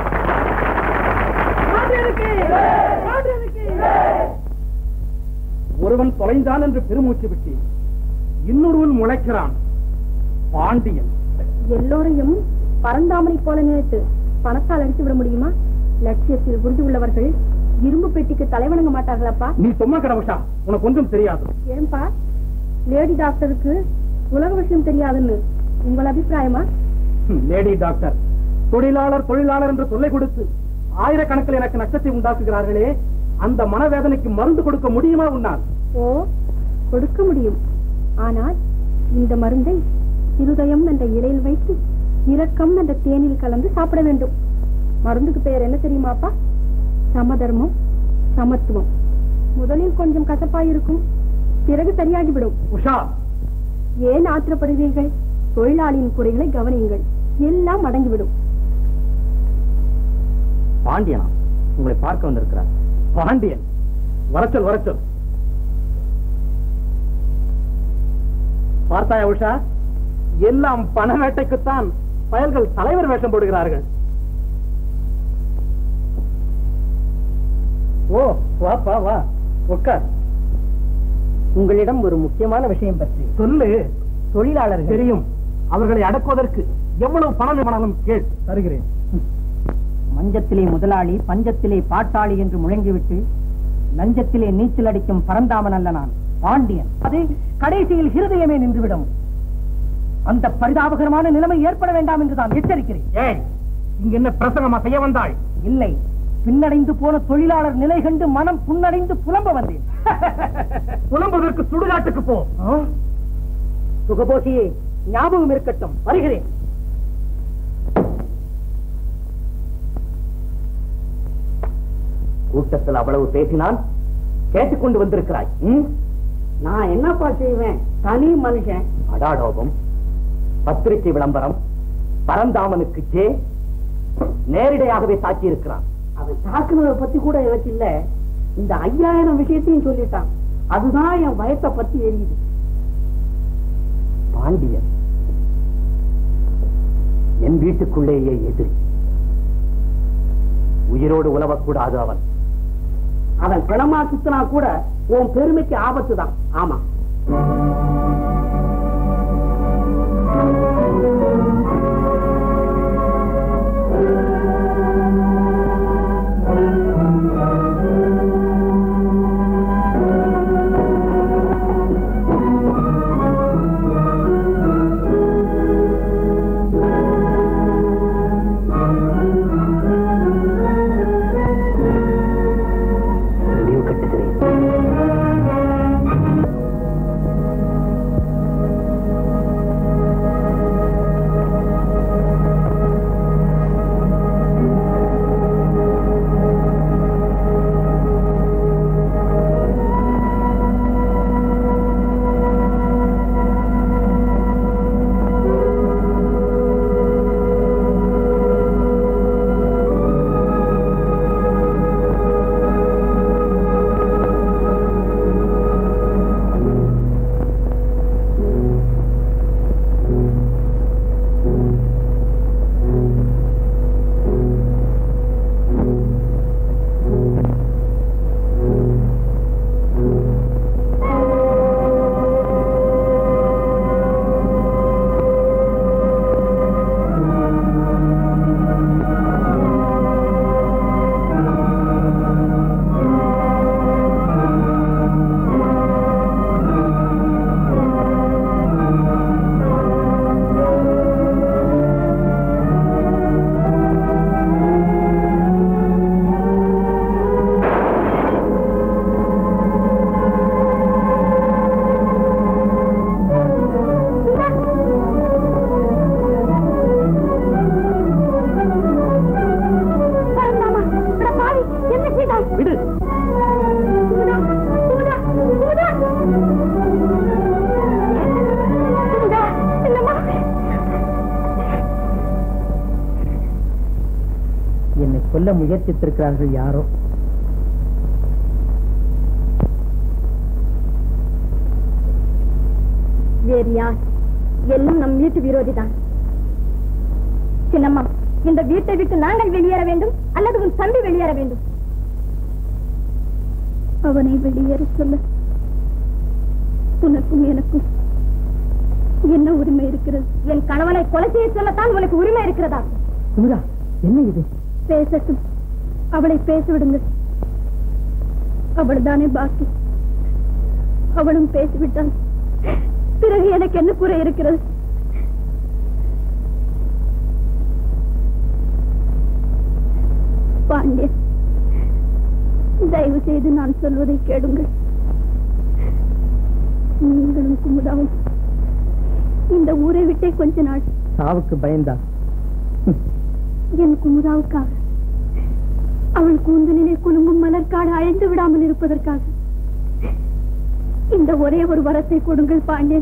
ஒருவன் தொலைந்தான் என்று பெருமூச்சு விட்டு இன்னொருவன் முளைக்கிறான். பாண்டியன் எல்லோரையும் பரந்தாமனை போல நினைத்து பணத்தால் அடித்து விட முடியுமா? லட்சியத்தில் உறுதி உள்ளவர்கள் இரும்பு பெட்டிக்கு தலைவணங்க மாட்டார்களப்பா. நீ சும்மா கடவுஷா, உனக்கு ஒன்றும் தெரியாது. ஏன்பா, லேடி டாக்டருக்கு உலக விஷயம் தெரியாதுன்னு உங்கள் அபிப்பிராயமா? லேடி டாக்டர் தொழிலாளர் என்று சொல்லை கொடுத்து ஆயிரக்கணக்கில் எனக்கு நஷ்டத்தை உண்டாக்குகிறார்களே, அந்த மனவேதனைக்கு மருந்து கொடுக்க முடியுமா உன்னால்? ஓ, கொடுக்க முடியும். ஆனால் இந்த மருந்தை இருதயம் என்ற இலையில் வைத்து இரக்கம் என்ற தேனில் கலந்து சாப்பிட வேண்டும். மருந்துக்கு பெயர் என்ன தெரியுமாப்பா? சமதர்மம், சமத்துவம். முதலில் கொஞ்சம் கசப்பாயிருக்கும், பிறகு சரியாகிவிடும். உஷா, ஏன் ஆத்திரப்படுவீர்கள்? தொழிலாளியின் குறைகளை கவனியுங்கள், எல்லாம் அடங்கிவிடும். பாண்டியனா உங்களை பார்க்க வந்திருக்கிறார். பாண்டியன், வரச்சல் வரச்சல். பார்த்தாயா உஷா, எல்லாம் பண வேட்டைக்குத்தான் பயல்கள் தலைவர் வேஷம் போடுகிறார்கள். ஓ, வா வா, உட்கார். உங்களிடம் ஒரு முக்கியமான விஷயம் பற்றி சொல்லு. தொழிலாளர்கள் தெரியும், அவர்களை அடக்குவதற்கு எவ்வளவு பணம் வேணாலும் கேள், தருகிறேன். மஞ்சத்திலே முதலாளி, பஞ்சத்திலே பாட்டாளி என்று முழங்கிவிட்டு லஞ்சத்திலே நீச்சல் அடிக்கும் பரந்தாமன் அல்ல நான், பாண்டியன். அது கடைசியில் ஹிருதயமே நின்றுவிடும். அந்த பரிதாபகரமான நிலைமை ஏற்பட வேண்டாம் என்று நான் எச்சரிக்கிறேன். ஏய், இங்க என்ன பிரசங்கமா செய்ய வந்தாய்? இல்லை, பின்னடைந்து போன தொழிலாளர் நிலை கண்டு மனம் புன்னடைந்து புலம்ப வந்தேன். புலம்புவதற்கு சுடுகாட்டுக்கு போ. சுகபோஷியே, ஞாபகம் இருக்கட்டும், வருகிறேன். கூட்டத்தில் அவ்வளவு பேசினால் கேட்டுக்கொண்டு வந்திருக்கிறாய். நான் என்னப்பா செய்வேன், தனி மனுஷன். அடாடோபம், பத்திரிகை விளம்பரம், பரந்தாமனுக்கு ஜே நேரிடையாகவே தாக்கி இருக்கிறான். அவன் தாக்குனதை பத்தி கூட எனக்கு இல்ல, இந்த 5000 விஷயத்தையும் சொல்லிட்டான். அதுதான் என் பயத்தை பத்தி எரியுது. பாண்டியன் என் வீட்டுக்குள்ளேயே எதிரி. உயிரோடு உலவக்கூடாது. அவன் பிணமா சுத்தினா கூட உன் பெருமைக்கு ஆபத்து தான். ஆமா, கொல்ல முயற்சித்திருக்கிறார்கள் யாரோ. வேறு யார்? எல்லாம் நம் வீட்டு விரோதிதான். சின்னம்மா, இந்த வீட்டை விட்டு நாங்கள் வெளியேற வேண்டும் அல்லது உன் தம்பி வெளியேற வேண்டும்? அவனை வெளியேற சொல்ல உனக்கும் எனக்கும் என்ன உரிமை இருக்கிறது? என் கணவனை கொலை செய்ய சொல்லத்தான் உனக்கு உரிமை இருக்கிறதா? குமுதா, என்ன இது? பேசட்டும், அவளை பேச விடுங்கள். அவள் தானே பாக்கி. அவளும் பேசிவிட்டாள். பிறகு எனக்கு என்ன குறை இருக்கிறது? பாண்டியன், தயவு செய்து நான் சொல்வதை கேளுங்கள். நீங்களும் குமுதாவும் இந்த ஊரை விட்டே கொஞ்ச நாள். சாவுக்கு பயந்தா? என் குமுதாவுக்காக, அவள் கூந்தலிலே குலுங்கும் மலர்காடு அழைந்து விடாமல் இருப்பதற்காக இந்த ஒரே ஒரு வரத்தை கொடுங்கள் பாண்டியன்.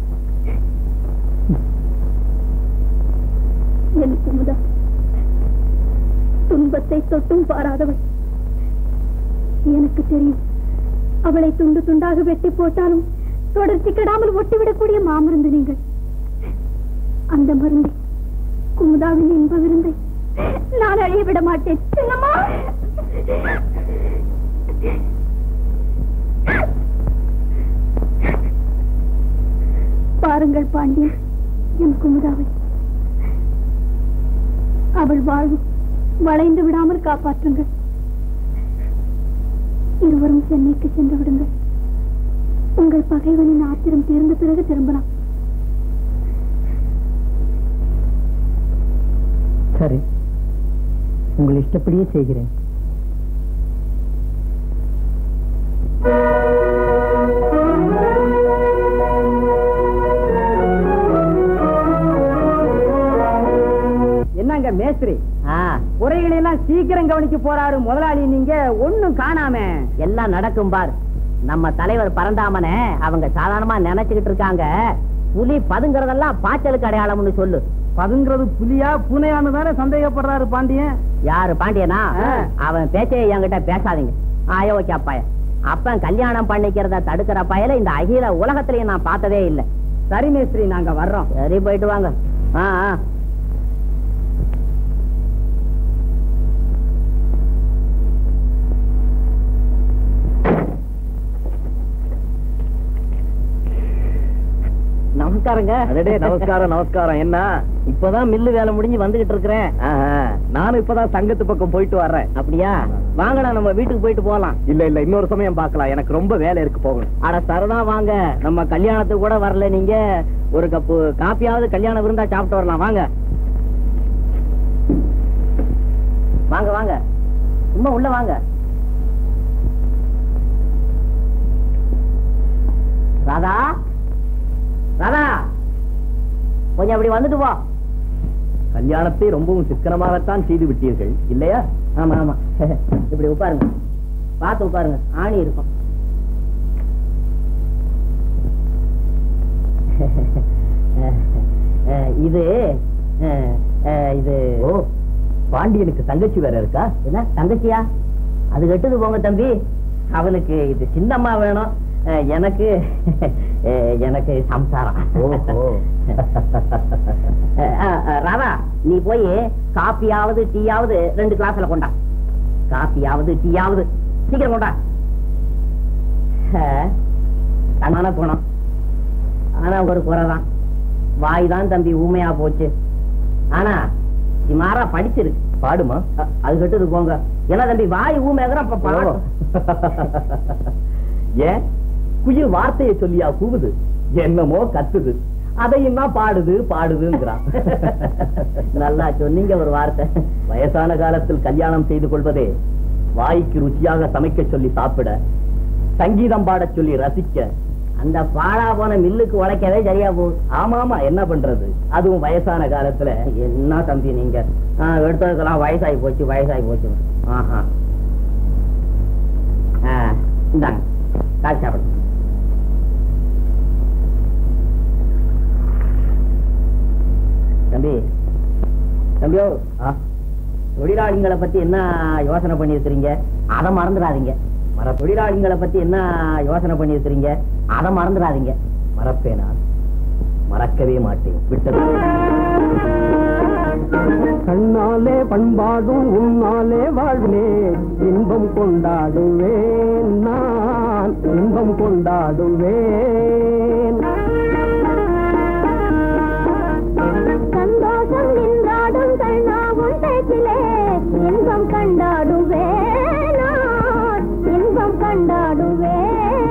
என் குமுதா துன்பத்தை தொட்டும் பாராதவள். எனக்கு தெரியும், அவளை துண்டு துண்டாக வெட்டி போட்டாலும் தொடர்ச்சி கெடாமல் ஒட்டிவிடக்கூடிய மாமருந்து நீங்கள். அந்த மருந்தை, குமுதாவின் இன்ப விருந்தை நான் அழிய விட மாட்டேன். சின்னம்மா, பாருங்கள் பாண்டியன், என் குமுதாவை அவள் வாழ்வு வளைந்து விடாமல் காப்பாற்றுங்கள். இருவரும் சென்னைக்கு சென்று விடுங்கள். உங்கள் பகைவனின் ஆத்திரம் தீர்ந்த பிறகு திரும்பலாம். சரி, உங்கள் இஷ்டப்படியே செய்கிறேன். என்னங்க மேஸ்திரி, குறைகளை எல்லாம் சீக்கிரம் கவனிக்க போறாரு முதலாளி. நீங்க ஒண்ணும் காணாம. எல்லாம் நடக்கும் பார். நம்ம தலைவர் பரந்தாமனை அவங்க சாதாரணமா நினைச்சுக்கிட்டு இருக்காங்க. புலி பதுங்கிறதெல்லாம் பாய்ச்சலுக்கு அடையாளம்னு சொல்லு. பதுங்கிறது புலியா பூனையான்னு தானே சந்தேகப்படுறாரு பாண்டியன். யாரு பாண்டியனா? அவன் பேச்சே என்கிட்ட பேசாதீங்க. அயோக்கிய அப்பாய. அப்பன் கல்யாணம் பண்ணிக்கிறத தடுக்கிற பயல இந்த அகில உலகத்திலேயே நான் பார்த்ததே இல்லை. சரி மேஸ்திரி, நாங்க வர்றோம். சரி, போயிட்டு வாங்க. நமஸ்காரங்க. நமஸ்காரம் நமஸ்காரம். என்ன, இப்பதான் மில்லு வேலை முடிஞ்சு வந்துகிட்டு இருக்கிறேன். நானும் இப்பதான் சங்கத்து பக்கம் போயிட்டு வர்றேன். அப்படியா? வாங்கடா, நம்ம வீட்டுக்கு போயிட்டு போகலாம். இல்ல இல்ல, இன்னொரு சமயம் பார்க்கலாம். எனக்கு ரொம்ப வேலை இருக்கு, போகணும். அட சரதா வாங்க. நம்ம கல்யாணத்துக்கு கூட வரல நீங்க. ஒரு கப்பு காப்பியாவது கல்யாண விருந்தா சாப்பிட்டு வரலாம். வாங்க வாங்க வாங்க, சும்மா உள்ள வாங்க. ராதா, ராதா, கொஞ்சம் அப்படி வந்துட்டு போ. கல்யாணத்தை ரொம்பவும் சிக்கனமாகத்தான் செய்து விட்டீர்கள் இல்லையா? ஆமா ஆமா. இப்படி உட்காருங்க, பார்த்து உட்காருங்க, ஆணி இருக்கும். இது இது ஓ, பாண்டியனுக்கு தங்கச்சி வேற இருக்கா? என்ன தங்கச்சியா? அது கெட்டது போங்க தம்பி. அவனுக்கு இது சின்னம்மா வேணும், எனக்கு எனக்கு சம்சாரம். ராதா, நீ போய் காப்பியாவது டீயாவது 2 கிளாஸ்ல கொண்டா. காப்பியாவது டீயாவது சீக்கிரம் கொண்டா. தங்கான போனோம். ஆனா ஒரு குறைதான், வாய் தான் தம்பி ஊமையா போச்சு. ஆனா சிமாரா படிச்சிருக்கு. பாடுமா? அது கெட்டது போங்க. என்ன தம்பி வாய் ஊமையாகிற? ஏன் குயில் வார்த்தையை சொல்லியா கூவுது? என்னமோ கத்துது, அதையும் தான் பாடுது பாடுதுங்கிறான். நல்லா சொன்னீங்க ஒரு வார்த்தை. வயசான காலத்தில் கல்யாணம் செய்து கொள்வதே வாய்க்கு ருச்சியாக சமைக்க சொல்லி சாப்பிட, சங்கீதம் பாட சொல்லி ரசிக்க, அந்த பாழா போன மில்லுக்கு உழைக்கவே சரியா போகுது. ஆமா ஆமா, என்ன பண்றது? அதுவும் வயசான காலத்துல. என்ன தம்பி நீங்க எடுத்ததுக்கெல்லாம் வயசாகி போச்சு வயசாகி போச்சு. ஆஹா, இந்தாங்க காசு சாப்பிடு. தம்பி, தம்பியோ தொழிலாளிகளை பத்தி என்ன யோசனை பண்ணிருக்கிறீங்க? அதை மறந்துடாதீங்க. தொழிலாளிகளை பத்தி என்ன யோசனை பண்ணிருக்கிறீங்க? அதை மறந்துடாதீங்க. மறப்பேனா? மறக்கவே மாட்டேன். விட்டது. கண்ணாலே பண்பாடும் உன்னாலே வாழ்வே இன்பம் கொண்டாடுவேன் நான், இன்பம் கொண்டாடுவேன். சந்தோஷம் நின்றாடும் கண்ணாவும் பேச்சிலே இன்பம் கண்டாடுவேன் நான், இன்பம் கண்டாடுவேன்.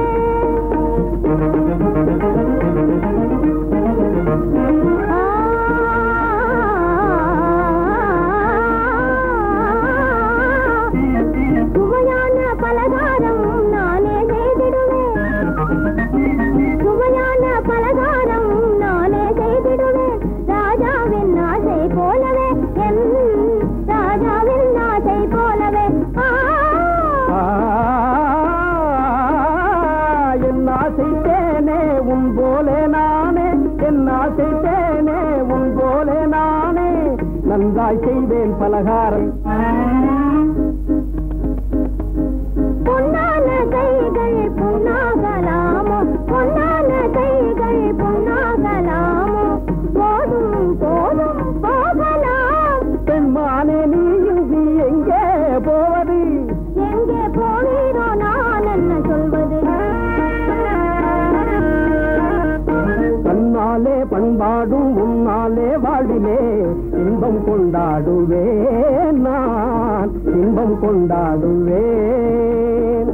சுவையான பலகாரம் நானே செய்திடுவேன், சுவையான பலகாரம் நானே செய்திடுவேன். ராஜாவின் ஆசை போலவே, என் ராஜாவின் ஆசை போலவே. என் ஆசைத்தேனே உன் போலே நானே, என் ஆசைத்தேனே உன் போலே நானே, நன்றாய் செய்வேன் பலகாரம். பொன்னான கைகள் பொன்னாகலாமோ, பொன்னான கைகள் பொன்னாகலாமோ, போதும் போதும் போகலாம். பெண்மானே நீ எங்கே போவது? எங்கே போகிறோ நான் என்ன சொல்வது? தன்னாலே பண்பாடும் உன்னாலே வாழ்விலே இன்பம் கொண்டாடுவேன் நான், இன்பம் கொண்டாடுவேன்.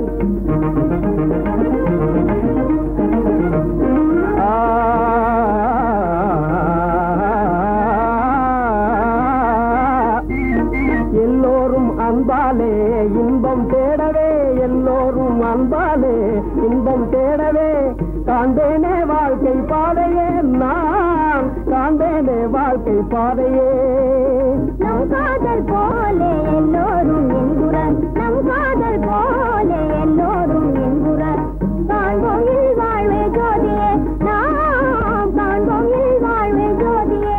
எல்லோரும் அன்பாலே இன்பம் தேடவே, எல்லோரும் அன்பாலே இன்பம் தேடவே, காண்பேனே வாழ்க்கை பாதையே நான், காண்பேனே வாழ்க்கை பாதையே. நம் காதல் போலே எல்லோரும் என்குறர், நம் காதல் போலே எல்லோரும் என்குறர். காண்போம் இல் வாழ்வே ஜோதியே, நாம் காண்போம் இல் வாழ்வே ஜோதியே.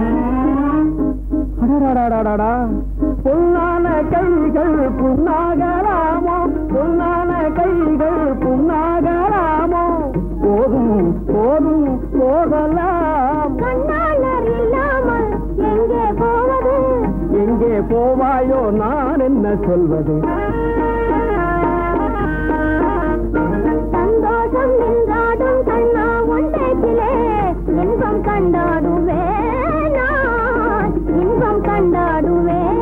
அடடடடடடா, பொன்னான கைகள் புண்ணாகலாமோ, பொன்னான கைகள் புண்ணாகலாமோ, போதும் போதும் போகலாம். கண்ணாளர் இல்லாமல் எங்கே போவது? எங்கே போவாயோ நான் என்ன சொல்வது? சந்தோஷம் நின்றாடும் கண்ணா உன் பேச்சிலே இன்பம் கண்டாடுவேன் நான், இன்பம் கண்டாடுவேன்.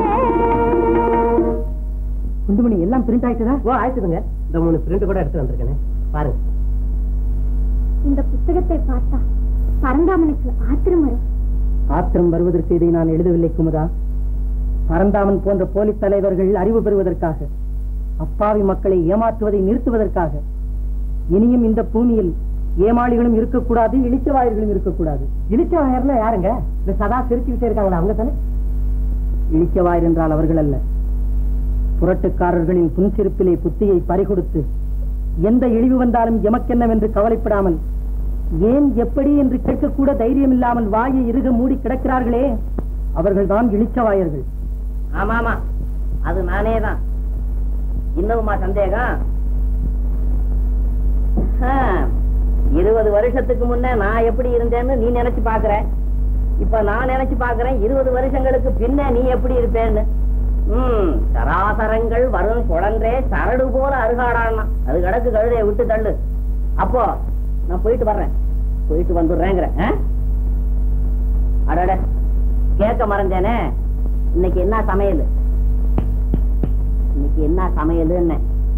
குண்டுமணி எல்லாம் பிரிண்ட் ஆயிட்டுதா? ஓ, ஆயிடுதுங்க. இந்த 3 பிரிண்ட் கூட எடுத்து வந்திருக்கேன், பாருங்க. இந்த புத்தகத்தை பார்த்தா பரந்தாமனுக்கு ஆத்திரம் வரும். ஆத்திரம் வருவதற்கு இதை நான் எழுதவில்லை குமுதா. பரந்தாமன் போன்ற போலீஸ் தலைவர்கள் அறிவு பெறுவதற்காக, அப்பாவி மக்களை ஏமாற்றுவதை நிறுத்துவதற்காக. இனியும் இந்த பூமியில் ஏமாளிகளும் இருக்கக்கூடாது, இளிச்சவாயர்களும் இருக்கக்கூடாது. இளிச்சவாயர்னா யாருங்க? இந்த சதா சிரிச்சுக்கிட்டே இருக்காங்களா, அவங்க தானே? இளிச்சவாயர் என்றால் அவர்கள் அல்ல, புரட்டுக்காரர்களின் புன்சிரிப்பிலே புத்தியை பறிகொடுத்து எந்த இழிவு வந்தாலும் எமக்கென்னவென்று கவலைப்படாமல், ஏன் எப்படி என்று கேட்கக்கூட தைரியம் இல்லாமல் வாயை இறுக மூடி கிடக்கிறார்களே, அவர்கள்தான் இளிச்சவாயர்கள். ஆமாமா, அது நானே தான். இன்னுமா சந்தேகம்? 20 வருஷத்துக்கு முன்ன நான் எப்படி இருந்தேன்னு நீ நினைச்சு பாக்குற. இப்ப நான் நினைச்சு பாக்குறேன் 20 வருஷங்களுக்கு பின்ன நீ எப்படி இருப்பேன்னு. சராசரங்கள் வரும் குழந்தை சரடு போல அருகாடானா, அது கிடக்கு கழுதைய விட்டு தள்ளு. அப்போ நான் போயிட்டு வர்றேன், போயிட்டு வந்துடுறேங்கிற. அடட, கேட்க மறந்தேனே, இன்னைக்கு என்ன சமையல்? இன்னைக்கு என்ன சமையல்? என்ன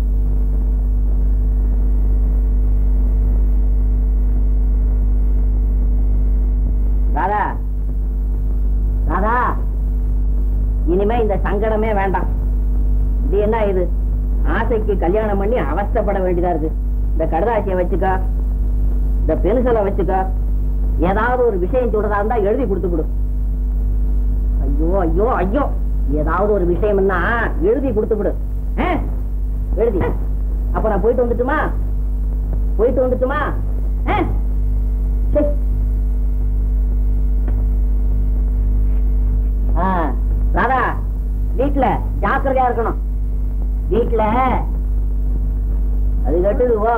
ராதா, ராதா, இனிமே இந்த சங்கடமே வேண்டாம். இது என்ன இது? ஆசைக்கு கல்யாணம் பண்ணி அவஸ்தைப்பட வேண்டியதா இருக்கு. இந்த கடுதாசியை வச்சுக்க, இந்த பென்சிலை வச்சுக்க, ஏதாவது ஒரு விஷயம் சொல்றதா இருந்தா எழுதி கொடுத்து கொடு. ஐயோ ஐயோ ஐயோ, ஏதாவது ஒரு விஷயம்னா எழுதி கொடுத்து விடு. எழுதி. அப்ப நான் போயிட்டு வந்துட்டுமா? போயிட்டு வந்துட்டுமா? ராதா, நீ ஜாக்கிரதையா இருக்கணும். வீட்டுல அது கட்டுது. ஓ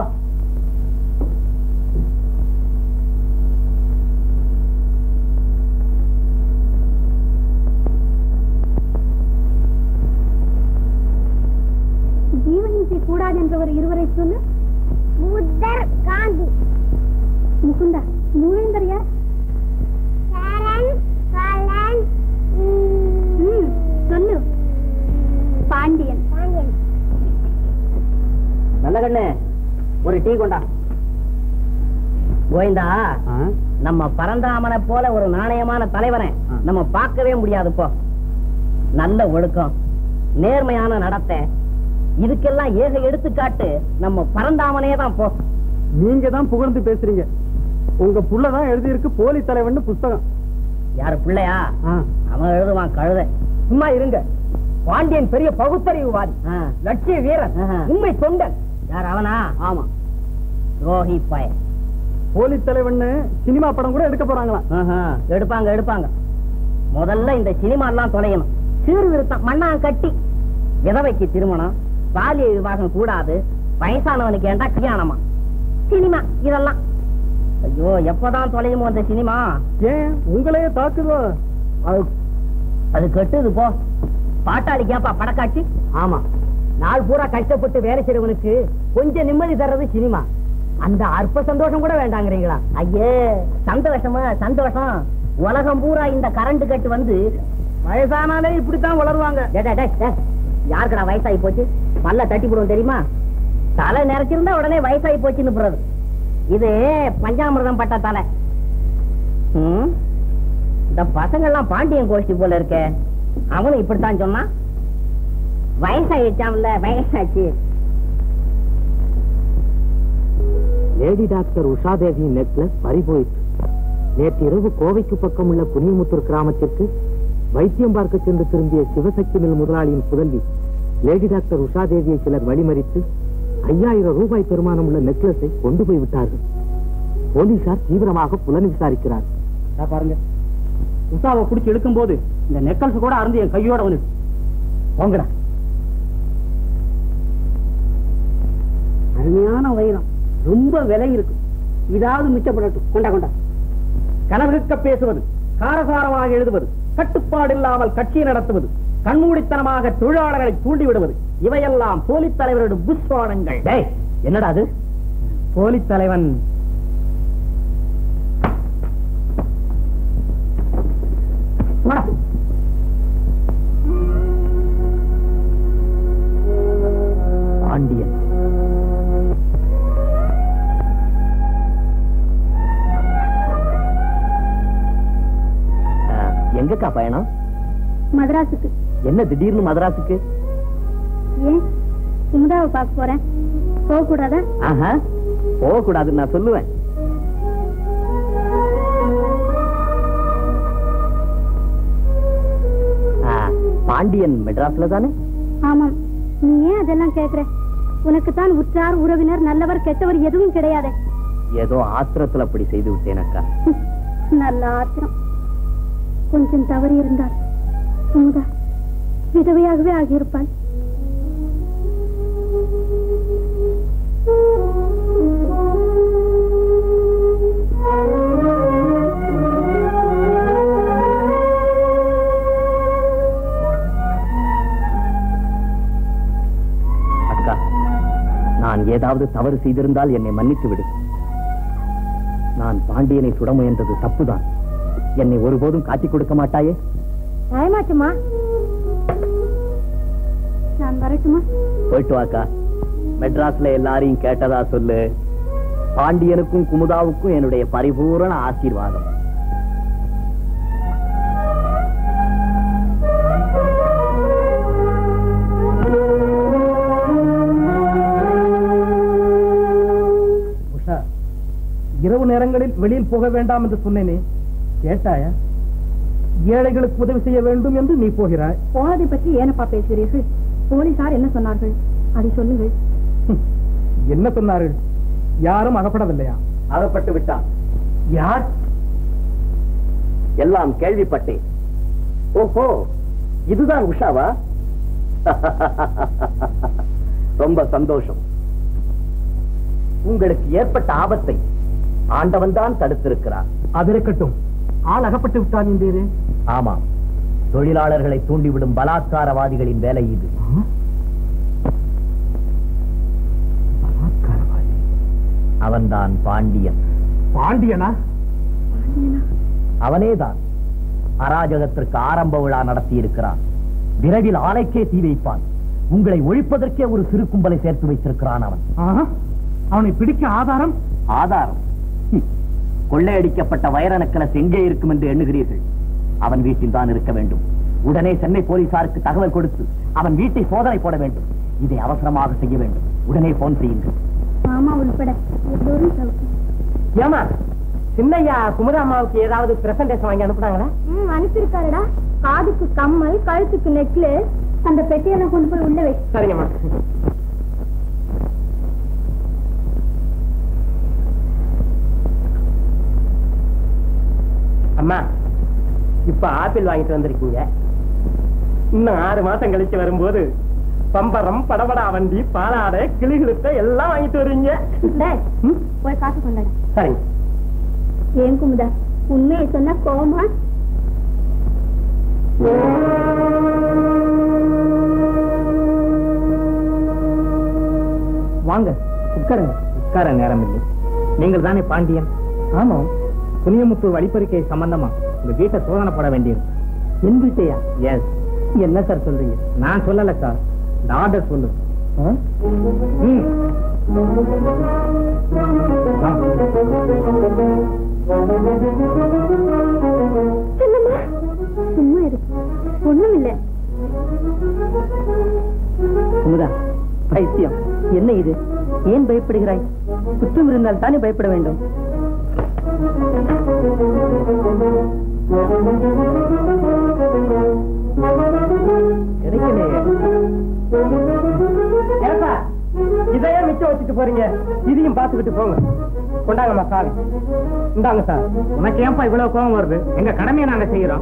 ஜீவஹிம்சை கூடாது என்றவர் இருவரை சொல்லு. புத்தர், காந்தி. முகுந்தா, மூவேந்தர் யார்? சொல்லு. பாண்டியன். நல்ல கண்ணு, ஒரு டீ கொண்டா. கோவிந்தா, நம்ம பரந்தாமனை போல ஒரு நாணயமான தலைவனை நம்ம பார்க்கவே முடியாது. போ. நல்ல ஒழுக்கம், நேர்மையான நடத்தை, இதுக்கெல்லாம் ஏக எடுத்துக்காட்டு நம்ம பரந்தாமனே தான். போ. நீங்க தான் புகழ்ந்து பேசுறீங்க. உங்க புள்ளதான் எழுதியிருக்கு போலி தலைவன் புஸ்தகம். யாரு பிள்ளையா? அவன் எழுதுவான் கழுத. சும்மா இருங்க. பாண்டியன் பெரிய பகுத்தறிவுவாதி, லட்சிய வீரன், உண்மை தொண்டன். யார் அவனா? ஆமா, துரோகி பாய. போலி தலைவன் சினிமா படம் கூட எடுக்க போறாங்களாம். எடுப்பாங்க எடுப்பாங்க. முதல்ல இந்த சினிமா எல்லாம் தொலையணும். சீர்திருத்தம், மண்ணா கட்டி, விதவைக்கு திருமணம், பாலிய விவாகம் கூடாது, வயசானவனுக்கு ஏண்டா கல்யாணமா, சினிமா இதெல்லாம். ஐயோ, எப்பதான் தொலையுமோ அந்த சினிமா? ஏன் உங்களையே தாக்குதோ? அது கட்டுது. போ. பாட்டாளி கேப்பா படக்காட்சி. ஆமா, நாள் பூரா கஷ்டப்பட்டு வேலை செய்யறவனுக்கு கொஞ்சம் நிம்மதி தர்றது சினிமா. அந்த அற்ப சந்தோஷம் கூட வேண்டாங்கிறீங்களா? ஐயே, சந்தோஷமா சந்தோஷம். உலகம் பூரா இந்த கரண்ட் கட்டு வந்து வயசானாலே இப்படித்தான் வளருவாங்க. யாருக்கடா வயசாகி போச்சு? பல்ல தட்டி போடுவோம் தெரியுமா? தலை நிறைச்சிருந்தா உடனே வயசாகி போச்சுன்னு போறது. இது பஞ்சாமிர்தம் பட்ட தலை. இந்த பசங்கள்லாம் பாண்டியன் கோஷ்டி போல இருக்க. அவனும் இப்படித்தான் சொன்னா. வயசாயிடுச்சான்ல, வயசாச்சு. லேடி டாக்டர் உஷாதேவியின் நெக்லஸ் பறிபோயிற்று. நேற்று இரவு கோவைக்கு பக்கம் உள்ள குனியமுத்தூர் கிராமத்திற்கு வைத்தியம் பார்க்க சென்று திரும்பிய சிவசக்தி மில் முதலாளியின் புதல்வி லேடி டாக்டர் உஷாதேவியை சிலர் வழிமறித்து 5000 ரூபாய் பெருமானம் உள்ள நெக்லஸை கொண்டு போய் விட்டார்கள். போலீசார் தீவிரமாக புலன் விசாரிக்கிறார். பாருங்க, உஷாவை குடிச்சு எடுக்கும் போது இந்த நெக்லஸ் கூட அருந்து என் கையோட வந்து போங்கடா. அருமையான வைரம், ரொம்ப விலை இருக்கு. இதாவது மிச்சப்படட்டும். கொண்டா கொண்டா. கனவுக்க பேசுவது, காரசாரமாக எழுதுவது, கட்டுப்பாடு இல்லாமல் கட்சியை நடத்துவது, கண்மூடித்தனமாக தொழிலாளர்களை தூண்டிவிடுவது, இவையெல்லாம் போலி தலைவருடைய புஷ்பாடங்கள். என்னடா அது? போலி தலைவன் பாண்டியன். எங்கக்கா பயணம்? மதராசுக்கு. என்ன திடீர்னு மதராசுக்கு? ஏன், குமுதாவை பார்க்க போறேன். போக கூடாதா? போக கூடாதுன்னு நான் சொல்லுவேன். பாண்டியன் மெட்ராஸ்ல தானே? ஆமாம். நீ ஏன் அதெல்லாம் கேக்குற? உனக்குத்தான் உற்றார் உறவினர் நல்லவர் கெட்டவர் எதுவும் கிடையாது. ஏதோ ஆத்திரத்துல அப்படி செய்து விட்டேன் அக்கா. நல்ல ஆத்திரம். கொஞ்சம் தவறி இருந்தால் குமுதா விதவையாகவே ஆகியிருப்பாள். அக்கா, நான் ஏதாவது தவறு செய்திருந்தால் என்னை மன்னித்து விடு. நான் பாண்டியனை சுட முயன்றது தப்புதான். என்னை ஒருபோதும் காட்டிக் கொடுக்க மாட்டாயே? பயமாட்டுமா? நான் வரட்டுமா? போயிட்டு வாக்கா. மெட்ராஸ்ல எல்லாரையும் கேட்டதா சொல்லு. பாண்டியனுக்கும் குமுதாவுக்கும் என்னுடைய பரிபூரண ஆசீர்வாதம். உஷா, இரவு நேரங்களில் வெளியில் போக வேண்டாம் என்று சொன்னேனே, கேட்டாயா? ஏழைகளுக்கு உதவி செய்ய வேண்டும் என்று நீ போகிறாய். போனதை பற்றி ஏனப்பா பேசுகிறீர்கள்? போலீசார் என்ன சொன்னார்கள்? அதை சொல்லுங்கள். என்ன சொன்னார்கள்? யாரும் அகப்படவில்லையா? அகப்பட்டு விட்டான். யார்? எல்லாம் கேள்விப்பட்டேன். ஓஹோ, இதுதான் உஷாவா? ரொம்ப சந்தோஷம். உங்களுக்கு ஏற்பட்ட ஆபத்தை ஆண்டவன் தான் தடுத்திருக்கிறார். அது இருக்கட்டும், ஆள் அகப்பட்டு விட்டான் என்றீரே? ஆமாம், தொழிலாளர்களை தூண்டிவிடும் பலாத்காரவாதிகளின் வேலை இது. அவன்தான் பாண்டியன். பாண்டியனா? அவனேதான் அராஜகத்திற்கு ஆரம்ப விழா நடத்தி இருக்கிறான். விரைவில் ஆலைக்கே தீ வைப்பான். உங்களை ஒழிப்பதற்கே ஒரு சிறு கும்பலை சேர்த்து வைத்திருக்கிறான் அவன். அவனை பிடிக்க ஆதாரம்? ஆதாரம்? கொள்ளையடிக்கப்பட்ட வைரநக்கலஸ் எங்கே இருக்கும் என்று எண்ணுகிறீர்கள்? அவன் வீட்டில் தான் இருக்க வேண்டும். உடனே சென்னை போலீசாருக்கு தகவல் கொடுத்து அவன் வீட்டை சோதனை போட வேண்டும். இதை அவசரமாக செய்ய வேண்டும். உடனே போன் செய்யுங்கள். மாமா உள்பட எல்லோரும் சவுக்கு. ஏமா சின்னையா குமுதாமாவுக்கு ஏதாவது பிரசன்டேஷன் வாங்கி அனுப்புனாங்களா? அனுப்பியிருக்காருடா. காதுக்கு கம்மல், கழுத்துக்கு நெக்லஸ். அந்த பெட்டியெல்லாம் கொண்டு போய் உள்ள வை. சரிங்கம்மா. அம்மா, இப்ப ஆப்பிள் வாங்கிட்டு வந்திருக்கீங்க. இன்னும் 6 மாசம் கழிச்சு வரும்போது பம்பரம், படபடா வண்டி, பாலாடை, கிளிகிழுத்த எல்லாம் வாங்கிட்டு வருவீங்க. போய் காசு கொண்டாட. சரிங்க. ஏன் குமுதா, உண்மையை சொன்னா கோமா? வாங்க உட்காருங்க. உட்கார நேரம் இல்லை. நீங்கள் தானே பாண்டியன்? ஆமா. புனியமுத்து வழிப்பறிக்கை சம்பந்தமா உங்க வீட்டை சோதனை போட வேண்டியிருக்கு. என் வீட்டையா? எஸ். என்ன சார் சொல்றீங்க? நான் சொல்லல சார், ஆர்டர் சொல்லு. சும்மா இருக்கு, ஒண்ணும் இல்ல. குமுதா, பைத்தியம் என்ன இது? ஏன் பயப்படுகிறாய்? குற்றம் இருந்தால் தானே பயப்பட வேண்டும். இதையே மிச்சம் வச்சுட்டு போறீங்க, இதையும் பார்த்துக்கிட்டு போங்க. கொண்டாங்கம்மா சாவி. இந்தாங்க சார். உனக்கு ஏன்பா இவ்வளவு கோபம் வருது? எங்க கடமையை நாங்க செய்யறோம்.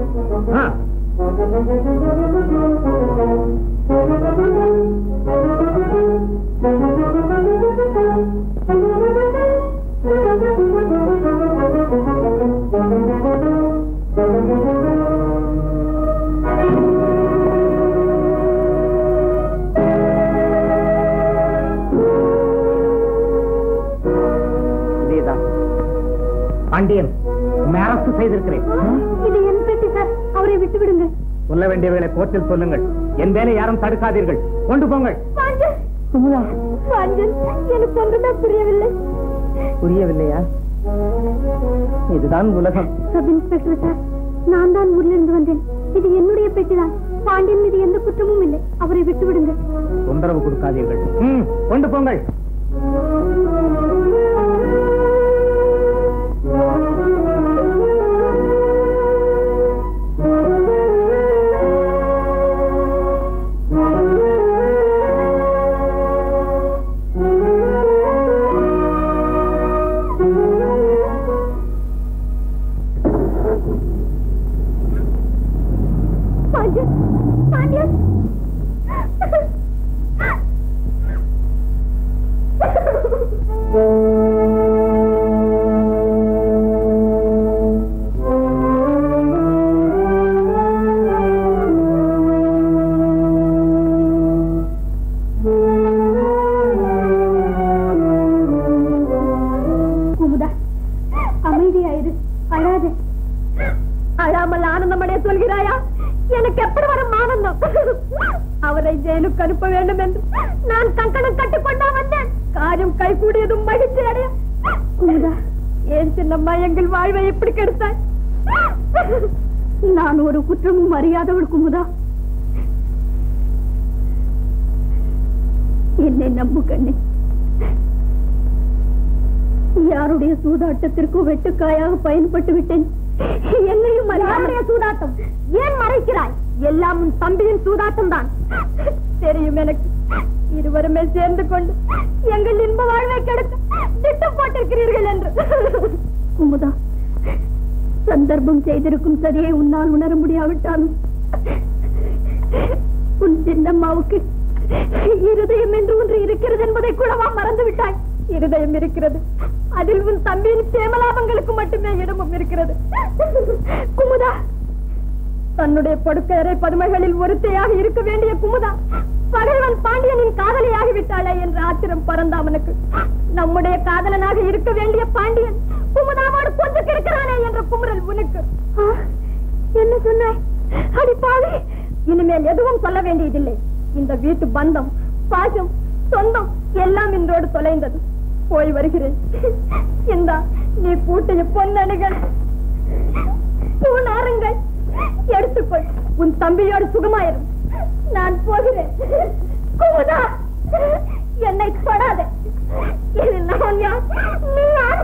பாண்டியன், உண்மை அரசு செய்திருக்கிறேன். இது என் பெட்டி சார், அவரை விட்டு விடுங்க. சொல்ல வேண்டிய வேலை கோர்ட்டில் சொல்லுங்கள். என் வேலை யாரும் தடுக்காதீர்கள். கொண்டு போங்கள். எனக்கு ஒன்றுதான் புரியவில்லை. புரியவில்லையா? இதுதான் உலகம். சப் இன்ஸ்பெக்டர் சார், நான் தான் ஊரிலிருந்து வந்தேன். இது என்னுடைய பெட்டிதான். பாண்டியன் மீது எந்த குற்றமும் இல்லை. அவரை விட்டு விடுங்க. தொந்தரவு கொடுக்காதீர்கள். கொண்டு போங்கள். அழாமல் ஆனந்தமடைய சொல்கிறாயா? எனக்கு எப்படி வரும் ஆனந்தம்? அவரை ஜெயிலுக்கு அனுப்ப வேண்டும் என்று நான் கங்கணம் கட்டிக்கொண்டா வந்தேன். காரியம் கை கூடியதும் மகிழ்ச்சி அடைய. ஏன் சின்னம்மா எங்கள் வாழ்வை எப்படி கெடுத்தாய்? நான் ஒரு குற்றமும் அறியாதவள் குமுதா. என்னை நம்பு கண்ணே. யாருடைய சூதாட்டத்திற்கு வெட்டுக்காயாக பயன்பட்டு விட்டேன். என்னையும் யாருடைய சூதாட்டம்? ஏன் மறைக்கிறாய்? எல்லாம் உன் தம்பியின் சூதாட்டம் தான். தெரியும் எனக்கு. இருவருமே சேர்ந்து கொண்டு எங்கள் இன்ப வாழ்வை கெடுக்க திட்டம் போட்டிருக்கிறீர்கள் என்று. குமுதா, சந்தர்ப்பம் செய்திருக்கும் சரியை உன்னால் உணர முடியாவிட்டாலும் உன் சின்னம்மாவுக்கு இருதயம் என்று ஒன்று இருக்கிறது என்பதை கூடவா மறந்து விட்டாய்? இருதயம் இருக்கிறது, அதில் உன் தம்பியின் சேமலாபங்களுக்கு மட்டுமே இடமும் இருக்கிறது. குமுதா, தன்னுடைய படுக்கையறை பதுமைகளில் ஒருத்தையாக இருக்க வேண்டிய குமுதா பகைவன் பாண்டியனின் காதலியாகிவிட்டாளே என்ற ஆத்திரம் பறந்தாவனுக்கு. நம்முடைய காதலனாக இருக்க வேண்டிய பாண்டியன் குமுதாவோடு கொஞ்சம் இருக்கிறானே என்ற குமுறல் உனக்கு. என்ன சொன்னாய்? அடிப்பாவி, இனிமேல் எதுவும் சொல்ல வேண்டியதில்லை. இந்த வீட்டு பந்தம், பாசம், சொந்தம் எல்லாம் இன்றோடு தொலைந்தது. போய் வருகிறேன். இந்த நீ பூட்டிய பொன்னணிகள், பூநாரங்கள் எடுத்துக்கொள். உன் தம்பியோடு சுகமாயிரும். நான் போகிறேன். குமுதா, என்னை தொடாதே. இது நான் யார், நீ யார்?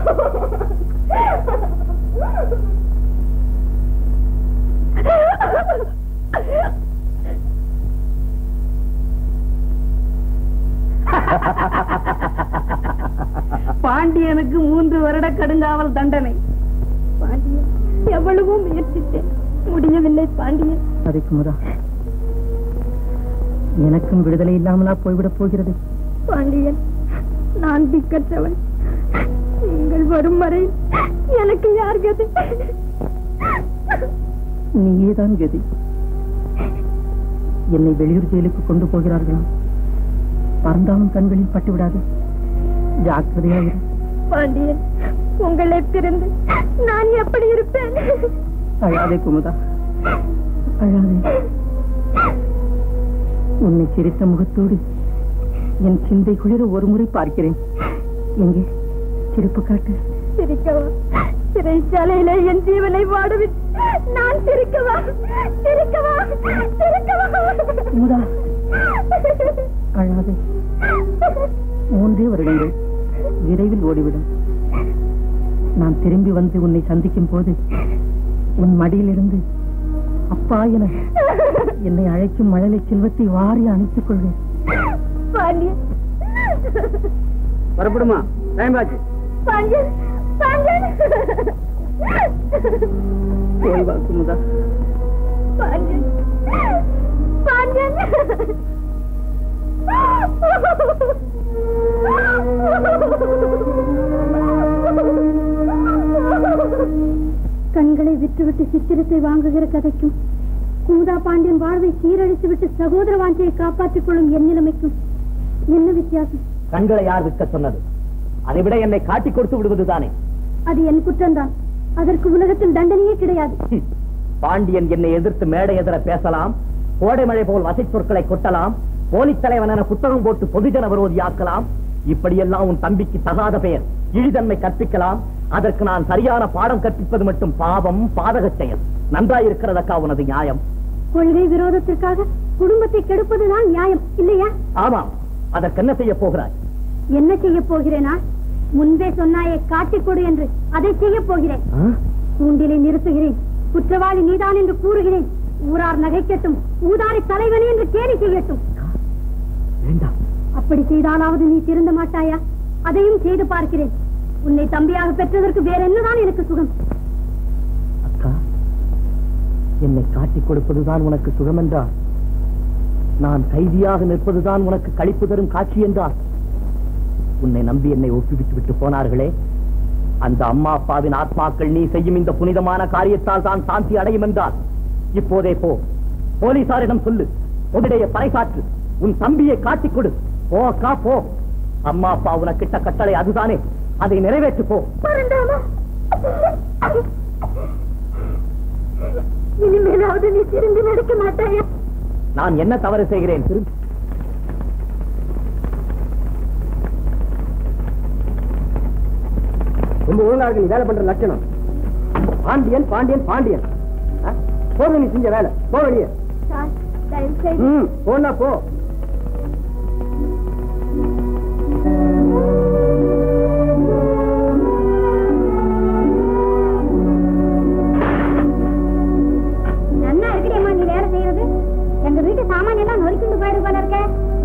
பாண்டியனுக்கு 3 வருட கடுங்காவல் தண்டனை. பாண்டியன், எவ்வளவோ முயற்சித்தேன், முடியவில்லை பாண்டியன். அதை குமுதா, எனக்கும் விடுதலை இல்லாமலா போய்விடப் போகிறது? பாண்டியன், நான் திக்கற்றவள். நீங்கள் வரும் வரை எனக்கு யார் கதி? நீயேதான் கதி. என்னை வெளியூர் ஜெயிலுக்கு கொண்டு போகிறார்களாம். பறந்தாலும் கண்களில் பட்டுவிடாது. ஜாக்கிரதையாக. பாண்டியன், உங்களை பிறந்து நான் எப்படி இருப்பேன்? அழாதே குமுதா, அழாதே. உன்னை சிரித்த முகத்தோடு என் சிந்தை குளிர ஒரு முறை பார்க்கிறேன். எங்கே சிரிப்பு காட்டு. சிரிக்கவா? சிறைச்சாலையிலே என் ஜீவனை வாடுவிட்டு நான் சிரிக்கவா? சிரிக்கவா? சிரிக்கவா? குமுதா, அழாதே. 3 வருடங்கள் விரைவில் ஓடிவிடும். நான் திரும்பி வந்து உன்னை சந்திக்கும் போது உன் மடியிலிருந்து அப்பா என என்னை அழைக்கும் மழலை செல்வத்தை வாரி அணைத்துக் கொள்வேன். பாண்டியன், வரப்படுமா? டைம் ஆச்சு. பாண்டியன், பாண்டியன். போய் வா குமுதா. பாண்டியன், பாண்டியன். கண்களை விட்டுவிட்டு சித்திரத்தை வாங்குகிற கதைக்கும், குமுதா பாண்டியன் வாழ்வை சீரழித்து விட்டு சகோதர வாஞ்சையை காப்பாற்றிக் கொள்ளும் என் நிலைமைக்கும் என்ன வித்தியாசம்? கண்களை யார் விற்க சொன்னது? அதை விட என்னை காட்டிக் கொடுத்து விடுவதுதானே. அது என் குற்றம்தான். அதற்கு உலகத்தில் தண்டனையே கிடையாது. பாண்டியன் என்னை எதிர்த்து மேடை எதிர பேசலாம், கோடை மழை போல் வசை சொற்களை கொட்டலாம், போலீஸ் தலைவன் என புத்தகம் போட்டு பொதுஜன விரோதியாக்கலாம். இப்படியெல்லாம் உன் தம்பிக்கு தகாத பெயர், இழிதன்மை கற்பிக்கலாம். அதற்கு நான் சரியான பாடம் கற்பிப்பது மட்டும் பாவம், பாதக செயல். நன்றாயிருக்கிறதக்கா உனது நியாயம்? கொள்கை விரோதத்திற்காக குடும்பத்தை கெடுப்பதுதான் நியாயம் இல்லையா? ஆமாம். அதற்கு என்ன செய்ய போகிறாய்? என்ன செய்ய போகிறேனா? முன்பே சொன்னாயே காட்டிக் கொடு என்று, அதை செய்ய போகிறேன். கூண்டிலை நிறுத்துகிறேன். குற்றவாளி நீதான் என்று கூறுகிறேன். ஊரார் நகைக்கட்டும், ஊதாரி தலைவனே என்று கேலி செய்யட்டும். வேண்டாம். அப்படி செய்தாலாவது நீ திருந்த மாட்டாயா? அதையும் செய்து பார்க்கிறேன். உன்னை தம்பியாக பெற்றதற்கு வேற என்னதான் எனக்கு சுகம்? அக்கா, என்னை காட்டிக் கொடுப்பதுதான் உனக்கு சுகம் என்றார், நான் கைதியாக நிற்பதுதான் உனக்கு களிப்பு தரும் காட்சி என்றார். உன்னை நம்பி என்னை ஒப்புவித்து விட்டு போனார்களே, அந்த அம்மா அப்பாவின் ஆத்மாக்கள் நீ செய்யும் இந்த புனிதமான காரியத்தால் தான் சாந்தி அடையும் என்றால் இப்போதே போ. போலீசாரிடம் சொல்லு, உன்னுடைய பறைசாற்று, உன் தம்பியை காட்டிக் கொடு. போ அக்கா, போ. அம்மா அப்பா உனக்கிட்ட கட்டளை அதுதானே, அதை நிறைவேற்று போ. இனிமேலாவது நீ திரும்பி நடக்க மாட்டாயா? நான் என்ன தவறு செய்கிறேன்? ரொம்ப ஒழுங்காக நீ வேலை பண்ற லட்சணம். பாண்டியன் பாண்டியன் பாண்டியன். போது நீ செஞ்ச வேலை. போ வெளியே. போனா போ. நல்லா இருக்கிறேம்மா நீ வேலை செய்யறது. எங்க வீட்டு சாமான் எல்லாம் நொறுக்கிட்டு போயிரு போல இருக்க.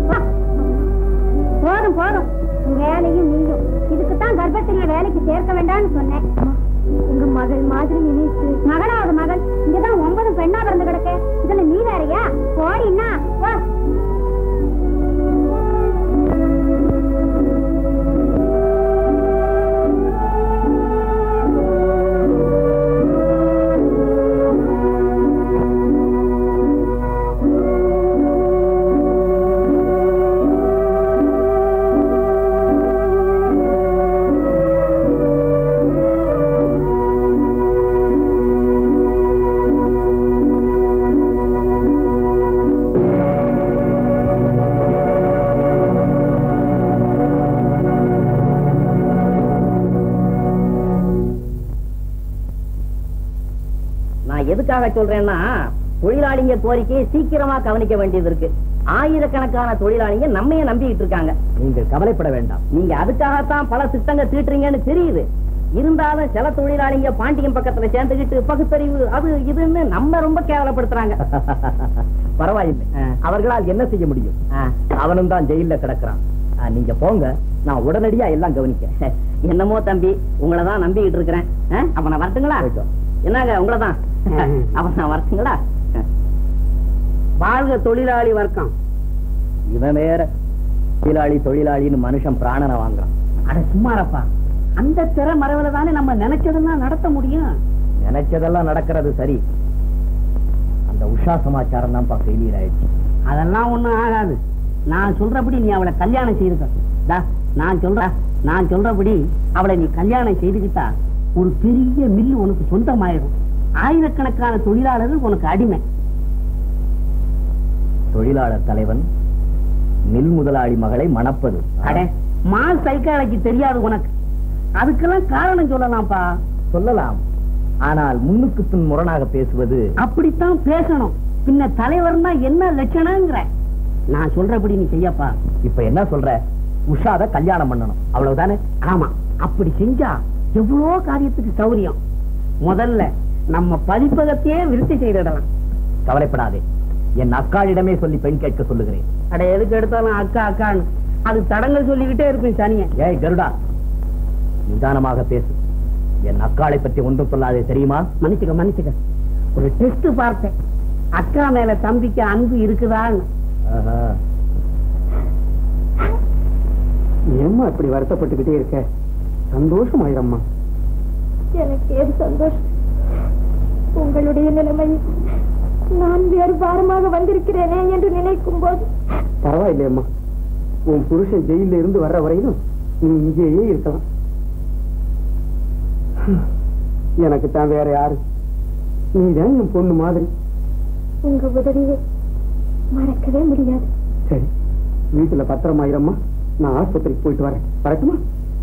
போதும் போதும், வேலையும் நீயும். இதுக்குத்தான் கர்ப்பத்திலே வேலைக்கு சேர்க்க வேண்டாம்னு சொன்னேன். உங்க மகள் மாதிரி நினைத்து. மகளாவது மகள் இங்கதான் 9 பெண்ணா பிறந்து கிடக்க. இதுல நீ வேறையா? போடின்னா எதுக்காக சொல்றேன்னா, தொழிலாளிங்க கோரிக்கையை சீக்கிரமா கவனிக்க வேண்டியது இருக்கு. ஆயிரக்கணக்கான தொழிலாளிங்க நம்மையே நம்பிக்கிட்டு இருக்காங்க. நீங்கள் கவலைப்பட வேண்டாம். நீங்க அதுக்காகத்தான் பல திட்டங்கள் தீட்டுறீங்கன்னு தெரியுது. இருந்தாலும் சில தொழிலாளிங்க பாண்டியன் பக்கத்துல சேர்ந்துகிட்டு பகுத்தறிவு அது இதுன்னு நம்ம ரொம்ப கேவலப்படுத்துறாங்க. பரவாயில்லை, அவர்களால் என்ன செய்ய முடியும்? அவனும் தான் ஜெயில கிடக்குறான். நீங்க போங்க, நான் உடனடியா எல்லாம் கவனிக்க. என்னமோ தம்பி, உங்களை தான் நம்பிக்கிட்டு இருக்கிறேன். அப்ப நான் வரட்டுங்களா? என்னங்க உங்களை தான். அப்ப நான் வரட்டுங்களா? வாழ்க தொழிலாளி வர்க்கம். இவன் வேற தொழிலாளின்னு மனுஷன் பிராணனை வாங்குறான். அட சும்மாரப்பா, அந்த திற மரவுல தானே நம்ம நினைச்சதெல்லாம் நடத்த முடியும். நினைச்சதெல்லாம் நடக்கிறது சரி, அந்த உஷா சமாச்சாரம் தான் ஃபெயிலியர் ஆயிடுச்சு. அதெல்லாம் ஒண்ணும் ஆகாது. நான் சொல்றபடி நீ அவளை கல்யாணம் செய்துக்க. நான் சொல்றபடி அவளை நீ கல்யாணம் செய்துக்கிட்டா ஒரு பெரிய மில்லு உனக்கு சொந்தமாயிடும். ஆயிரக்கணக்கான தொழிலாளர்கள் உனக்கு அடிமை. தொழிலாளர் தலைவன் மில் முதலாளி மகளை மணப்பது மால் சைக்காலஜி தெரியாது உனக்கு. அதுக்கெல்லாம் காரணம் சொல்லலாம்ப்பா. சொல்லலாம், ஆனால் முன்னுக்கு பின் முரணாக பேசுவது. அப்படித்தான் பேசணும். பின்ன தலைவர்னா என்ன லட்சணங்கிற? நான் சொல்றபடி நீ செய்யப்பா. இப்ப என்ன சொல்ற? உஷாத கல்யாணம் பண்ணணும், அவ்வளவுதானே? ஆமா, அப்படி செஞ்சா எவ்வளோ காரியத்துக்கு சௌரியம். முதல்ல நம்ம பதிப்பகத்தையே விருத்தி செய்திடலாம். கவலைப்படாதே, என் அக்காளிடமே சொல்லி பெண் கேட்க சொல்லுகிறேன். அட எதுக்கு எடுத்தாலும் அக்கா அக்கான்னு அது தடங்கள் சொல்லிக்கிட்டே இருப்பேன் சனிய. ஏய் கருடா, நிதானமாக பேசு. என் அக்காளை பற்றி ஒன்றும் சொல்லாதே, தெரியுமா? மன்னிச்சுக்க. ஒரு டெஸ்ட் பார்த்தேன், அக்கா மேல தம்பிக்கு அன்பு இருக்குதான்னு. ஏம்மா இப்படி வருத்தப்பட்டுக்கிட்டே இருக்க? சந்தோஷம் ஆயிரம்மா. எனக்கு ஏது சந்தோஷம்? உங்களுடைய நிலைமை நான் வேறு பாரமாக வந்திருக்கிறேனே என்று நினைக்கும் போது. பரவாயில்லையம்மா, உன் புருஷன் ஜெயில இருந்து வர்ற வரையிலும் நீ இங்கேயே இருக்கலாம். எனக்கு தான் வேற யாரு? நீதான் என் பொண்ணு மாதிரி. உங்க உதவியை மறக்கவே முடியாது. சரி, வீட்டுல பத்திரமாயிரம்மா. நான் ஆஸ்பத்திரிக்கு போயிட்டு வரேன். வரட்டுமா?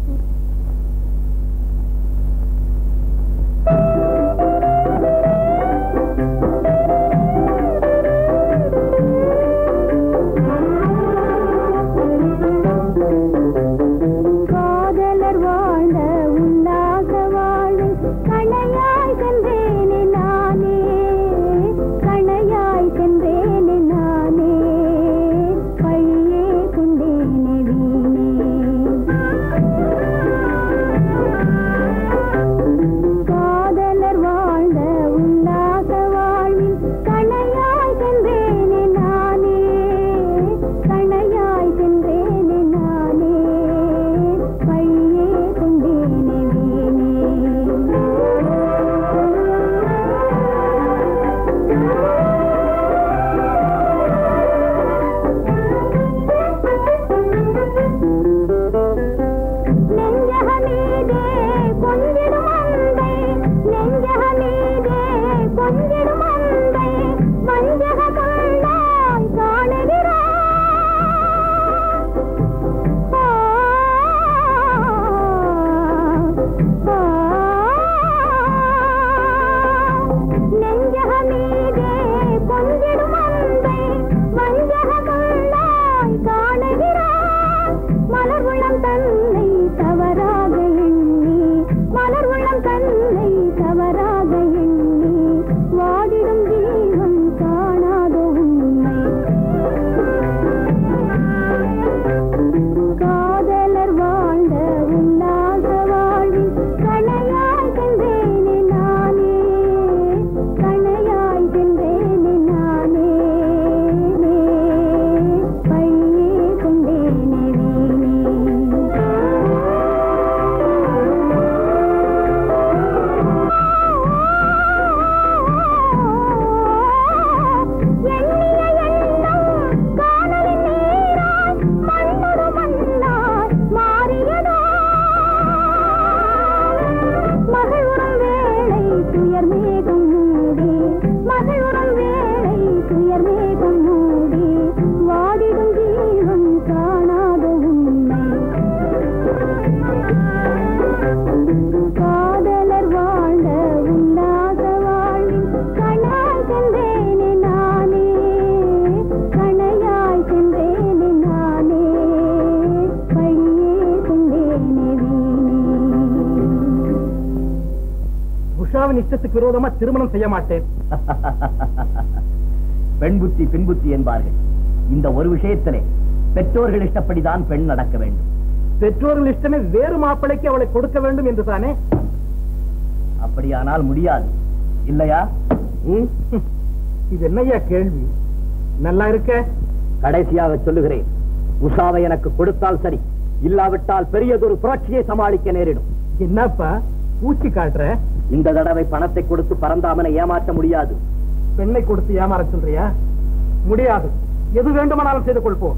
காதலர் வாழ்ந்த உல்லாச வாழ்வு கணையாய் சென்றேனே நானே, கணையாய் சென்றேனே நானே, பையே கொண்டேனே வீணே. இஷ்டத்துக்கு விரோதமா திருமணம் செய்ய மாட்டேன். பெண் புத்தி பின் புத்தி என்பார்கள். இந்த ஒரு விஷயத்திலே பெற்றோர்கள் இஷ்டப்படிதான் பெண் நடக்க வேண்டும். பெற்றோர்கள் இஷ்டமே வேறு மாப்பிளைக்கு அவளை கொடுக்க வேண்டும் என்று தானே? அப்படியானால் முடியாது இல்லையா? இது என்னையா கேள்வி? நல்லா இருக்க. கடைசியாக சொல்லுகிறேன், உஷாவை எனக்கு கொடுத்தால் சரி, இல்லாவிட்டால் பெரியதொரு புரட்சியை சமாளிக்க நேரிடும். என்னப்பா பூச்சி காட்டுற? இந்த தடவை பணத்தை கொடுத்து பரந்தாமனை ஏமாற்ற முடியாது. பெண்ணை கொடுத்து ஏமாற சொல்றியா? முடியாது. எது வேண்டுமானாலும் செய்து கொள்வோம்.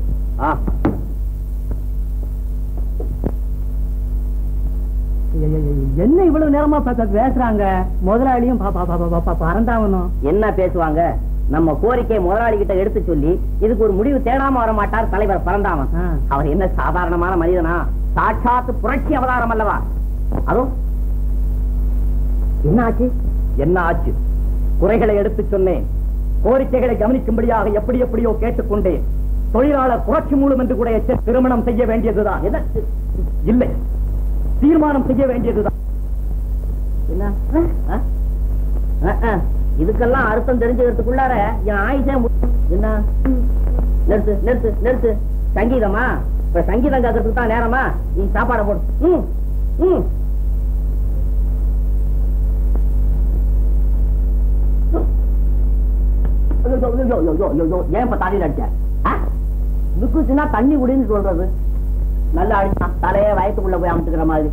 என்ன இவ்வளவு நேரமா பேசுறாங்க? முதலாளியும் பறந்தாவணும். என்ன பேசுவாங்க? நம்ம கோரிக்கை முதலாளி கிட்ட எடுத்து சொல்லி இதுக்கு ஒரு முடிவு தேடாம வர மாட்டார் தலைவர் பரந்தாமன். அவர் என்ன சாதாரணமான மனிதனா? சாட்சாத்து புரட்சி அவதாரம் அல்லவா? அதுவும் என்ன ஆச்சு? என்ன ஆச்சு? குறைகளை எடுத்து சொன்னேன், கோரிக்கைகளை கவனிக்கும்படியாக எப்படி எப்படியோ கேட்டுக்கொண்டேன். தொழிலாளர் புரட்சி மூலம் என்று கூட திருமணம் செய்ய வேண்டியதுதான். இல்லை, தீர்மானம் செய்ய வேண்டியதுதான். இதுக்கெல்லாம் அர்த்தம் தெரிஞ்சுக்கிறதுக்குள்ளார என் ஆயுசே என்ன? நிறுத்து நிறுத்து நிறுத்து. சங்கீதமா? இப்ப சங்கீதம் கேட்கறதுக்கு தான் நேரமா? நீ சாப்பாடை போடு. ஏன் இப்ப தலையில அடிச்ச? லுக்குச்சுன்னா தண்ணி குடின்னு சொல்றது. நல்லா அடிச்சான், தலைய வயத்துக்குள்ள போய் அமுத்துக்கிற மாதிரி.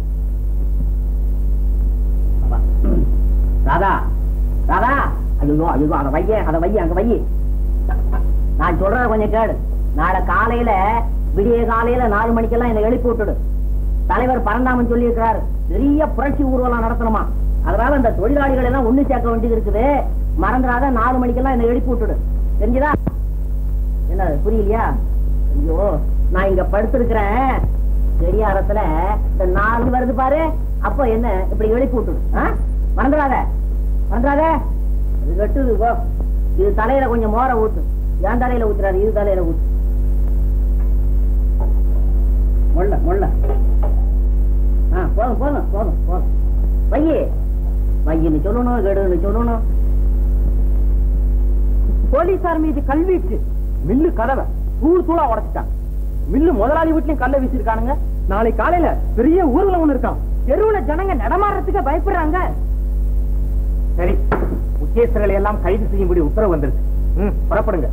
ராதா ராதா, ஐயோ ஐயோ, அதை வைய அதை வைய அங்க வைய. நான் சொல்றத கொஞ்சம் கேடு. நாளை காலையில விடிய காலையில 4 மணிக்கெல்லாம் என்னை எழுப்பி விட்டுடு. தலைவர் பரந்தாமன் சொல்லி இருக்கிறாரு, பெரிய புரட்சி ஊர்வலம் நடத்தணுமா. அதனால இந்த தொழிலாளிகள் எல்லாம் ஒண்ணு சேர்க்க வேண்டியது இருக்குது. மறந்துடாத 4 மணிக்கெல்லாம் என்னை எழுப்பி விட்டுடு. தெரிஞ்சுதா? என்ன புரியலையா? ஐயோ, நான் இங்க படுத்திருக்கிறேன் பெரியாரத்துல இந்த 4 வருது பாரு. அப்ப என்ன இப்படி எழுப்பி விட்டுடு. மறந்துடாத மறந்துடாத. இது வெட்டுது போ. இது தலையில கொஞ்சம் மோர ஊத்து. என் தலையில ஊத்துறாரு, இது தலையில ஊத்து. முள்ள முள்ள. போதும் போதும் போதும் போதும். வையே வையின்னு சொல்லணும், கெடுன்னு சொல்லணும். போலீசார் மீது கல்வீச்சு. மில்லு கதவை தூள் தூளா உடைச்சிட்டான். மில்லு முதலாளி வீட்லயும் கல்ல வீசிருக்கானுங்க. நாளை காலையில பெரிய ஊர்வலம் ஒண்ணு இருக்கான். தெருவுல ஜனங்க நடமாடுறதுக்கு பயப்படுறாங்க. சரி, உச்சேஸ்வரர்களை எல்லாம் கைது செய்யும்படி உத்தரவு வந்திருக்கு. புறப்படுங்க.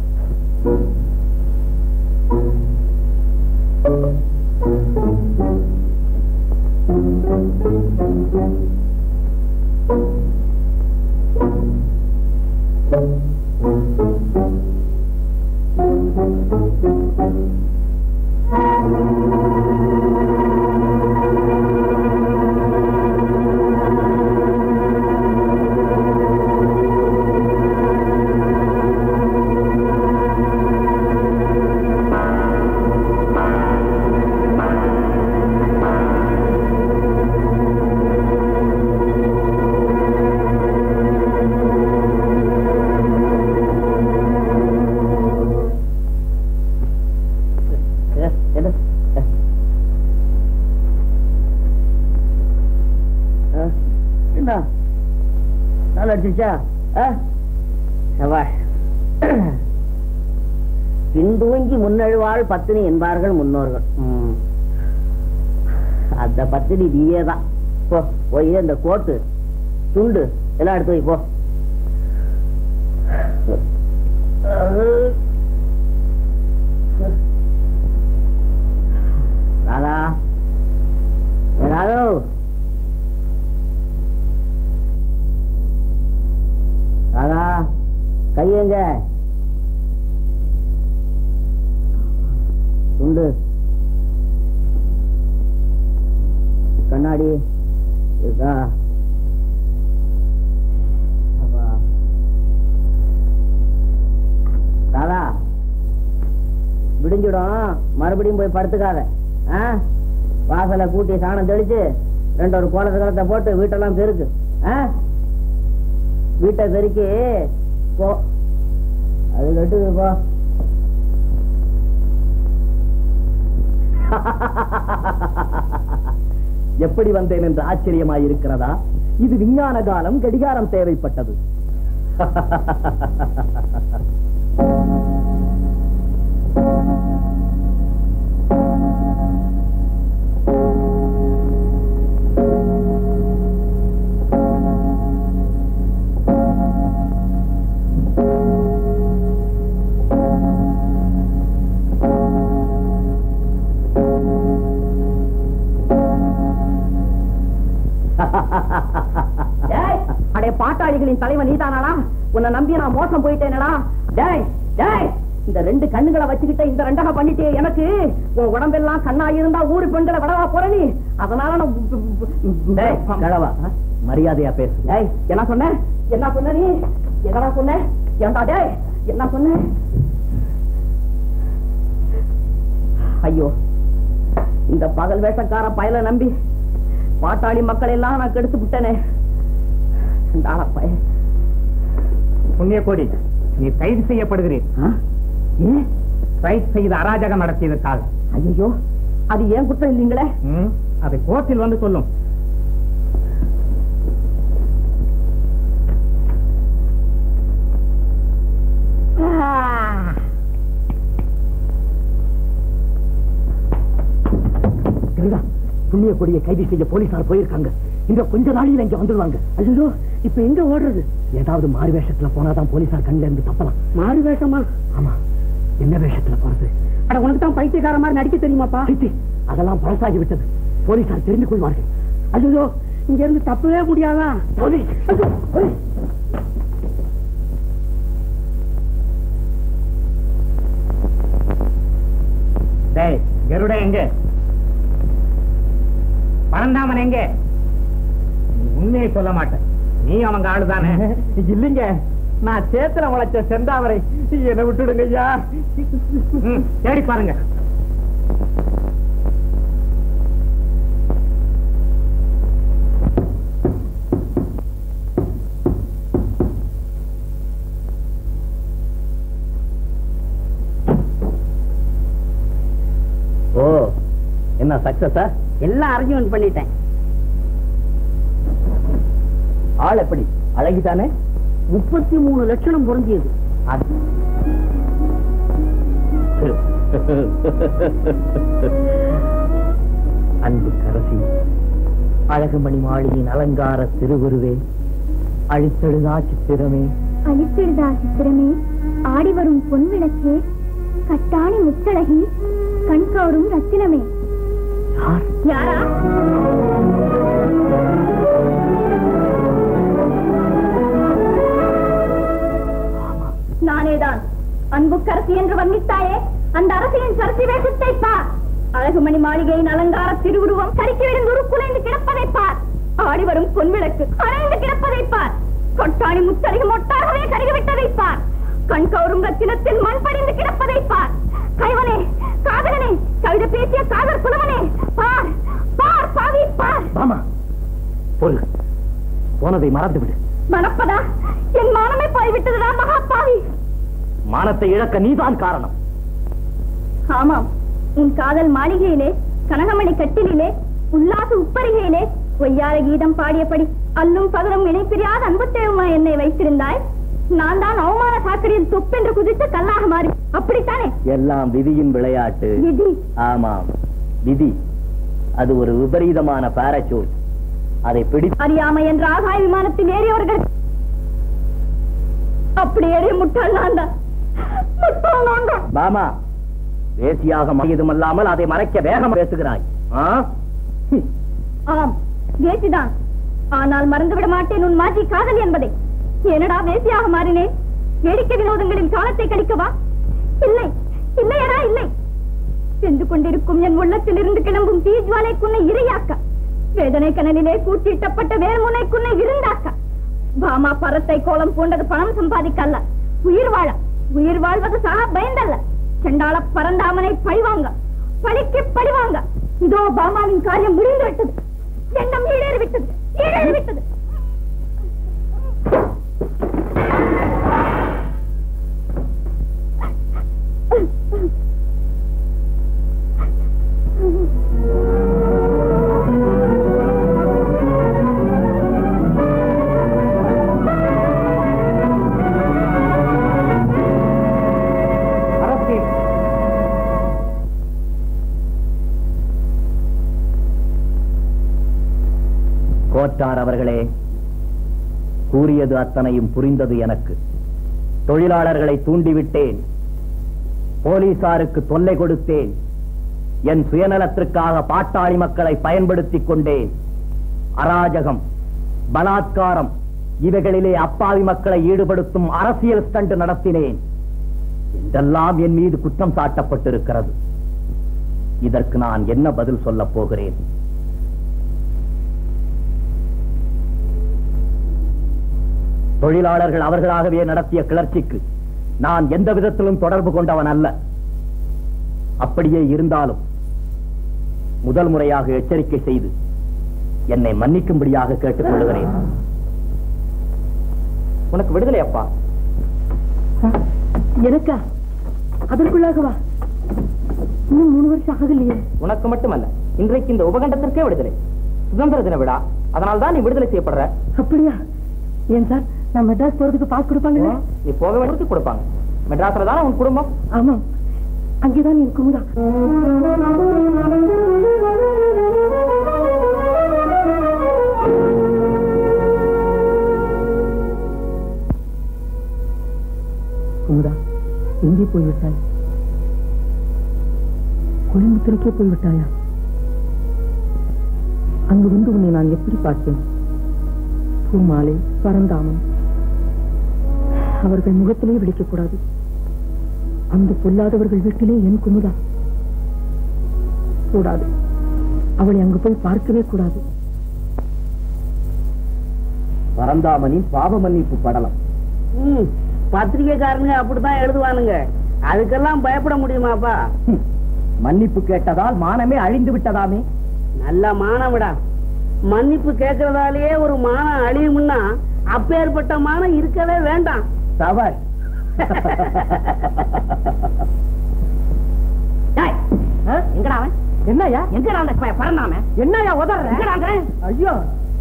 பின்தூங்கி முன்னழுவாள் பத்தினி என்பார்கள் முன்னோர்கள். அந்த பத்தினி நீயேதான். போய் இந்த கோட்டு துண்டு எல்லாம் எடுத்து வை போ. ராதா ராதோ ராதா, கையங்க துண்டு கண்ணாடி இருக்கா? ராதா, விடிஞ்சிடும், மறுபடியும் போய் படுத்துக்காத. வாசலை கூட்டி சாணம் தெளிச்சு 2 கோலத்தை போட்டு வீட்டெல்லாம் பெருக்கு. வீட்டை பெருக்கி போ. அது கட்டுது போ. எப்படி வந்தேன் என்று ஆச்சரியமாயிருக்கிறதா? இது விஞ்ஞான காலம், கடிகாரம் தேவைப்பட்டது. அடே பாட்டாளிகளின் தலைவன் நீதானா? உன்னை நம்பி நான் மோசம் போயிட்டேனடா. டேய் டேய், இந்த ரெண்டு கண்ணுகளை வச்சுக்கிட்ட இந்த ரெண்டக பண்ணிட்டே எனக்கு உன் உடம்பெல்லாம் கண்ணா இருந்தா ஊரு பெண்களை விடவா போறனி? அதனால நான் மரியாதையா பேசு. டேய், என்ன சொன்ன? என்ன சொன்ன நீ? என்னடா சொன்ன? ஏண்டா டேய், என்ன சொன்ன? ஐயோ, இந்த பகல் வேஷக்கார பயலை நம்பி பாட்டாளி மக்கள் எல்லாம் நான் கெடுத்து விட்டனே. புண்ணியகோடி, நீ கைது செய்யப்படுகிறேன். ரைட் செய்த அராஜகம் நடத்தியதற்காக. ஐயோ, அது ஏன் குற்றம் இல்லீங்களே? அதை கோர்ட்டில் வந்து சொல்லும். புண்ணிய கொடியை கைது செய்ய போலீசார் போயிருக்காங்க. இந்த கொஞ்ச நாளில் இங்க வந்துடுவாங்க. ஐயோ, இப்ப எங்க ஓடுறது? ஏதாவது மாறு வேஷத்துல போனாதான் போலீசார் கண்ணில இருந்து தப்பலாம். மாறு வேஷமா? ஆமா. என்ன வேஷத்துல போறது? அட, உனக்கு தான் பைத்தியக்கார மாதிரி நடிக்க தெரியுமாப்பா? அதெல்லாம் பழசாகி விட்டது. போலீசார் தெரிந்து கொள்வார்கள். ஐயோ, இங்க இருந்து தப்பவே முடியாதா? கருட எங்க? பரந்தாமன் எங்க? உண்மையை சொல்ல மாட்டேன். நீ அவங்க ஆளுதானே? இல்லைங்க, நான் சேத்துல உழைச்ச செந்தாவரை. என்ன விட்டுடுங்க ஐயா. தேடி பாருங்க. ஓ, என்ன சக்சஸா? எல்லாம் அரேஞ்ச்மெண்ட் பண்ணிட்டேன். ஆள் எப்படி? அழகிதானே? 33 லட்சணம் பொருந்தியது. அன்பு கரசி, அழகுமணி மாளிகையின் அலங்கார திருவுருவே, அழித்தெழுதா சித்திரமே, அழித்தெழுதா சித்திரமே, ஆடி வரும் பொன் விளக்கே, கட்டாணி முத்தழகி, கண்கவரும் ரத்தினமே. யாரா? நானேதான். அன்புக்கரசி என்று வர்ணித்தாயே, அந்த அரசியின் சரசி வேஷத்தை பார். அழகுமணி மாளிகையின் அலங்கார திருவுருவம் சரிக்கு விழுந்து உருக்குலைந்து கிடப்பதை பார். ஆடி வரும் பொன்விளக்கு அணைந்து கிடப்பதை பார். கொட்டாணி முத்தழகி மொட்டாகவே கருகிவிட்டதை பார். கண்கவரும் ரத்தினத்தில் மண் படிந்து கிடப்பதை பார். கைவனே, காதலனே, கவிதை பேசிய காதல் புலவனே, பார் பார், பாவி பார். மாமா, போனதை மறந்து விடு. மறப்பதா? என் மானமே போய்விட்டதுடா மகா பாவி. மானத்தை இழக்க நீதான் காரணம். ஆமாம், உன் காதல் மாளிகையிலே, கனகமணி கட்டிலே, உல்லாச உப்பரிகையிலே ஒய்யார கீதம் பாடியபடி அல்லும் பகலும் இணைப்பிரியாத அன்பு தேவமா என்னை வைத்திருந்தாய். நான் தான் அவமான சாக்கடையில் தொப்பென்று குதித்து கல்லாக மாறி. அப்படித்தானே? எல்லாம் விதியின் விளையாட்டு. விதி? ஆமாம், விதி. அது ஒரு விபரீதமான பாராசூட். அதை அறியாமை என்ற ஆகாய விமானத்தில் ஏறியவர்கள் அப்படி ஏறிய முட்டாள் நான் தான். மாமா, வேசியாக மகிதுமல்லாமல் அதை மறைக்க வேகம் பேசுகிறாய். ஆம், வேசிதான். ஆனால் மறந்துவிட மாட்டேன் உன் மாற்றி காதல் என்பதை. என்னடா வேசியாக மாறினேன்? வேடிக்கை வினோதங்களின் காலத்தை கழிக்கவா? இல்லை, இல்லையடா இல்லை. சென்று கொண்டிருக்கும் என் உள்ளத்தில் இருந்து கிளம்பும் தீஜ்வாலைக்குன்னை இரையாக்க, வேதனை கனலிலே கூட்டிட்டப்பட்ட வேர்முனைக்குன்னை விருந்தாக்க. பாமா பரத்தை கோலம் பூண்டது பணம் சம்பாதிக்க அல்ல, உயிர் வாழ. உயிர் வாழ்வது சாக பயந்தல்ல. செண்டாள பரந்தாமனை பழிவாங்க, பழிக்கு பழிவாங்க. இதோ பாமாவின் காரியம் முடிந்து விட்டது. எண்ணம் ஈடேறிவிட்டது, ஈடேறிவிட்டது. தொழிலாளர்களே, கூறியது அத்தனையும் புரிந்தது எனக்கு. தொழிலாளர்களை தூண்டிவிட்டேன், போலீசாருக்கு தொல்லை கொடுத்தேன், என் சுயநலத்திற்காக பாட்டாளி மக்களை பயன்படுத்திக் கொண்டேன். அராஜகம், பலாத்காரம் இவைகளிலே அப்பாவி மக்களை ஈடுபடுத்தும் அரசியல் ஸ்டண்ட் நடத்தினேன் என்றெல்லாம் என் மீது குற்றம் சாட்டப்பட்டிருக்கிறது. இதற்கு நான் என்ன பதில் சொல்லப் போகிறேன்? தொழிலாளர்கள் அவர்களாகவே நடத்திய கிளர்ச்சிக்கு நான் எந்த விதத்திலும் தொடர்பு கொண்டவன் அல்ல. அப்படியே இருந்தாலும் முதல் முறையாக எச்சரிக்கை செய்து என்னை மன்னிக்கும்படியாக கேட்டுக் கொள்கிறேன். உனக்கு விடுதலை அப்பா? எனக்கா? அதற்குள்ளாகவா? இன்னும் 3 வருஷம் ஆகலையே. உனக்கு மட்டுமல்ல, இன்றைக்கு இந்த உபகண்டத்திற்கே விடுதலை. சுதந்திர தின விழா, அதனால்தான் நீ விடுதலை செய்யப்படுற. அப்படியா? ஏன் சார், நான் மெட்ராஸ் போறதுக்கு பாஸ் கொடுப்பாங்க? நீ போக வேண்டியது கொடுப்பாங்க. மெட்ராஸ்ல தானே உன் குடும்பம்? ஆமா, அங்கேதான் என் குமுதா. குமுதா, எங்கே போய்விட்டாய்? கோயம்புத்தூருக்கே போய்விட்டாயா? அங்கு வந்து உன்னை நான் எப்படி பார்த்தேன்? பூமாலை, பரந்தாமன், அவர்கள் முகத்திலே விழிக்கக்கூடாது. அந்த பொல்லாதவர்கள் வீட்டிலே என் குமுதா கூடாது. அவளை அங்கு போய் பார்க்கவே கூடாது. பரந்தாமனின் பாவ மன்னிப்பு படலம். பத்திரிகைக்காரனுங்க அப்படித்தான் எழுதுவானுங்க. அதுக்கெல்லாம் பயப்பட முடியுமாப்பா? மன்னிப்பு கேட்டதால் மானமே அழிந்து விட்டதாமே. நல்ல மானம் விடா. மன்னிப்பு கேட்கறதாலேயே ஒரு மானம் அழியும்னா அப்பேற்பட்ட மானம் இருக்கவே வேண்டாம். தவறு. எங்கடா அவன்? என்னையா? எங்கடா அந்த பறந்தாம? என்னையா உதற? ஐயோ,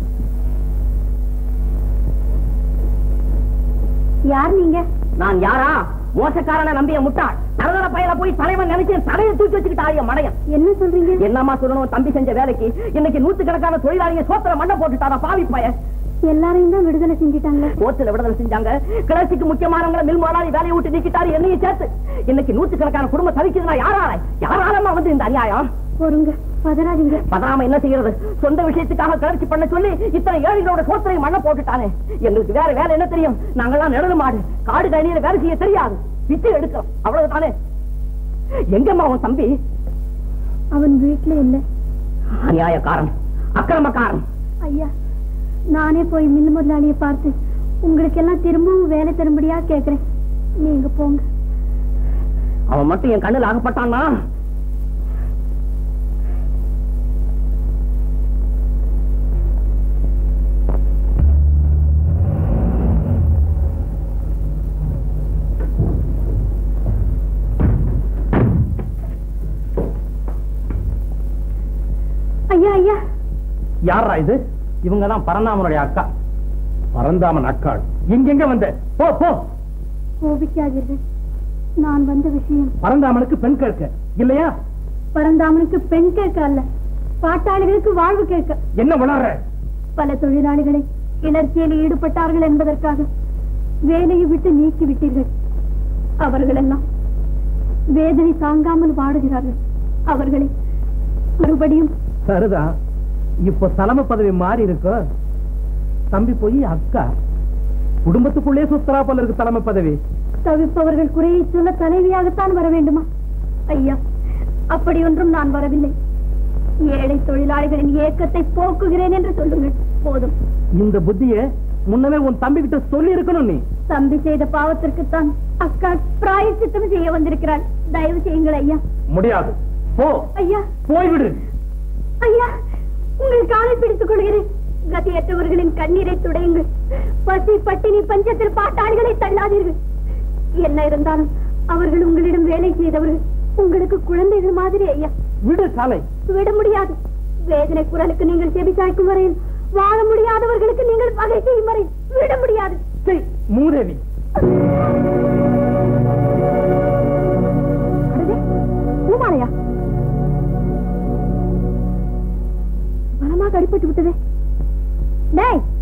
யார் நீங்க? நான் யாரா? மோசக்காரனை நம்பிய முட்டாள் நரதர பயல போய் தலைவன் நினைச்சு தலையை தூக்கி வச்சுக்கிட்டாரிய மடையன். என்ன சொல்றீங்க? என்னமா சொல்லணும்? தம்பி செஞ்ச வேலைக்கு இன்னைக்கு 100கணக்கான தொழிலாளிய சோத்திர மண்ணை போட்டுட்டாரா பாவி பையன். எல்லாரையும் தான் விடுதலை செஞ்சுட்டாங்க. கோர்ட்ல விடுதலை செஞ்சாங்க. கிளர்ச்சிக்கு முக்கியமானவங்களை மில் முதலாளி வேலையை விட்டு நீக்கிட்டாரு, என்னையும் சேர்த்து. இன்னைக்கு 100கணக்கான குடும்பம் தவிக்குதுன்னா யாராலமா வந்து இந்த அநியாயம்? பொறுங்க, பதறாதீங்க. பதறாம என்ன செய்யறது? சொந்த விஷயத்துக்காக கிளர்ச்சி பண்ண சொல்லி இத்தனை ஏழைகளோட சோத்திரை மண்ணை போட்டுட்டானே. எங்களுக்கு வேற வேலை என்ன தெரியும்? நாங்கெல்லாம் நிழல் மாடு, காடு கணியில வேலை செய்ய தெரியாது, பிச்சை எடுக்கிறோம், அவ்வளவுதானே. எங்கம்மா உன் தம்பி? அவன் வீட்டுல இல்ல. அநியாயக்காரன், அக்கிரமக்காரன். ஐயா, நானே போய் மில் முதலாளியை பார்த்து உங்களுக்கு எல்லாம் திரும்பவும் வேலை தரும்படியா கேக்குறேன். நீங்க போங்க. அவன் மட்டும் என் கண்ணில் ஆகப்பட்டான்னா ஐயா ஐயா. யாரா இது? இவங்கதான் பரந்தாமனுடைய அக்கா. பரந்தாமன் அக்காள் எங்கெங்க வந்த? போ போ. கோபிக்காதீர்கள். நான் வந்த விஷயம் பரந்தாமனுக்கு பெண் கேட்க இல்லையா? பரந்தாமனுக்கு பெண் கேட்க அல்ல, பாட்டாளிகளுக்கு வாழ்வு கேட்க. என்ன வளர்ற? பல தொழிலாளிகளை கிளர்ச்சியில் ஈடுபட்டார்கள் என்பதற்காக வேலையை விட்டு நீக்கி விட்டீர்கள். அவர்கள் எல்லாம் வேதனை தாங்காமல் வாடுகிறார்கள். அவர்களை மறுபடியும் சரிதான். இப்ப தலைமை பதவி மாறி இருக்கு. தம்பி போய் அக்கா குடும்பத்துக்குள்ளே சுத்தரா போல இருக்கு தலைமை பதவி. தவிப்பவர்கள் குறையை சொல்ல தலைவியாகத்தான் வர வேண்டுமா? ஐயா, அப்படி ஒன்றும் நான் வரவில்லை. ஏழை தொழிலாளிகளின் ஏக்கத்தை போக்குகிறேன் என்று சொல்லுங்கள், போதும். இந்த புத்தியை முன்னமே உன் தம்பி கிட்ட சொல்லி இருக்கணும். நீ தம்பி செய்த பாவத்திற்குத்தான் அக்கா பிராயச்சித்தம் செய்ய வந்திருக்கிறாள். தயவு செய்யுங்கள் ஐயா. முடியாது. போ ஐயா, போய்விடு. ஐயா, உங்கள் காலை பிடித்துக் கொள்கிறேன். கதியற்றவர்களின் கண்ணீரை துடையுங்கள். பசி பட்டினி பஞ்சத்தில் பாட்டாளிகளை தள்ளாதீர்கள். என்ன இருந்தாலும் அவர்கள் உங்களிடம் வேலை செய்தவர்கள், உங்களுக்கு குழந்தைகள் மாதிரி. ஐயா, விடு காலை. விட முடியாது. வேதனை குரலுக்கு நீங்கள் செவி சாய்க்கும் வரையில், வாழ முடியாதவர்களுக்கு நீங்கள் பகை செய்யும் வரையில் விட முடியாது. மூதேவி. பூமாலையா? பலமாக அடிபட்டு விட்டதே. டேய்,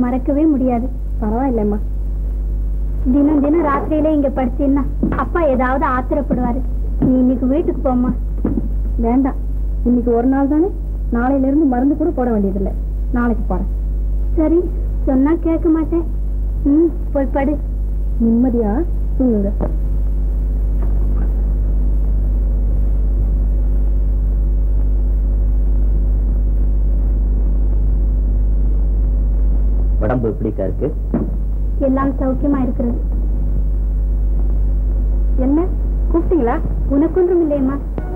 மறக்கவே முடியாது. பரவாயில்லம்மா. தினம் தினம் ராத்திரியில இங்க படிச்சீன்னா அப்பா ஏதாவது ஆத்திரப்படுவாரு. நீ இன்னைக்கு வீட்டுக்கு போம்மா. வேண்டாம், இன்னைக்கு ஒரு நாள் தானே, நாளையில இருந்து மருந்து கூட போட வேண்டியதில்லை. நாளைக்கு போறேன். சரி, சொன்னா கேட்க மாட்டேன். போய் படு. நிம்மதியா தூங்குங்க. உடம்பு எப்படிக்கா இருக்கு? எல்லாம் சௌக்கியமா இருக்கிறது. என்ன கூப்பிட்டீங்களா? உனக்கொன்றும் இல்லையம்மா.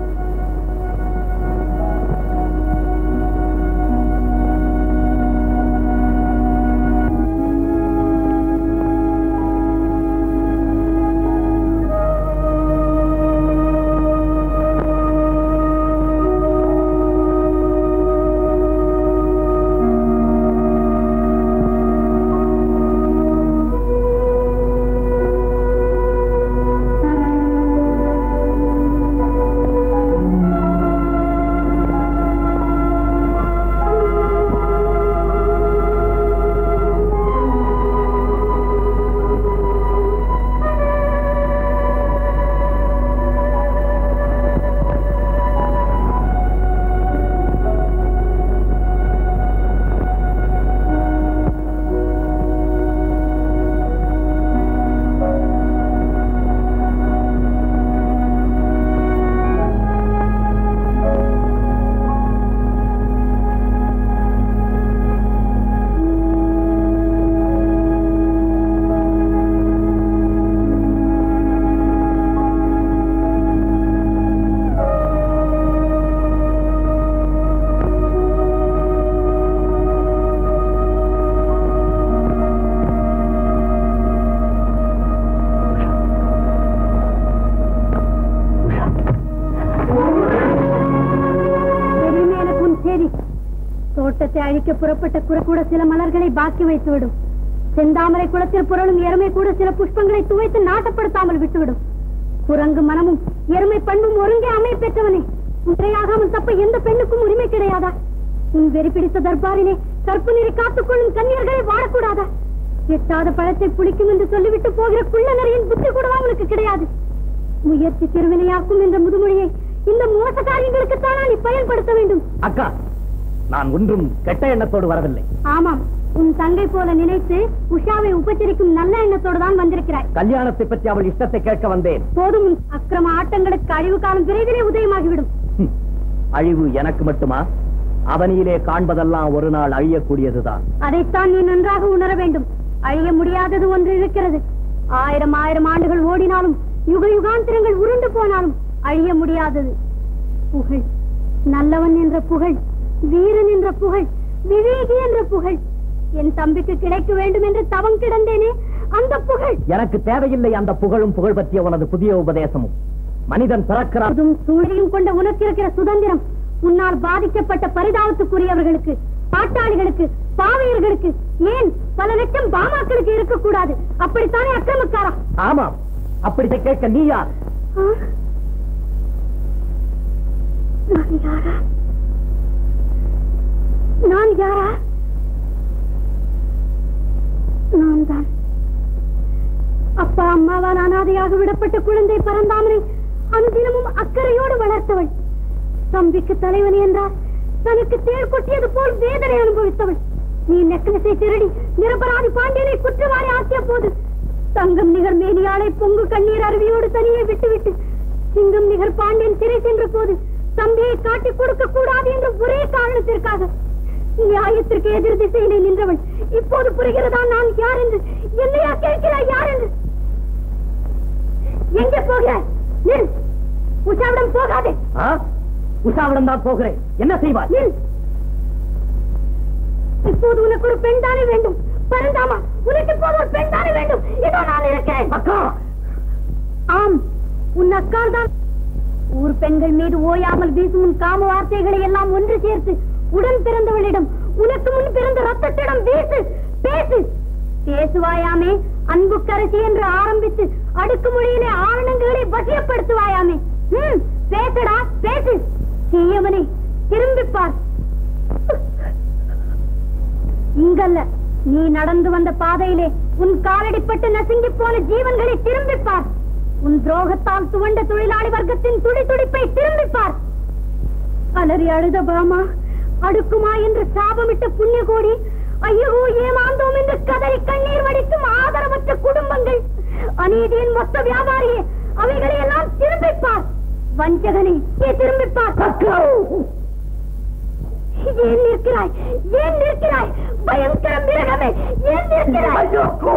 தோட்டத்தை அழிக்க புறப்பட்ட குறை கூட சில மலர்களை பாக்கி வைத்துவிடும். செந்தாமரை குளத்தில் புரளும் எருமை கூட சில புஷ்பங்களை துவைத்து நாட்டப்படுத்தாமல் விட்டுவிடும். குரங்கு மனமும் எருமை பண்பும் ஒருங்கே அமைய பெற்றவனே, உன்றையாகாமல் தப்ப எந்த பெண்ணுக்கும் உரிமை கிடையாதா? உன் வெறி பிடித்த தர்பாரிலே கற்பு நீரை காத்துக்கொள்ளும் கன்னியர்களை வாழக்கூடாதா? எட்டாத பழத்தை புளிக்கும் என்று சொல்லிவிட்டு போகிற குள்ள நரியின் புத்தி கூடவா உனக்கு கிடையாது? முயற்சி திருவினையாக்கும் என்ற முதுமொழியை இந்த மோச காரியங்களுக்கு தானா நீ பயன்படுத்த வேண்டும்? அக்கா, நான் ஒன்றும் கெட்ட எண்ணத்தோடு வரவில்லை. ஆமாம், உன் தங்கை போல நினைத்து உஷாவை உபச்சரிக்கும் நல்ல எண்ணத்தோடு தான் வந்திருக்கிறாய். கல்யாணத்தை பற்றி அவள் இஷ்டத்தை கேட்க வந்தேன். போதும், அக்கிரம ஆட்டங்களுக்கு அழிவு காலம் விரைவிலே உதயமாகிவிடும். அழிவு எனக்கு மட்டுமா? அவனியிலே காண்பதெல்லாம் ஒரு நாள் அழியக்கூடியதுதான். அதைத்தான் நீ நன்றாக உணர வேண்டும். அழிய முடியாதது ஒன்று இருக்கிறது. 1000 ஆண்டுகள் ஓடினாலும் யுக யுகாந்திரங்கள் உருண்டு போனாலும் அழிய முடியாதது புகழ். நல்லவன் என்ற புகழ், வீரன் என்ற புகழ், விவேகி என்ற புகழ். என் தம்பிக்கு கிடைக்க வேண்டும் என்று தவம் கிடந்தேனே, அந்த புகழ் எனக்கு தேவையில்லை. அந்த புகழும் புகழ் பற்றிய உனது புதிய உபதேசமும். மனிதன் பிறக்கிறான். சூழியும் கொண்ட உனக்கு இருக்கிற சுதந்திரம் உன்னால் பாதிக்கப்பட்ட பரிதாபத்துக்குரியவர்களுக்கு, பாட்டாளிகளுக்கு, பாவையர்களுக்கு, ஏன் பல லட்சம் பாமாக்களுக்கு இருக்கக்கூடாது. அப்படித்தானே அக்கிரமக்காரா? ஆமாம், அப்படி கேட்க நீ யார்? நான் யாரா? நான் தான் அப்பா அம்மாவால் அனாதையாக விடப்பட்ட குழந்தை பரந்தாமரை அனுதினமும் அக்கறையோடு வளர்த்தவள். தம்பிக்கு தலைவன் என்றால் தனக்கு தேர் கொட்டியது போல் வேதனை அனுபவித்தவள். நீ நெக்லஸை திருடி நிரபராதி பாண்டியனை குற்றவாளி ஆக்கிய போது தங்கம் நிகர் மேனியாளை பொங்கு கண்ணீர் அருவியோடு தனியே விட்டுவிட்டு சிங்கம் நிகர் பாண்டியன் சிறை சென்ற போது தம்பியை காட்டிக் கொடுக்க கூடாது என்ற ஒரே காரணத்திற்காக நியாயத்திற்கு எதிர் திசையிலே நின்றவள். இப்போது புரிகிறதா நான் யார் என்று? என்னையா கேட்கிறாய் யார் என்று? எங்கே போகிறாய்? நில், உஷாவிடம் போகாதே. உஷாவிடம் தான் போகிறேன். என்ன செய்வார்? இப்போது உனக்கு ஒரு பெண் தானே வேண்டும். பரந்தாமா, உனக்கு இப்போது ஒரு பெண் தானே வேண்டும். இதோ நான் இருக்கிறேன். அக்கா. ஆம், உன் அக்கால் தான். ஊர் பெண்கள் மீது ஓயாமல் வீசும் உன் காம வார்த்தைகளை எல்லாம் ஒன்று சேர்த்து உடன் பிறந்தவளிடம், உனக்கு முன் பிறந்த ரத்தத்திடம் வீசு, பேசு. பேசுவாயாமே, அன்புக்கரசி என்று ஆரம்பித்து அடுக்குமொழியிலே ஆரணங்களை வசியப்படுத்துவாயாமே. பேசடா, பேசு. தீயவனே, திரும்பிப்பார். இங்கல்ல, நீ நடந்து வந்த பாதையிலே உன் காலடிப்பட்டு நசுங்கி போன ஜீவன்களை திரும்பிப்பார். உன் துரோகத்தால் துவண்ட தொழிலாளி வர்க்கத்தின் துடிதுடிப்பை திரும்பிப்பார். அலறி அழுத பாமா, அடுக்குமா என்று சாபமிட்ட புண்ணிய கோடி, ஐயோ ஏமாந்தோம் என்று கதறி கண்ணீர் வடிக்கும் ஆதரவற்ற குடும்பங்கள், அநீதியின் மொத்த வியாபாரியே, அவைகளை எல்லாம் திரும்பிப்பார். வஞ்சகனை திரும்பிப்பார். ஏன் நிற்கிறாய்? ஏன் நிற்கிறாய்? பயங்கர மிருகமே, ஏன் நிற்கிறாய்?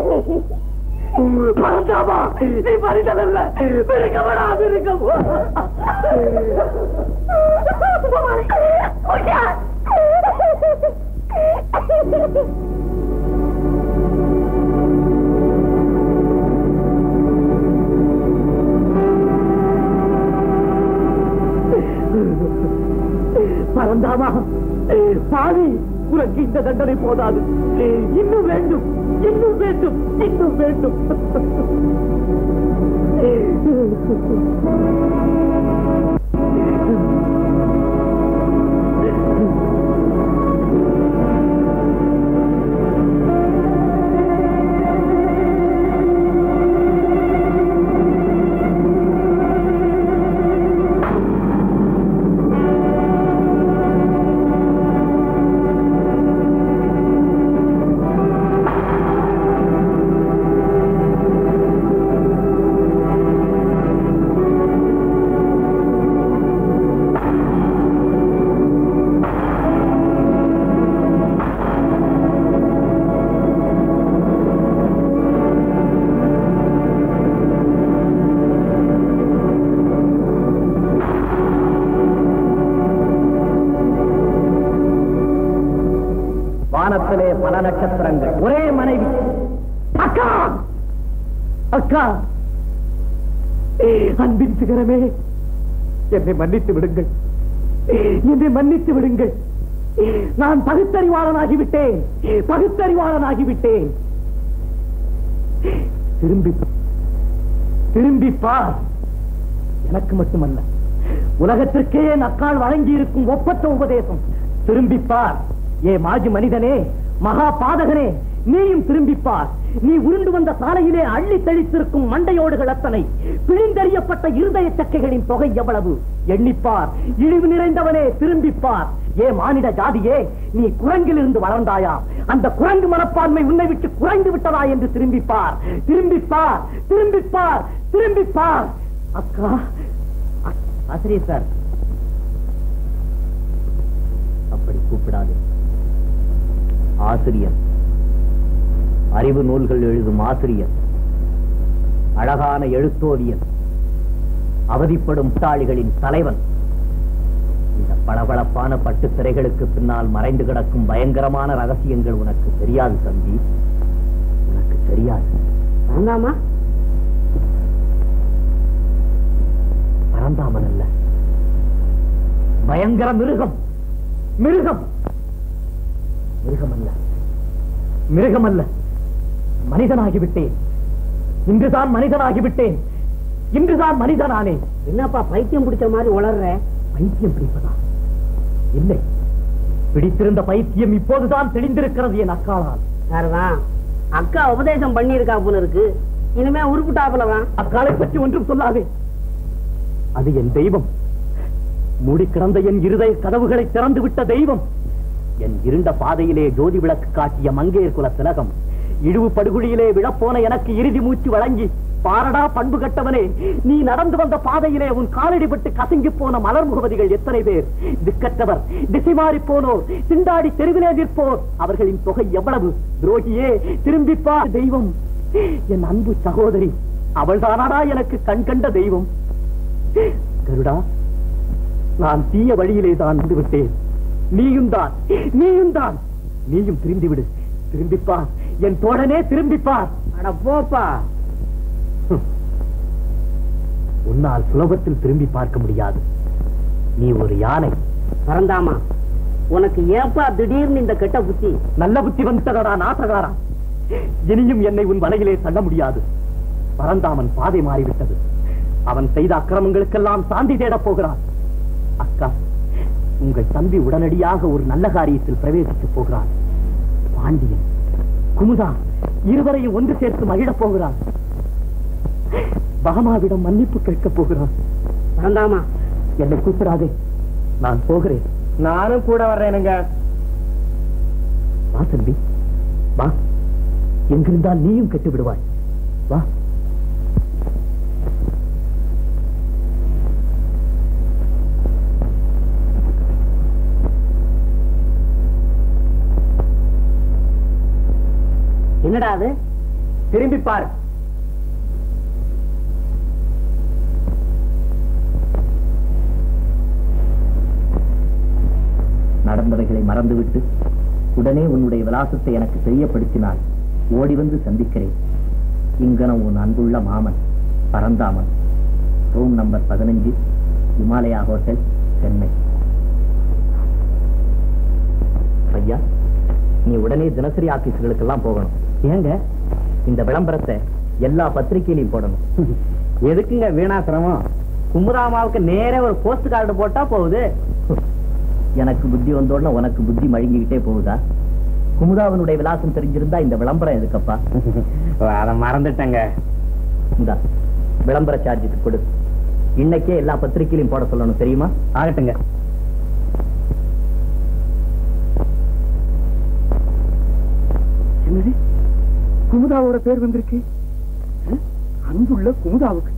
பரந்தாமா, நீ மனிதனல்ல, மிருகமடா, மிருகம். பரந்தாமா, பாவி, உனக்கு இந்த தண்டனை போதாது. இன்னும் வேண்டும், இன்னும் வேண்டும், இன்னும் வேண்டும். வானத்திலே பல நட்சத்திரங்கள், ஒரே மனைவி. அக்கா, அக்கா, அன்பின் சிகரமே, என்னை மன்னித்து விடுங்கள், என்னை மன்னித்து விடுங்கள். நான் பகுத்தறிவாளனாகிவிட்டேன், பகுத்தறிவாளனாகிவிட்டேன். திரும்பி திரும்பி பார். எனக்கு மட்டுமல்ல, உலகத்திற்கே நக்கால் வழங்கி இருக்கும் ஒப்பற்ற உபதேசம். திரும்பி பார். ஏ மாஜி மனிதனே, மகா பாதகனே, நீயும் திரும்பிப்பார். நீ உருண்டு வந்த சாலையிலே அள்ளி தெளித்திருக்கும் மண்டையோடுகள் அத்தனை, பிழிந்தறியப்பட்ட இருதய சக்கைகளின் தொகை எவ்வளவு எண்ணிப்பார். இழிவு நிறைந்தவனே, திரும்பிப்பார். ஏ மானிட ஜாதியே, நீ குரங்கிலிருந்து வளர்ந்தாயா? அந்த குரங்கு மனப்பான்மை உன்னை விட்டு குறைந்து விட்டதா என்று திரும்பிப்பார். திரும்பிப்பார், திரும்பிப்பார், திரும்பிப்பார். அக்கா, ஆசிரியர் சார், அப்படி கூப்பிடாது. ஆசிரியர், அறிவு நூல்கள் எழுதும் ஆசிரியர், அழகான எழுத்தோவியன், அவதிப்படும் முட்டாளிகளின் தலைவன். இந்த பளபளப்பான பட்டு திரைகளுக்கு பின்னால் மறைந்து கிடக்கும் பயங்கரமான ரகசியங்கள் உனக்கு தெரியாது தம்பி, உனக்கு தெரியாது. பரந்தாமன் அல்ல, பயங்கர மிருகம், மிருகம், மிருகமல்ல, மிருகமல்ல, மனிதனாகிவிட்டேன். இன்றுதான் மனிதனாகிவிட்டேன், இன்றுதான் மனிதனானே. என்னப்பா பைத்தியம் பிடிச்ச மாதிரி உளர்ற? பைத்தியம் பிடிப்பதா? இல்லை, பிடித்திருந்த பைத்தியம் இப்போதுதான் தெளிந்திருக்கிறது என் அக்காளால். யாருதான்? அக்கா உபதேசம் பண்ணியிருக்கா போல இருக்கு. இனிமே உருப்புட்டாப்புலதான். அக்காளை பற்றி ஒன்றும் சொல்லாதே. அது என் தெய்வம், மூடி கிடந்த என் இருதய கதவுகளை திறந்து விட்ட தெய்வம். என் இருண்ட பாதையிலே ஜோதி விளக்கு காட்டிய மங்கையர் குல திலகம், இழிவு படுகுழியிலே விழப்போன எனக்கு இறுதி மூச்சு வழங்கி, பாரடா பண்பு கட்டவனே, நீ நடந்து வந்த பாதையிலே உன் காலடிபட்டு கசங்கி போன மலர் முகவதிகள் எத்தனை பேர்? திக்கற்றவர், திசை மாறி போனோர், திண்டாடி தெருவிலே நிற்போர், அவர்களின் தொகை எவ்வளவு? துரோகியே, திரும்பிப்பா. தெய்வம், என் அன்பு சகோதரி, அவள்தானாடா எனக்கு கண் கண்ட தெய்வம். கருடா, நான் தீய வழியிலே தான் வந்து விட்டேன். நீயும் தான், நீயும் தான், நீயும் திரும்பிவிடு. திரும்பிப்பார், என் தோழனே, திரும்பிப்பார். அட போப்பா. உன்னால் சுலபத்தில் திரும்பி பார்க்க முடியாது. நீ ஒரு யானை. பரந்தாமா, உனக்கு ஏப்பா திடீர்னு இந்த கெட்ட புத்தி? நல்ல புத்தி வந்துட்டதா நாசகாரா? இனியும் என்னை உன் வலையிலே தள்ள முடியாது. பரந்தாமன் பாதை மாறிவிட்டது. அவன் செய்த அக்கிரமங்களுக்கெல்லாம் சாந்தி தேடப் போகிறான். அக்கா, உங்கள் தம்பி உடனடியாக ஒரு நல்ல காரியத்தில் பிரவேசிக்கப் போகிறான். பாண்டியன், குமுதா இருவரையும் ஒன்று சேர்த்து மகிழப் போகிறான். பாமாவிடம் மன்னிப்பு கேட்கப் போகிறான். வேண்டாமா, என்னை கூப்பிடாதே, நான் போகிறேன். நானும் கூட வர்றேனுங்க. வா தம்பி வா, எங்கிருந்தால் நீயும் கெட்டு விடுவாய். வா. என்னடா அது? திரும்பி பார். நடந்தவைகளை மறந்துவிட்டு உடனே உன்னுடைய விலாசத்தை எனக்கு தெரியப்படுத்தினால் ஓடி வந்து சந்திக்கிறேன். இங்கனம் உன் அன்புள்ள மாமன் Paranthaman, room number 15, Himalaya hotel, Chennai. ஐயா, நீ உடனே தினசரி ஆபீஸ்களுக்கெல்லாம் போகணும். ஏங்க இந்த விளம்பரத்தை எல்லா பத்திரிகையிலையும் போடணும். எதுக்குங்க வீணாசிரமம்? குமுதாமாவுக்கு நேரே ஒரு போஸ்ட் கார்டு போட்டா போகுது. எனக்கு புத்தி வந்தோடனே உனக்கு புத்தி மழுங்கிக்கிட்டே போகுதா? குமுதாவனுடைய விலாசம் தெரிஞ்சிருந்தா இந்த விளம்பரம் எதுக்கப்பா? அதை மறந்துட்டேங்க. இந்த விளம்பர சார்ஜுக்கு கொடு. இன்னைக்கே எல்லா பத்திரிகையிலையும் போட சொல்லணும், தெரியுமா? ஆகட்டுங்க. என்னது, குமுதாவோட பேர் வந்திருக்கு? அன்புள்ள குமுதாவுக்கு.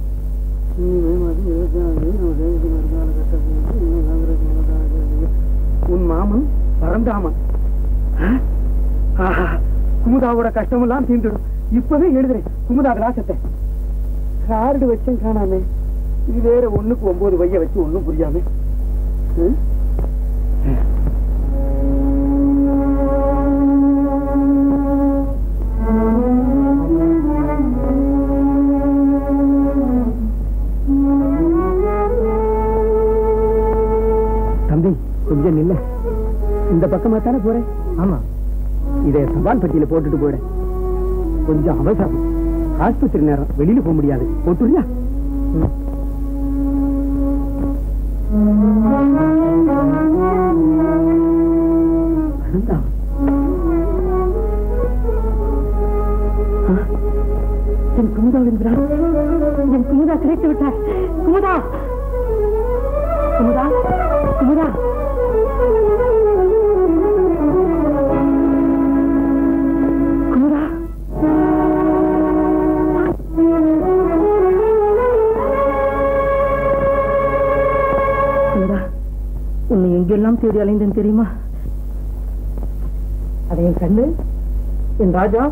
உன் மாமன் பரந்தாமன். குமுதாவோட கஷ்டமெல்லாம் தீர்ந்துடும். இப்பவே எழுதுறேன் குமுதா விலாசத்தை. கார்டு வச்சேன் காணாமே. இது வேற 1க்கு 9 வைய வச்சு ஒண்ணும் புரியாம. தம்பி கொஞ்சம் நில்ல. இந்த பக்கமா தானே போறேன்? ஆமா. இதை சவால் பெட்டியில போட்டுட்டு போயிட. கொஞ்சம் அவசரம், ஆஸ்பத்திரி நேரம், வெளியில போக முடியாது. போட்டுறியா? என் குமுதா என்கிறார். என் குமுதா கிடைத்து விட்டார். குமுதா, குமுதா, குமுதா. குமுதா, குமுதா, உன்னை எங்கெல்லாம் தேடி அலைந்தேன் தெரியுமா? அதை என் கண்ணு, என் ராஜா,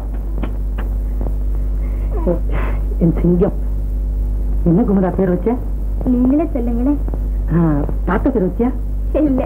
என் சிங்கம். என்ன குமுதா பேர் வச்ச? நீங்களே சொல்லுங்களே. தாத்தா பேர் வச்சியா? இல்ல.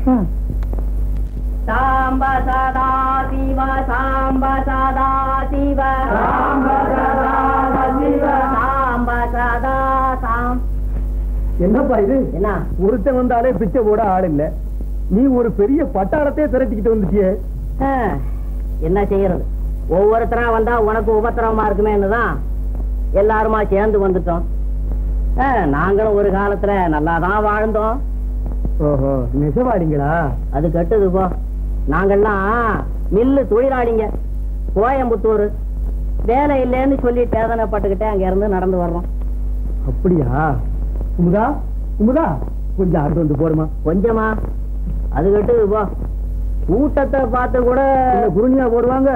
சாம்ப சதா சிவ, சாம்ப சதா சிவ, சாம்ப சதா சிவ, சாம்ப சதா சாம். என்னப்பா இது? என்ன ஒருத்தன் வந்தாலே பிச்சை போட ஆள் இல்ல. நீ ஒரு பெரிய பட்டாளத்தையே திரட்டிக்கிட்டு வந்துட்டியே. என்ன செய்யறது? ஒவ்வொருத்தரா வந்தா உனக்கு உபத்திரமா இருக்குமேன்னுதான் எல்லாருமா சேர்ந்து வந்துட்டோம். நாங்களும் ஒரு காலத்துல நல்லாதான் வாழ்ந்தோம். ஓஹோ, நெசவாடிங்களா? அது கட்டுது போ. நாங்கெல்லாம் மில்லு தொழிலாளிங்க. கோயம்புத்தூர். வேலை இல்லைன்னு சொல்லி வேதனைப்பட்டுக்கிட்டே அங்க இருந்து நடந்து வர்றோம். அப்படியா? குமுதா, குமுதா, கொஞ்சம் அடுத்து வந்து போடுமா? கொஞ்சமா? அது கட்டுது போ. கூட்டத்தை பார்த்து கூட குருணியா போடுவாங்க.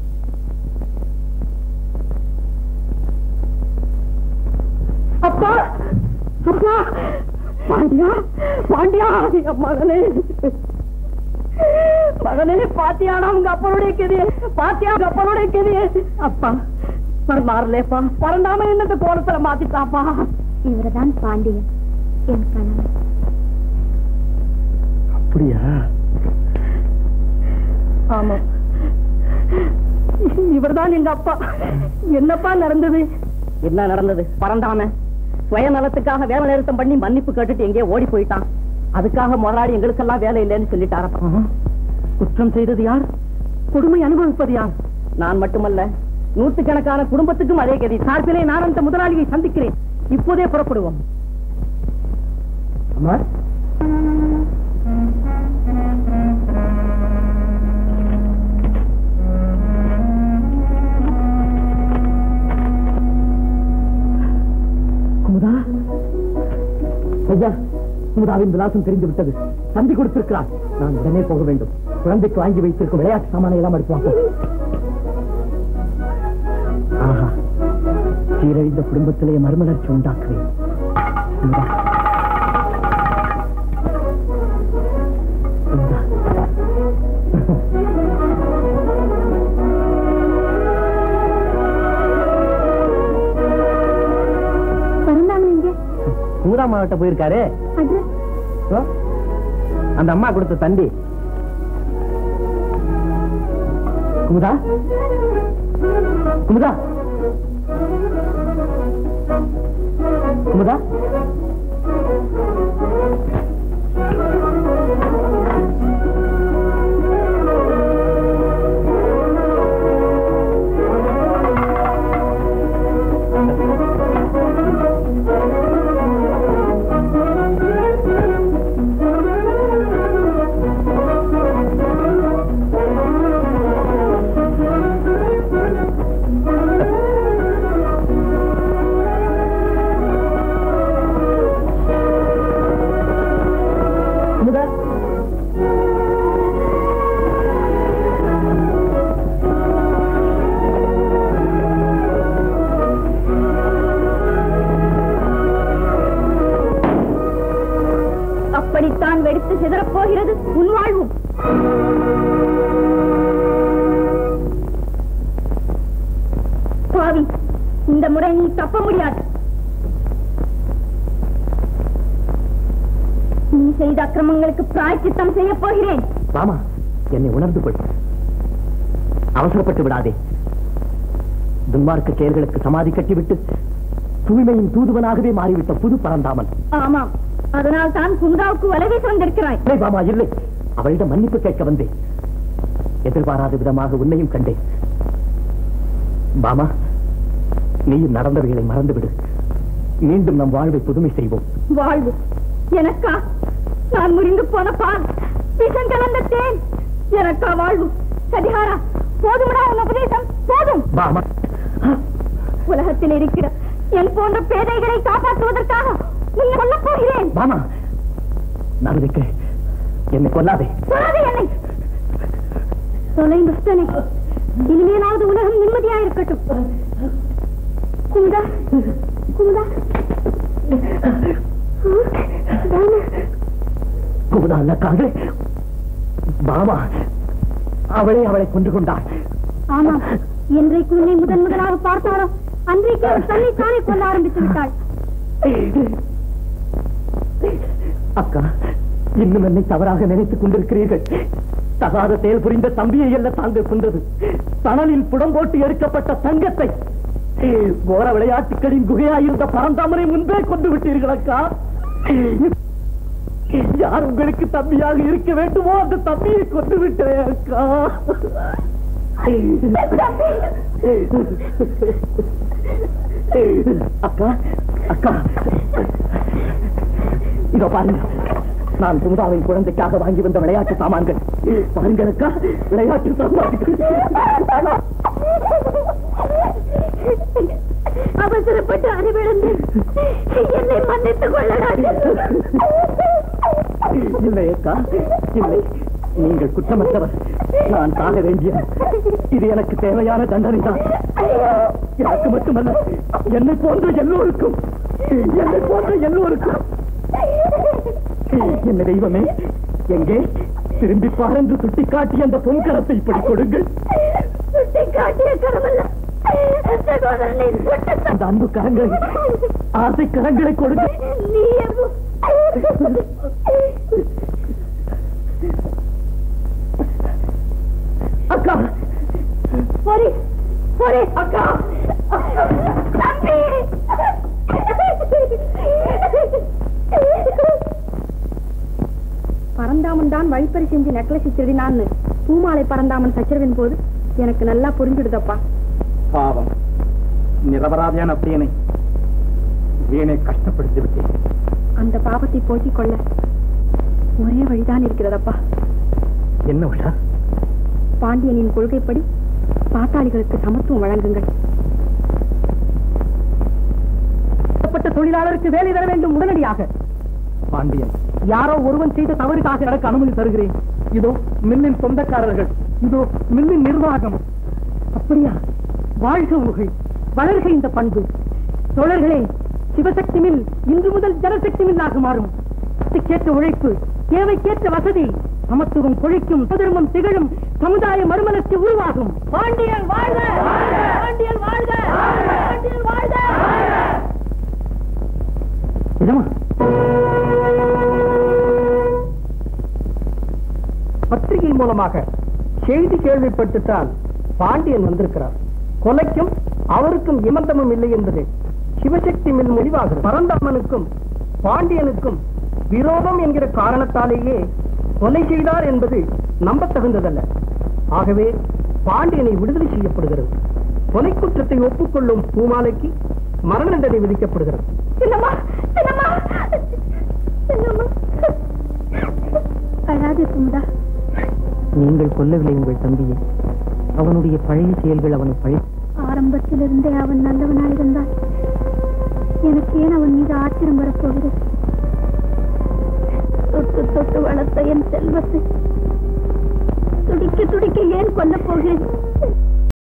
அப்பா, அப்பா, பாண்டியா, பாண்டியா, மகனே, மகனே, பாத்தியானா உங்க அப்பனுடைய கதியே? பாத்தியா உங்க அப்பனுடைய கதியே? அப்பா மாறலேப்பா, பறந்தாம என்ன கோலத்துல மாத்திட்டாப்பா. இவர்தான் பாண்டியன், என் கணவன். அப்படியா? ஆமா, இவர்தான் எங்க அப்பா. என்னப்பா நடந்தது? என்ன நடந்தது? பறந்தாம சுயநலத்துக்காக வேலை நிறுத்தம் பண்ணி மன்னிப்பு கேட்டுட்டு எங்கேயோ ஓடி போயிட்டான். அதுக்காக முதலாளி எங்களுக்கெல்லாம் வேலை இல்லைன்னு சொல்லிட்டாரப்பா. குற்றம் செய்தது யார்? கொடுமை அனுபவிப்பது யார்? நான் மட்டுமல்ல, நூற்றுக்கணக்கான குடும்பத்துக்கும் அதே கதி. சார்பிலே நான் அந்த முதலாளியை சந்திக்கிறேன். இப்போதே புறப்படுவோம். அம்மா, ஐயா, குமுதாவின் விலாசம் தெரிந்து விட்டது. தந்தி கொடுத்திருக்கிறார். நான் உடனே போக வேண்டும். குழந்தைக்கு வாங்கி வைத்திருக்கும் விளையாட்டு சாமானை எல்லாம் எடுத்து ஆஹா, சீரழிந்த குடும்பத்திலே மறுமலர்ச்சி உண்டாக்குவேன். குமுதா மாவட்ட போயிருக்காரு. அந்த அம்மா கொடுத்த தந்தி. குமுதா, குமுதா, குமுதா, அப்படித்தான் வெடித்து சிதறப்போகிறது உன் வாழ்வும். பாவி, இந்த முறை நீ தப்ப முடியாது. நீ செய்த அக்கிரமங்களுக்கு பிராயச்சித்தம் செய்ய போகிறேன். ராமா, என்னை உணர்ந்து கொள். அவசரப்பட்டு விடாதே. துன்மார்க்க செயல்களுக்கு சமாதி கட்டிவிட்டு தூய்மையின் தூதுவனாகவே மாறிவிட்ட புது பரந்தாமன். ஆமாம், அதனால் தான் குமுதாவுக்கு வலவீச வந்திருக்கிறாய். இல்லை பாமா, இல்லை. அவளிடம் மன்னிப்பு கேட்க வந்தேன். எதிர்பாராத விதமாக உன்னையும் கண்டேன். பாமா, நீயும் நடந்தவைகளை மறந்துவிடு. மீண்டும் நம் வாழ்வை புதுமை செய்வோம். வாழ்வு எனக்கா? நான் முறிந்து போன பால், விஷம் கலந்த தேன் எனக்கா வாழ்வு? சதிகாரா, போதுமடா உன் உபதேசம், போதும். பாமா, உலகத்தில் இருக்கிற என் போன்ற பேதைகளை காப்பாற்றுவதற்காக உன்னை கொல்லப் போகிறேன். பாமா, நடுவிக்கு என்னை கொல்லாதே. சொல்லாதே என்னை. தொலை துஷ்டனே, இனிமேலாவது உலகம் நிம்மதியாயிருக்கட்டும். குமுதா, குமுதா, குமுதா அல்லக்காக பாமா அவளை கொண்டு கொண்டாள். ஆமாம், என்றைக்கு உன்னை முதலாக பார்த்தாரோ அன்றைக்கு அவள் தன்னைத்தானே கொல்ல ஆரம்பித்து விட்டாள். அக்கா, இன்னும் என்னை தவறாக நினைத்துக் கொண்டிருக்கிறீர்கள். தகாத செயல் புரிந்த தம்பியை அல்ல தாங்கள் கொண்டது, தணலில் புடம் போட்டு எடுக்கப்பட்ட தங்கத்தை. போர விளையாட்டுகளின் குகையாயிருந்த பரந்தாமரை முன்பே கொண்டு விட்டீர்கள் அக்கா. யார் உங்களுக்கு தம்பியாக இருக்க வேண்டுமோ அந்த தம்பியை கொண்டு விட்டேன் அக்கா. அக்கா, அக்கா, இதோ பாருங்க, நான் குமுதாவின் குழந்தைக்காக வாங்கி வந்த விளையாட்டு சாமான்கள். பாருங்களுக்கா, விளையாட்டு சாமான்கள். அவசரப்பட்டு அறிவிழந்து என்னை மன்னித்துக் கொள்ளலாம். இல்லை அக்கா, இல்லை. நீங்கள் குற்றமற்றவர். நான் தாங்க வேண்டிய இது எனக்கு தேவையான தண்டனை தான். எனக்கு மட்டுமல்ல, என்னை போன்ற எல்லோருக்கும், என்னை போன்ற எல்லோருக்கும். என்ன தெய்வமே, எங்கே திரும்பிப்பார் என்று சுட்டிக்காட்டி அந்த பொன்கரத்தை இப்படி கொடுங்கள். சுட்டிக்காட்டிய கரமல்ல, அந்த அன்பு கரங்களை, ஆசை கரங்களை கொடுங்க. அக்கா, அக்கா, பரந்தாமன் தான் வழிப்பறி செஞ்சு நெக்லஸ் திருடினான்னு பூமாலை பரந்தாமன் சச்சரவின் போது எனக்கு நல்லா புரிஞ்சுடுதப்பா. பாவம், நிரபராதியான அப்படியனை வீணை கஷ்டப்படுத்தி விட்டேன். அந்த பாவத்தை போக்கிக் கொள்ள ஒரே வழிதான் இருக்கிறதப்பா. என்ன உஷா? பாண்டியனின் கொள்கைப்படி பாட்டாளிகளுக்கு சமத்துவம் வழங்குங்கள். தொழிலாளருக்கு வேலை தர வேண்டும் உடனடியாக. பாண்டியன், யாரோ ஒருவன் செய்த தவறுக்காக எனக்கு அனுமதி தருகிறேன். இதோ மில்லின் சொந்தக்காரர்கள், இதோ மில்லின் நிர்வாகம். அப்படியா? வாழ்க முகை, வளர்க இந்த பண்பு. தோழர்களே, சிவசக்தி மில் இன்று முதல் ஜனசக்தி மில்லாக மாறும். கேற்ற உழைப்பு, தேவைக்கேற்ற வசதி, சமத்துவம் கொழிக்கும், சுதர்மம் திகழும் சமுதாய மறுமலர்ச்சி உருவாகும். பாண்டியன் வாழ்க! பாண்டியன் வாழ்க! பாண்டியன் வாழ்க! பத்திரிகை மூலமாக செய்தி கேள்விப்பட்டுத்தான் பாண்டியன் வந்திருக்கிறார். கொலைக்கும் அவருக்கும் இமந்தமும் இல்லை என்பது சிவசக்தி மில் முடிவாகும். பரந்தாமனுக்கும் பாண்டியனுக்கும் விரோதம் என்கிற காரணத்தாலேயே கொலை செய்தார் என்பது நம்பத்தகுந்ததல்ல. ஆகவே பாண்டியனை விடுதலை செய்யப்படுகிறது. கொலை குற்றத்தை ஒப்புக்கொள்ளும் பூமாலைக்கு மரண தண்டனை விதிக்கப்படுகிறது. நீங்கள் கொல்லவில்லை உங்கள் தம்பியை. அவனுடைய பழைய செயல்கள் அவனை பழி. ஆரம்பத்திலிருந்தே அவன் நல்லவனாயிருந்தான். எனக்கு ஏன் அவன் மீது ஆச்சரியம் வரப்போகிறது? தொட்டு தொட்டு வளர்த்த என் செல்வத்தை துடிக்க துடிக்க ஏன் கொல்ல போகிறேன்?